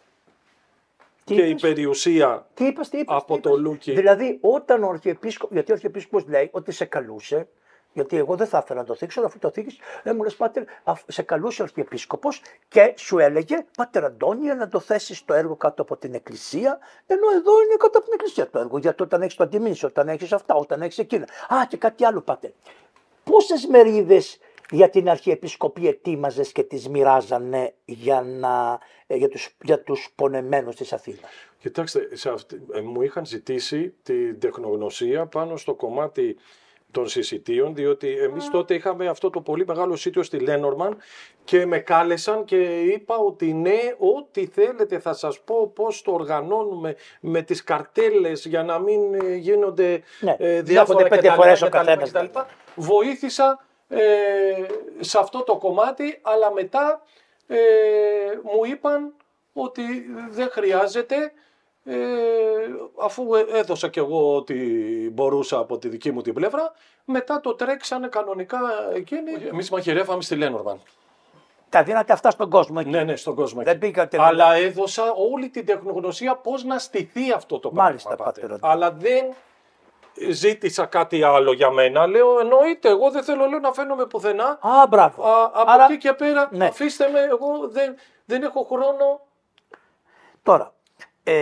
Τι και η είπες? περιουσία Τι είπες, τι είπες, από τι το είπες? Λούκι. Δηλαδή, όταν ο Αρχιεπίσκοπος, γιατί ο Αρχιεπίσκοπος λέει ότι σε καλούσε, γιατί εγώ δεν θα ήθελα να το θίξω, αλλά αφού το θίξεις, δεν μου λες, Πάτερ, αφ- σε καλούσε ο Αρχιεπίσκοπος και σου έλεγε, Πάτερ Αντώνιε, να το θέσεις το έργο κάτω από την Εκκλησία, ενώ εδώ είναι κάτω από την Εκκλησία το έργο, γιατί όταν έχεις το αντιμήνυση, όταν έχεις αυτά, όταν έχεις εκείνα. Α, και κάτι άλλο, Πάτερ. Πόσες μερίδες για την Αρχιεπισκοπή ετοίμαζες και τις μοιράζανε για, να, ε, για, τους, για τους πονεμένους της Αθήνας? Κοιτάξτε, σε αυτή, ε, μου είχαν ζητήσει την τεχνογνωσία πάνω στο κομμάτι των συσιτίων, διότι εμείς τότε είχαμε αυτό το πολύ μεγάλο σίτιο στη Λένορμαν και με κάλεσαν και είπα ότι ναι, ό,τι θέλετε θα σας πω πώς το οργανώνουμε με τις καρτέλες για να μην ε, γίνονται Ναι, ε, διάφορα διάφορα πέντε κτλ, φορές ο κτλ, καθένας, κτλ. ναι. Βοήθησα ε, σε αυτό το κομμάτι, αλλά μετά ε, μου είπαν ότι δεν χρειάζεται, ε, αφού έδωσα κι εγώ ό,τι μπορούσα από τη δική μου την πλευρά, μετά το τρέξανε κανονικά εκείνοι. Εμείς μαγειρεύαμε στη Λένορμαν. Τα δίνατε αυτά στον κόσμο εκεί. Ναι, ναι, στον κόσμο Δεν εκεί. πήγατε. Αλλά έδωσα όλη την τεχνογνωσία πώς να στηθεί αυτό το πράγμα. Μάλιστα, πάτερ. Πάτερ. Αλλά δεν ζήτησα κάτι άλλο για μένα. Λέω, εννοείται, εγώ δεν θέλω λέω, να φαίνομαι πουθενά. Α, μπράβο. Α, από Άρα, εκεί και πέρα, ναι. αφήστε με, εγώ δεν, δεν έχω χρόνο. τώρα, ε,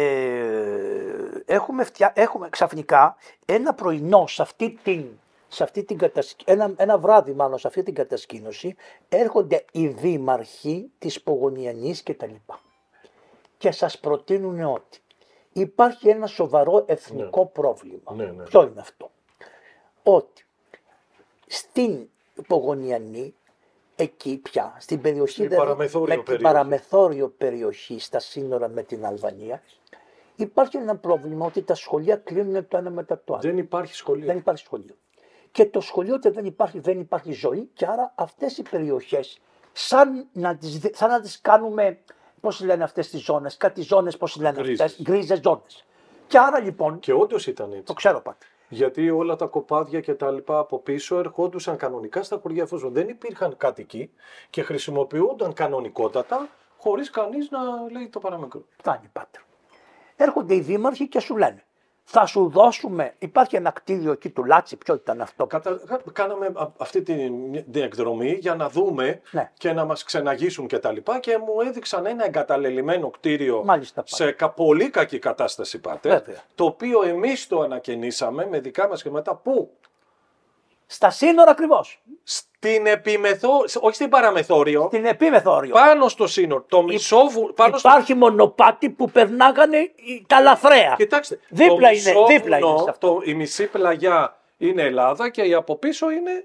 έχουμε, φτια... έχουμε ξαφνικά ένα πρωινό σε αυτή την, σε αυτή την κατασκ... ένα, ένα βράδυ μάλλον σε αυτή την κατασκήνωση έρχονται οι δήμαρχοι της Πογονιανής και τα λοιπά. Και σας προτείνουν ότι υπάρχει ένα σοβαρό εθνικό πρόβλημα. Ναι, ναι. Ποιο είναι αυτό? Ότι στην Πογονιανή, εκεί πια, στην περιοχή, Στην δηλαδή, παραμεθόριο με την περιοχή. παραμεθόριο περιοχή στα σύνορα με την Αλβανία, υπάρχει ένα πρόβλημα ότι τα σχολεία κλείνουν το ένα μετά το άλλο. Δεν υπάρχει σχολείο. Δεν υπάρχει σχολείο. Και το σχολείο ότι δεν υπάρχει, δεν υπάρχει ζωή και άρα αυτές οι περιοχές σαν να τις, δι- σαν να τις κάνουμε, πώς λένε αυτές τις ζώνες, κάτι ζώνες, πώς λένε Γκρίζες. αυτές, γκρίζες ζώνες. Και άρα λοιπόν, Και όντω ήταν έτσι. το ξέρω πάτε. Γιατί όλα τα κοπάδια και τα λοιπά από πίσω ερχόντουσαν κανονικά στα χωριά, εφόσον δεν υπήρχαν κάτοικοι και χρησιμοποιούνταν κανονικότατα χωρίς κανείς να λέει το παραμικρό. Φτάνει πάτερ. Έρχονται οι δήμαρχοι και σου λένε, θα σου δώσουμε, υπάρχει ένα κτίριο εκεί του Λάτσι, ποιο ήταν αυτό? Κατα... Κάναμε α- αυτή την την εκδρομή για να δούμε Ναι. και να μας ξεναγήσουν και τα λοιπά και μου έδειξαν ένα εγκαταλελειμμένο κτίριο Μάλιστα, πάτερ. σε κα- πολύ κακή κατάσταση, πάτερ, Βέβαια. το οποίο εμείς το ανακαινήσαμε με δικά μας χρήματα. Πού? Στα σύνορα ακριβώς. Στην επιμεθό... όχι στην παραμεθόριο, Στην επίμεθόριο. πάνω στο σύνορο, το μισό βου... πάνω στο... Υπάρχει μονοπάτι που περνάγανε οι- τα λαθρέα. Κοιτάξτε, Δίπλα το είναι, μισό δίπλα είναι βουνό, σε αυτό. το- η μισή πλαγιά είναι Ελλάδα και η από πίσω είναι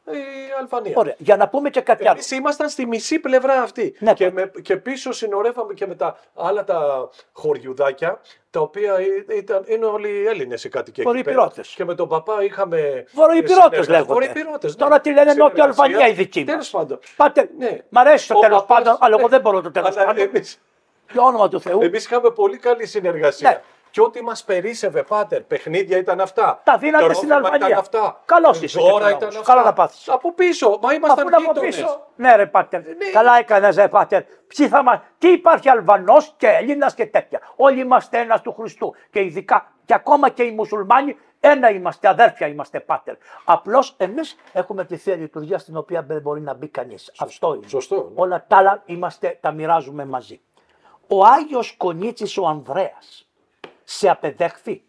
η Αλβανία. Ωραία. Για να πούμε και κάτι άλλο. Εμείς ήμασταν στη μισή πλευρά αυτή. Ναι, και, με, και πίσω συνορεύαμε και με τα άλλα τα χωριουδάκια, τα οποία ήταν, είναι όλοι Έλληνες οι κάτοικοι εκεί πέρα. Και με τον παπά είχαμε. Βορειοπυρώτες λέγονται. Βορειοπυρώτες, ναι. Τώρα τι λένε Νότια Αλβανία οι δικοί μας. Τέλος πάντων. Πάτε, ναι. Μ' αρέσει το τέλος παπάς, πάντων, αλλά ναι. εγώ δεν μπορώ το τέλος πάντων. Εμείς, Για όνομα του Θεού. εμείς είχαμε πολύ καλή συνεργασία. Ναι. Και ό,τι μας περίσευε, πάτερ, παιχνίδια ήταν αυτά. Τα δίνατε Το στην ρόφημα Αλβανία. ήταν αυτά. Καλώς είσαι. Δώρα και ήταν καλά, αυτά. καλά να πάθεις. Από πίσω, μα ήμασταν Αφού από γείτονες. πίσω. Ναι, ρε Πάτερ. Ναι. Καλά έκανες, ρε Πάτερ. Ποιοι θα μας... Τι υπάρχει Αλβανός και Έλληνας και τέτοια. Όλοι είμαστε ένας του Χριστού. Και ειδικά και ακόμα και οι μουσουλμάνοι, ένα είμαστε, αδέρφια είμαστε, Πάτερ. Απλώς εμείς έχουμε τη θεία λειτουργία στην οποία δεν μπορεί να μπει κανείς. Αυτό είναι. Σωστό, ναι. Όλα τα άλλα είμαστε, τα μοιράζουμε μαζί. Ο Άγιος Κονίτσης ο Ανδρέας σε απεδέχθη.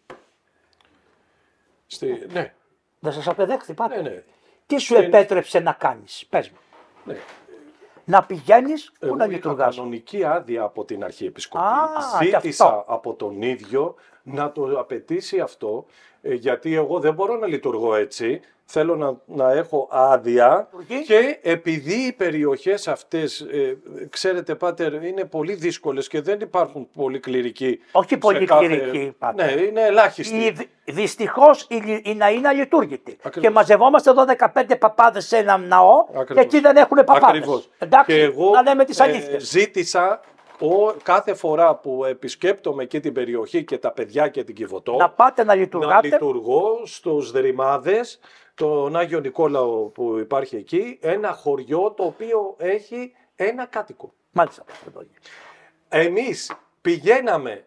Στη... Ναι. Δεν σας απεδέχθη, Πάτερ. Ναι, ναι. Τι σου Στην- επέτρεψε να κάνεις, πες μου. ναι. Να πηγαίνεις, πού Εγώ να είχα λειτουργάς. κανονική άδεια από την Αρχιεπισκοπή. Α, και Ζήτησα αυτό. από τον ίδιο να το απαιτήσει αυτό, ε, γιατί εγώ δεν μπορώ να λειτουργώ έτσι. Θέλω να, να έχω άδεια Λειτουργεί. και επειδή οι περιοχές αυτές, ε, ξέρετε Πάτερ, είναι πολύ δύσκολες και δεν υπάρχουν πολύ κληρικοί. Όχι σε πολύ κάθε- κληρικοί, Πάτερ. Ναι, είναι ελάχιστοι. Η, δυ- δυστυχώς η, λι- η ναή είναι αλειτούργητη. Ακριβώς. Και μαζευόμαστε εδώ δεκαπέντε παπάδες σε έναν ναό Ακριβώς. και εκεί δεν έχουν παπάδες. Ακριβώς. Εντάξει, Και εγώ να λέμε τις ε, αλήθειες. ζήτησα ο, κάθε φορά που επισκέπτομαι εκεί την περιοχή και τα παιδιά και την Κιβωτό Να πάτε να να λειτουργάτε. λειτουργώ στους Δρυμάδες, τον Άγιο Νικόλαο που υπάρχει εκεί, ένα χωριό το οποίο έχει ένα κάτοικο. Μάλιστα. Εμείς πηγαίναμε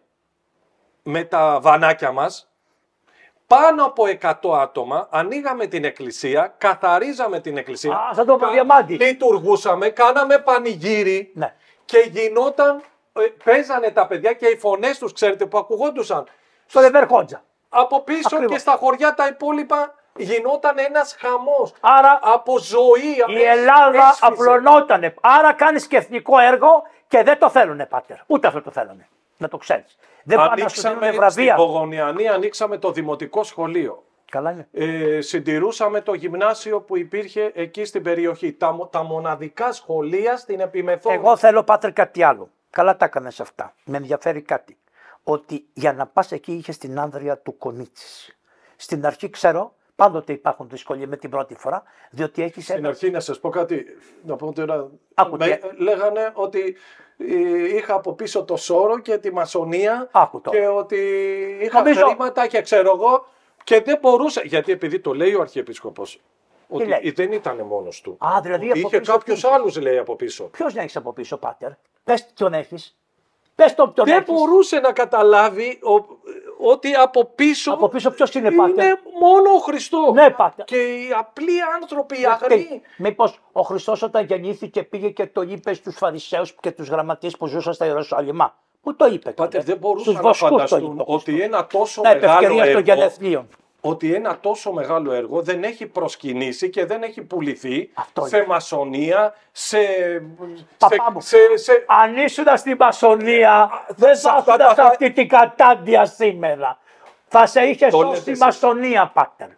με τα βανάκια μας, πάνω από εκατό άτομα, ανοίγαμε την εκκλησία, καθαρίζαμε την εκκλησία. Α, σαν το κα- Διαμάντη. Λειτουργούσαμε, κάναμε πανηγύρι Ναι. και γινόταν, ε, παίζανε τα παιδιά και οι φωνές τους, ξέρετε, που ακουγόντουσαν Στο Λεβερχόντζα. από πίσω Ακριβώς. και στα χωριά τα υπόλοιπα γινόταν ένας χαμός. Άρα Από ζωή. η Ελλάδα έσφιζε. απλωνότανε. Άρα κάνεις και εθνικό έργο και δεν το θέλουνε, Πάτερ. Ούτε αυτό το θέλουνε. Να το ξέρεις. Δεν πάνε να σου δίνουν Ανοίξαμε στην βραβεία. Πογωνιανή, ανοίξαμε το δημοτικό σχολείο. Καλά είναι. Ε, συντηρούσαμε το γυμνάσιο που υπήρχε εκεί στην περιοχή. Τα, μο- τα μοναδικά σχολεία στην Επιμεθόριο. Εγώ θέλω, Πάτερ, κάτι άλλο. Καλά τα έκανες αυτά. Με ενδιαφέρει κάτι. Ότι για να πας εκεί είχες την άνδρεια του Κονίτσης. Στην αρχή ξέρω, πάντοτε υπάρχουν δυσκολίες με την πρώτη φορά, διότι έχεις Στην ένα... αρχή να σας πω κάτι, να πω τώρα, Άκου, με, τι- λέγανε ότι ε, είχα από πίσω το Σόρο και τη Μασονία Άκου τώρα. και ότι είχα Νομίζω- χρήματα και ξέρω εγώ και δεν μπορούσα, γιατί επειδή το λέει ο Αρχιεπίσκοπος, ότι λέει? δεν ήταν μόνος του. Α, δηλαδή από Είχε πίσω κάποιους τι είχε? άλλους λέει από πίσω. Ποιος να έχεις από πίσω, Πάτερ. Πες ποιον έχεις. Πες τον ποιον Δεν έχεις. μπορούσε να καταλάβει ο- ότι από πίσω, Από πίσω ποιος είναι, Πάτερ. είναι μόνο ο Χριστός. Ναι, Πάτερ. Και οι απλοί άνθρωποι, οι Γιατί, αγροί. μήπως ο Χριστός όταν γεννήθηκε πήγε και το είπε στους Φαρισαίους και τους γραμματείς που ζούσαν στα Ιερουσαλήμά. Πού το είπε. Πάτερ, τότε? δεν μπορούσαν Στους να βοσκούς το φανταστούν είπε ο Χριστός. ότι ένα τόσο Να επ' μεγάλο ευκαιρία των έργο, γενεθλίων. ότι ένα τόσο μεγάλο έργο δεν έχει προσκυνήσει και δεν έχει πουληθεί Αυτό σε είναι. μασονία, σε... Παπά μου. σε, σε, Αν ήσουν στην Μασονία, δεν σε θα αυτά ήσουν τα σε θα- αυτή την κατάντια σήμερα. Θα σε είχε Το σώσει λέτε η εσείς. Μασονία, Πάτερ.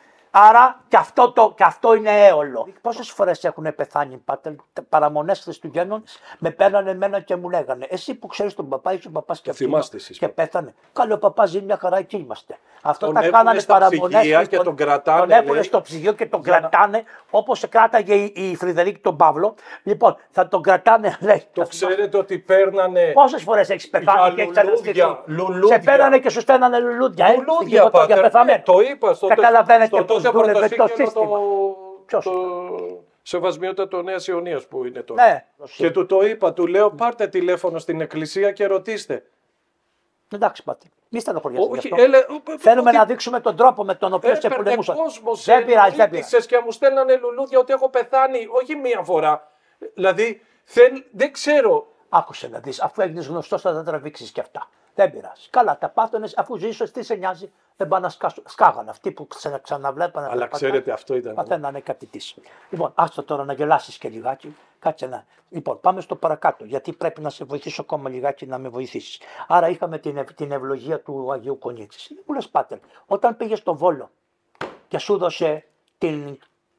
Άρα και αυτό, το, και αυτό είναι έολο. Πόσες φορές έχουν πεθάνει, Πάτερ, παραμονές Χριστουγέννων, με παίρνανε εμένα και μου λέγανε: Εσύ που ξέρεις τον παπά, είσαι ο παπάς και, αυτός θυμάστε εσείς, και παπά. πέθανε. Καλό, ο παπάς ζει μια χαρά, εκεί είμαστε. Αυτό Τον τα έχουνε κάνανε στα παραμονές. ψυγεία και τον κρατάνε, Τον έχουν λέει, στο ψυγείο και τον για να- κρατάνε όπως κράταγε η, η Φρυδερίκη τον Παύλο. Λοιπόν, θα τον κρατάνε, λέει. το ξέρετε ότι παίρνανε Πόσες φορές έχεις πεθάνει για και έχεις λουλούδια, αναστηθεί. λουλούδια. Σε παίρνανε και σου στέλνανε λουλούδια. ε, στην λουλούδια, Κιβωτό για Πάτερ. πεθαμένο. Το είπα στο, Καταλαβαίνετε στο πώς τότε δούλευε το πρωτοσύγγελο σύστημα. το, Ποιος? το Σεβασμιότατο Νέας Ιωνίας που είναι τώρα. Ναι. Και του το είπα, του λέω πάρτε τηλέφωνο στην εκκλησία και ρωτήστε. Εντάξει, πάτε. Μη στενοχωριέσαι γι' Όχι, αυτό. έλε, Θέλουμε ότι να δείξουμε τον τρόπο με τον οποίο σε έπαιρνε πολεμούσαν. κόσμος, Δεν πειράζει, δεν πειράζει. ενοχλήτησες και μου στέλνανε λουλούδια ότι έχω πεθάνει, όχι μία φορά. Δηλαδή, δεν, δεν ξέρω. Άκουσε να δεις, αφού έγινες γνωστός θα τα τραβήξεις και αυτά. Δεν πειράζει. Καλά, τα πάθονες, αφού ζήσεις, τι σε νοιάζει, δεν πάνε να σκάσουν. Σκάγαν αυτοί που ξανα, ξαναβλέπανε. Αλλά τα ξέρετε, πατά, αυτό ήταν. Παθαίνανε κάτι της. Λοιπόν, άστο τώρα να γελάσεις και λιγάκι. Κάτσε να. Λοιπόν, πάμε στο παρακάτω, γιατί πρέπει να σε βοηθήσω ακόμα λιγάκι να με βοηθήσεις. Άρα είχαμε την, ευ- την ευλογία του Αγίου Κονίτσης. Μου λες, Πάτερ, όταν πήγες στο Βόλο και σου δώσε την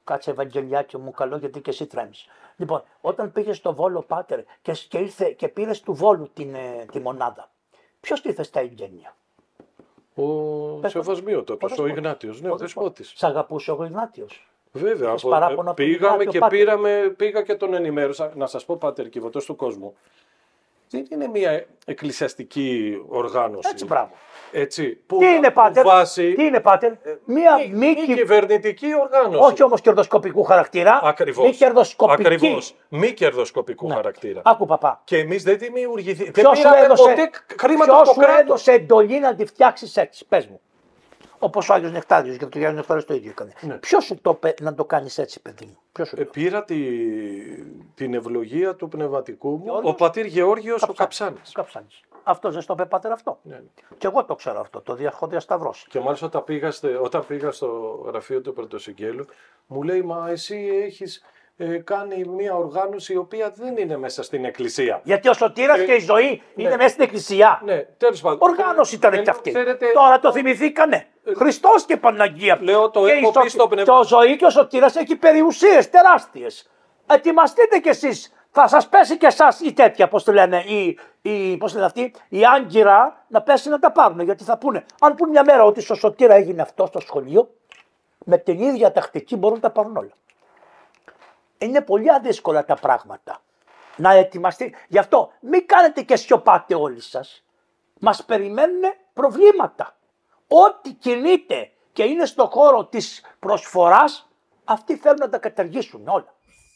Κάτσε Ευαγγελιάκι μου καλό, γιατί και εσύ τρέμεις. Λοιπόν, όταν πήγες στο Βόλο, πάτερ, και, και, ήρθε, και πήρες του Βόλου την, ε, τη μονάδα, ποιος ήρθε στα εγγένεια? Ο Σεβασμιότατος, ο, ο Ιγνάτιος, ναι, ο Δεσπότης. Σ' αγαπούσε ο Ιγνάτιος. Βέβαια, από, πήγαμε και πήραμε, πήγα και τον ενημέρωσα. Να σας πω, Πάτερ Κιβωτός του κόσμου, δεν είναι μια εκκλησιαστική οργάνωση. Έτσι, μπράβο. Έτσι, που τι είναι, Πάτερ, βάση, τι είναι, Πάτερ, μια μη, μη, μη κυβερνητική οργάνωση. Όχι όμως κερδοσκοπικού χαρακτήρα. Ακριβώς. Μη κερδοσκοπική. Ακριβώς. Μη κερδοσκοπικού ναι. χαρακτήρα. Άκου, παπά. Και εμείς δεν δημιουργηθήκαμε. Ποιος δεν πήραμε έδωσε, ποτέ χρήματα ποιος από το κράτος. έδωσε εντολή να τη φτιάξεις έτσι, πες μου. Όπως ο Άγιος Νεκτάριος, γιατί ο Άγιος Νεκτάριος το ίδιο έκανε. Ναι. Ποιος σου το είπε να το κάνεις έτσι, παιδί μου? Ποιος σου το... ε, πήρα τη, την ευλογία του πνευματικού μου, Γεώργιος? Ο πατήρ Γεώργιος ο Καψάνης. Καψάνης. Αυτός δεν στο είπε, Πάτερ, αυτό. Ναι. Και εγώ το ξέρω αυτό, το έχω διασταυρώσει. Και μάλιστα όταν πήγα, όταν πήγα στο γραφείο του Πρωτοσυγγέλου, μου λέει, μα εσύ έχεις ε, κάνει μια οργάνωση η οποία δεν είναι μέσα στην εκκλησία. Γιατί ο Σωτήρας ε, και η ζωή ναι. είναι μέσα στην εκκλησία. Ναι, τέλος πάντων. Οργάνωση ήταν ε, και αυτή. Ξέρετε, τώρα το θυμηθήκανε. Ε, Χριστός και Παναγία. Λέω το έχω πει στο πνευμα. Και ο ζωή και ο Σωτήρας έχει περιουσίες τεράστιες. Ετοιμαστείτε κι εσείς. Θα σας πέσει και εσάς η τέτοια, πώς το λένε, η, η, πώς λένε αυτή, η άγκυρα να πέσει να τα πάρουν. Γιατί θα πούνε, αν πούνε μια μέρα ότι στο Σωτήρα έγινε αυτό στο σχολείο, με την ίδια τακτική μπορούν να τα πάρουν όλα. Είναι πολύ αδύσκολα τα πράγματα. Να ετοιμαστεί. Γι' αυτό μην κάνετε και σιωπάτε όλοι σας. Μας περιμένουν προβλήματα. Ό,τι κινείται και είναι στο χώρο της προσφοράς, αυτοί θέλουν να τα καταργήσουν όλα.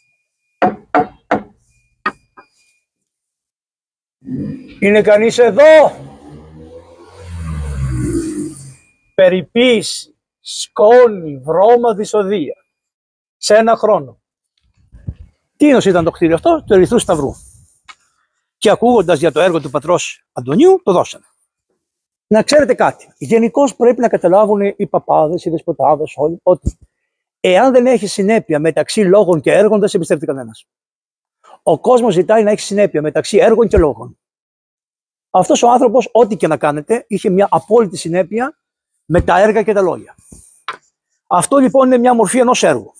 Είναι κανείς εδώ? Περιποίηση, σκόνη, βρώμα, δυσοδεία. Σε ένα χρόνο. Τίνος ήταν το κτίριο αυτό, του Ερυθρού Σταυρού. Και ακούγοντας για το έργο του πατρός Αντωνίου, το δώσανε. Να ξέρετε κάτι. Γενικώς πρέπει να καταλάβουν οι παπάδες, οι δεσποτάδες, όλοι, ότι εάν δεν έχει συνέπεια μεταξύ λόγων και έργων, δεν σε εμπιστεύεται κανένας. Ο κόσμος ζητάει να έχει συνέπεια μεταξύ έργων και λόγων. Αυτός ο άνθρωπος, ό,τι και να κάνετε, είχε μια απόλυτη συνέπεια με τα έργα και τα λόγια. Αυτό λοιπόν είναι μια μορφή ενός έργου.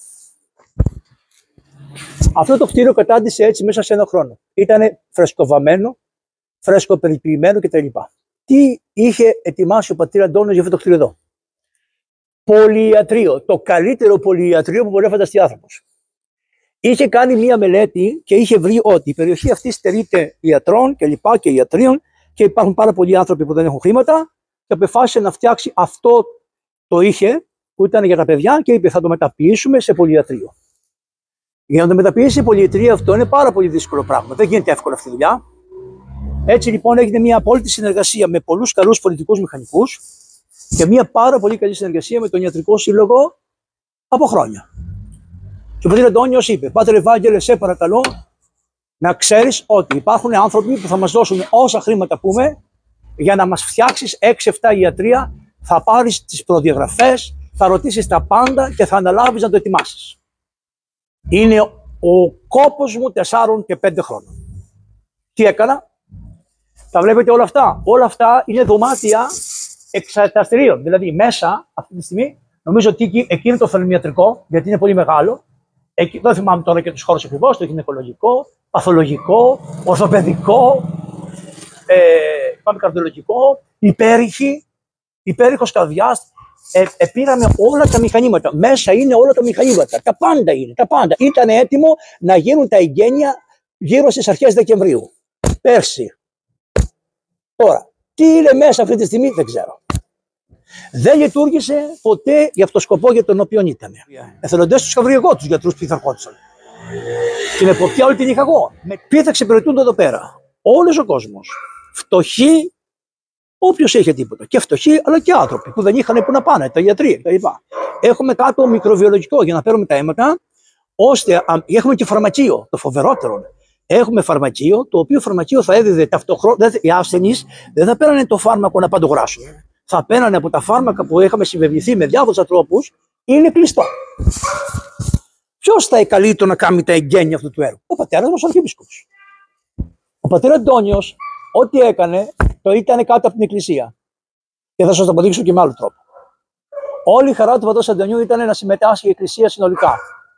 Αυτό το κτίριο κατάντησε έτσι μέσα σε ένα χρόνο. Ήταν φρεσκοβαμμένο, φρεσκοπεριποιημένο κτλ. Τι είχε ετοιμάσει ο πατήρ Αντώνιος για αυτό το κτίριο εδώ? Πολυιατρείο. Το καλύτερο πολυιατρείο που μπορεί να φανταστεί άνθρωπος. Είχε κάνει μία μελέτη και είχε βρει ότι η περιοχή αυτή στερείται ιατρών και λοιπά και ιατρίων και υπάρχουν πάρα πολλοί άνθρωποι που δεν έχουν χρήματα και αποφάσισε να φτιάξει αυτό το είχε που ήταν για τα παιδιά και είπε θα το μεταποιήσουμε σε πολυιατρείο. Για να το μεταποιήσει σε πολυιατρείο αυτό είναι πάρα πολύ δύσκολο πράγμα. Δεν γίνεται εύκολα αυτή η δουλειά. Έτσι λοιπόν έγινε μια απόλυτη συνεργασία με πολλούς καλούς πολιτικούς μηχανικούς και μια πάρα πολύ καλή συνεργασία με τον Ιατρικό Σύλλογο από χρόνια. Και ο πατήρ Αντώνιος είπε, Πάτερ Ευάγγελε, σε παρακαλώ να ξέρεις ότι υπάρχουν άνθρωποι που θα μας δώσουν όσα χρήματα πούμε για να μας φτιάξεις έξι εφτά ιατρεία, θα πάρεις τις προδιαγραφές, θα ρωτήσεις τα πάντα και θα αναλάβεις να το ετοιμάσεις. Είναι ο κόπος μου τεσσάρων και πέντε χρόνων. Τι έκανα? Τα βλέπετε όλα αυτά. Όλα αυτά είναι δωμάτια εξεταστηρίων. Δηλαδή μέσα αυτή τη στιγμή νομίζω ότι εκεί είναι το οφθαλμιατρικό, γιατί είναι πολύ μεγάλο. Εκεί, δεν θυμάμαι τώρα και τους χώρους ακριβώς, το γυναικολογικό, παθολογικό, ορθοπαιδικό, ε, πάμε καρδιολογικό, υπέρηχη, υπέρηχος καρδιάς. Ε, ε, πήραμε όλα τα μηχανήματα. Μέσα είναι όλα τα μηχανήματα. Τα πάντα είναι. Τα πάντα. Ήταν έτοιμο να γίνουν τα εγγένεια γύρω στις αρχές Δεκεμβρίου. Πέρσι. Τώρα, τι είναι μέσα αυτή τη στιγμή δεν ξέρω. Δεν λειτουργήσε ποτέ για αυτό το σκοπό για τον οποίο ήταν. Yeah. Εθελοντές τους είχα βρει εγώ τους γιατρούς που ηθαρχόντουσαν. Την εποπτεία όλη την είχα εγώ. Με ποιοι θα εξυπηρετούνται εδώ πέρα? Όλος ο κόσμος. Φτωχοί, όποιος είχε τίποτα. Και φτωχοί, αλλά και άνθρωποι που δεν είχαν που να πάνε, τα γιατροί κτλ. Έχουμε κάτω μικροβιολογικό για να παίρνουμε τα αίματα, ώστε α, έχουμε και φαρμακείο, το φοβερότερο. Έχουμε φαρμακείο, το οποίο φαρμακείο θα έδιδε ταυτόχρονα. Οι ασθενείς δεν θα παίρνανε το φάρμακο να παντογράσουν. Θα παίρνανε από τα φάρμακα που είχαμε συμβεβληθεί με διάφορους ανθρώπους, είναι κλειστό. Ποιος θα εκαλεί το να κάνει τα εγγένεια αυτού του έργου? Ο πατέρας μας ο Αρχίεπισκοπος. Ο πατέρ Αντώνιος, ό,τι έκανε, το ήταν κάτω από την εκκλησία. Και θα σας το αποδείξω και με άλλο τρόπο. Όλη η χαρά του πατρός Αντωνίου ήταν να συμμετάσχει η εκκλησία συνολικά.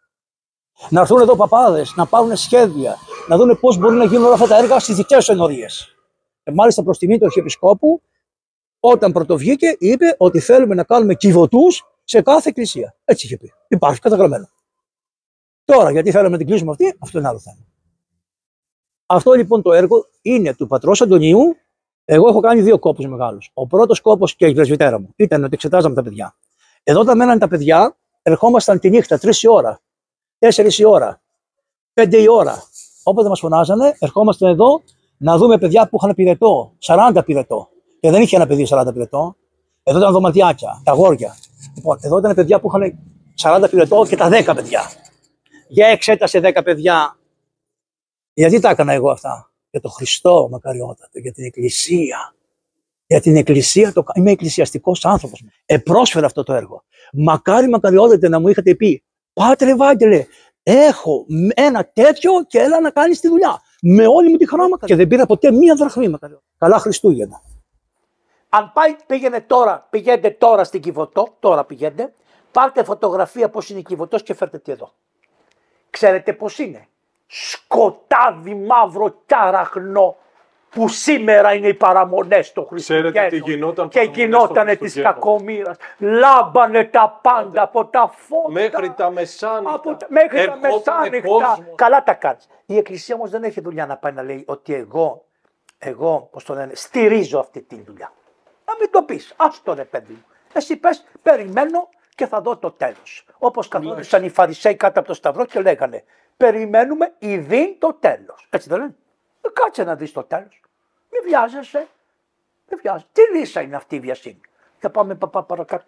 Να έρθουν εδώ παπάδες, να πάρουν σχέδια, να δουν πώς μπορεί να γίνουν όλα αυτά τα έργα στις δικές τους ενορίες. Και μάλιστα προς τιμή του Αρχιεπισκόπου, όταν πρωτοβγήκε, είπε ότι θέλουμε να κάνουμε κυβωτούς σε κάθε εκκλησία. Έτσι είχε πει. Υπάρχει καταγραμμένο. Τώρα, γιατί θέλουμε να την κλείσουμε αυτή, αυτό είναι άλλο θέμα. Αυτό λοιπόν το έργο είναι του πατρός Αντωνίου. Εγώ έχω κάνει δύο κόπους μεγάλους. Ο πρώτος κόπος και η πρεσβυτέρα μου ήταν ότι εξετάζαμε τα παιδιά. Εδώ όταν μέναν τα παιδιά, ερχόμασταν τη νύχτα, τρεις η ώρα, τέσσερις η ώρα, πέντε η ώρα. Όποτε μας φωνάζανε, ερχόμασταν εδώ να δούμε παιδιά που είχαν πυρετό, σαράντα πυρετό. Και δεν είχε ένα παιδί σαράντα πυρετό. Εδώ ήταν δωματιάκια, τα αγόρια. Λοιπόν, εδώ ήταν παιδιά που είχαν σαράντα πυρετό και τα δέκα παιδιά. Για εξέτασε δέκα παιδιά. Γιατί τα έκανα εγώ αυτά? Για τον Χριστό, μακαριότατο, για την Εκκλησία. Για την Εκκλησία, το... είμαι εκκλησιαστικός άνθρωπος. Επρόσφερα αυτό το έργο. Μακάρι, μακαριότατε να μου είχατε πει, Πάτερ Ευάγγελε, έχω ένα τέτοιο και έλα να κάνεις τη δουλειά. Με όλη μου τη χαρά, μακαριότατε. Και δεν πήρα ποτέ μία δραχμή, μακαριότατε. Καλά Χριστούγεννα. Αν πάει, πήγαινε τώρα, πηγαίνετε τώρα στην Κιβωτό, τώρα πηγαίνετε, πάρτε φωτογραφία πώς είναι η Κιβωτός και φέρτε τη εδώ. Ξέρετε πώς είναι? Σκοτάδι μαύρο και αραχνό που σήμερα είναι οι παραμονές των Χριστουγέννων και γινότανε της κακομοίρας. Λάμπανε τα πάντα από τα φώτα. Μέχρι τα μεσάνυχτα. Από τα, μέχρι τα μεσάνυχτα. Καλά τα κάνεις. Η Εκκλησία όμως δεν έχει δουλειά να πάει να λέει ότι εγώ, εγώ πώς το λένε, στηρίζω αυτή τη δουλειά. Να μην το πεις. Ας το ρε παιδί μου. Εσύ πες περιμένω και θα δω το τέλος. Όπως καθόντουσαν οι Φαρισαίοι κάτω από το Σταυρό και λέγανε περιμένουμε ειδήν το τέλος. Έτσι δεν λένε? Κάτσε να δεις το τέλος. Μην βιάζεσαι. Μην βιάζεσαι. Τι λύσα είναι αυτή η βιασύνη? Θα πάμε παπά παρακάτω.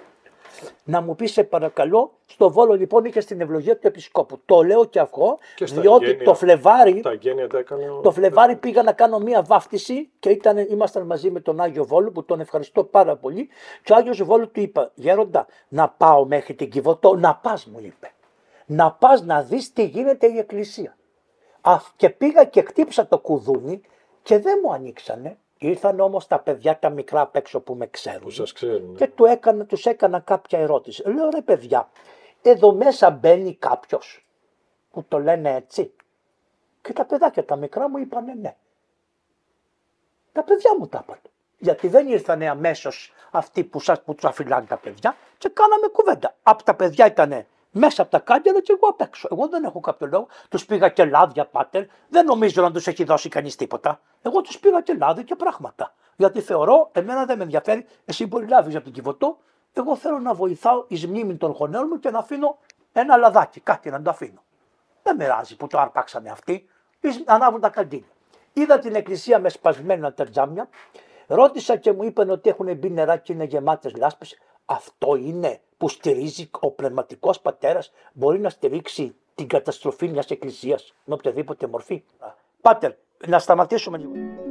Να μου πεις σε παρακαλώ, στο Βόλο λοιπόν είχε στην ευλογία του Επισκόπου. Το λέω και εγώ, και διότι γένεια, το Φλεβάρι, τα τα έκανε ο... το Φλεβάρι πήγα να κάνω μία βάφτιση και ήταν, ήμασταν μαζί με τον Άγιο Βόλο που τον ευχαριστώ πάρα πολύ. Και ο Άγιος Βόλου του είπα, Γέροντα, να πάω μέχρι την Κιβωτό? Να πας, μου είπε. Να πας να δεις τι γίνεται η Εκκλησία. Α, και πήγα και χτύπησα το κουδούνι και δεν μου ανοίξανε. Ήρθαν όμως τα παιδιά τα μικρά απ' έξω που με ξέρουν, που σας ξέρουν. Και του έκανα, τους έκανα κάποια ερώτηση. Λέω ρε παιδιά, εδώ μέσα μπαίνει κάποιος που το λένε έτσι? Και τα παιδάκια τα μικρά μου είπανε ναι. Τα παιδιά μου τα είπαν. Γιατί δεν ήρθανε αμέσως αυτοί που, σας, που τους αφιλάνε τα παιδιά και κάναμε κουβέντα. Από τα παιδιά ήτανε μέσα από τα κάγκελα και εγώ απ' έξω. Εγώ δεν έχω κάποιο λόγο. Τους πήγα και λάδια, πάτερ. Δεν νομίζω να τους έχει δώσει κανείς τίποτα. Εγώ τους πήγα και λάδι και πράγματα. Γιατί θεωρώ, εμένα δεν με ενδιαφέρει. Εσύ μπορεί να λάβεις από την Κιβωτό. Εγώ θέλω να βοηθάω εις μνήμη των γονέων μου και να αφήνω ένα λαδάκι, κάτι να το αφήνω. Δεν με ράζει που το αρπάξανε αυτοί. Ανάβουν τα καντίνια. Είδα την εκκλησία με σπασμένα τερτζάμια. Ρώτησα και μου είπαν ότι έχουν μπει νερά και είναι γεμάτες λάσπες. Αυτό είναι που στηρίζει ο πνευματικός πατέρας? Μπορεί να στηρίξει την καταστροφή μιας εκκλησίας με οποιαδήποτε μορφή? Πάτερ, να σταματήσουμε λίγο.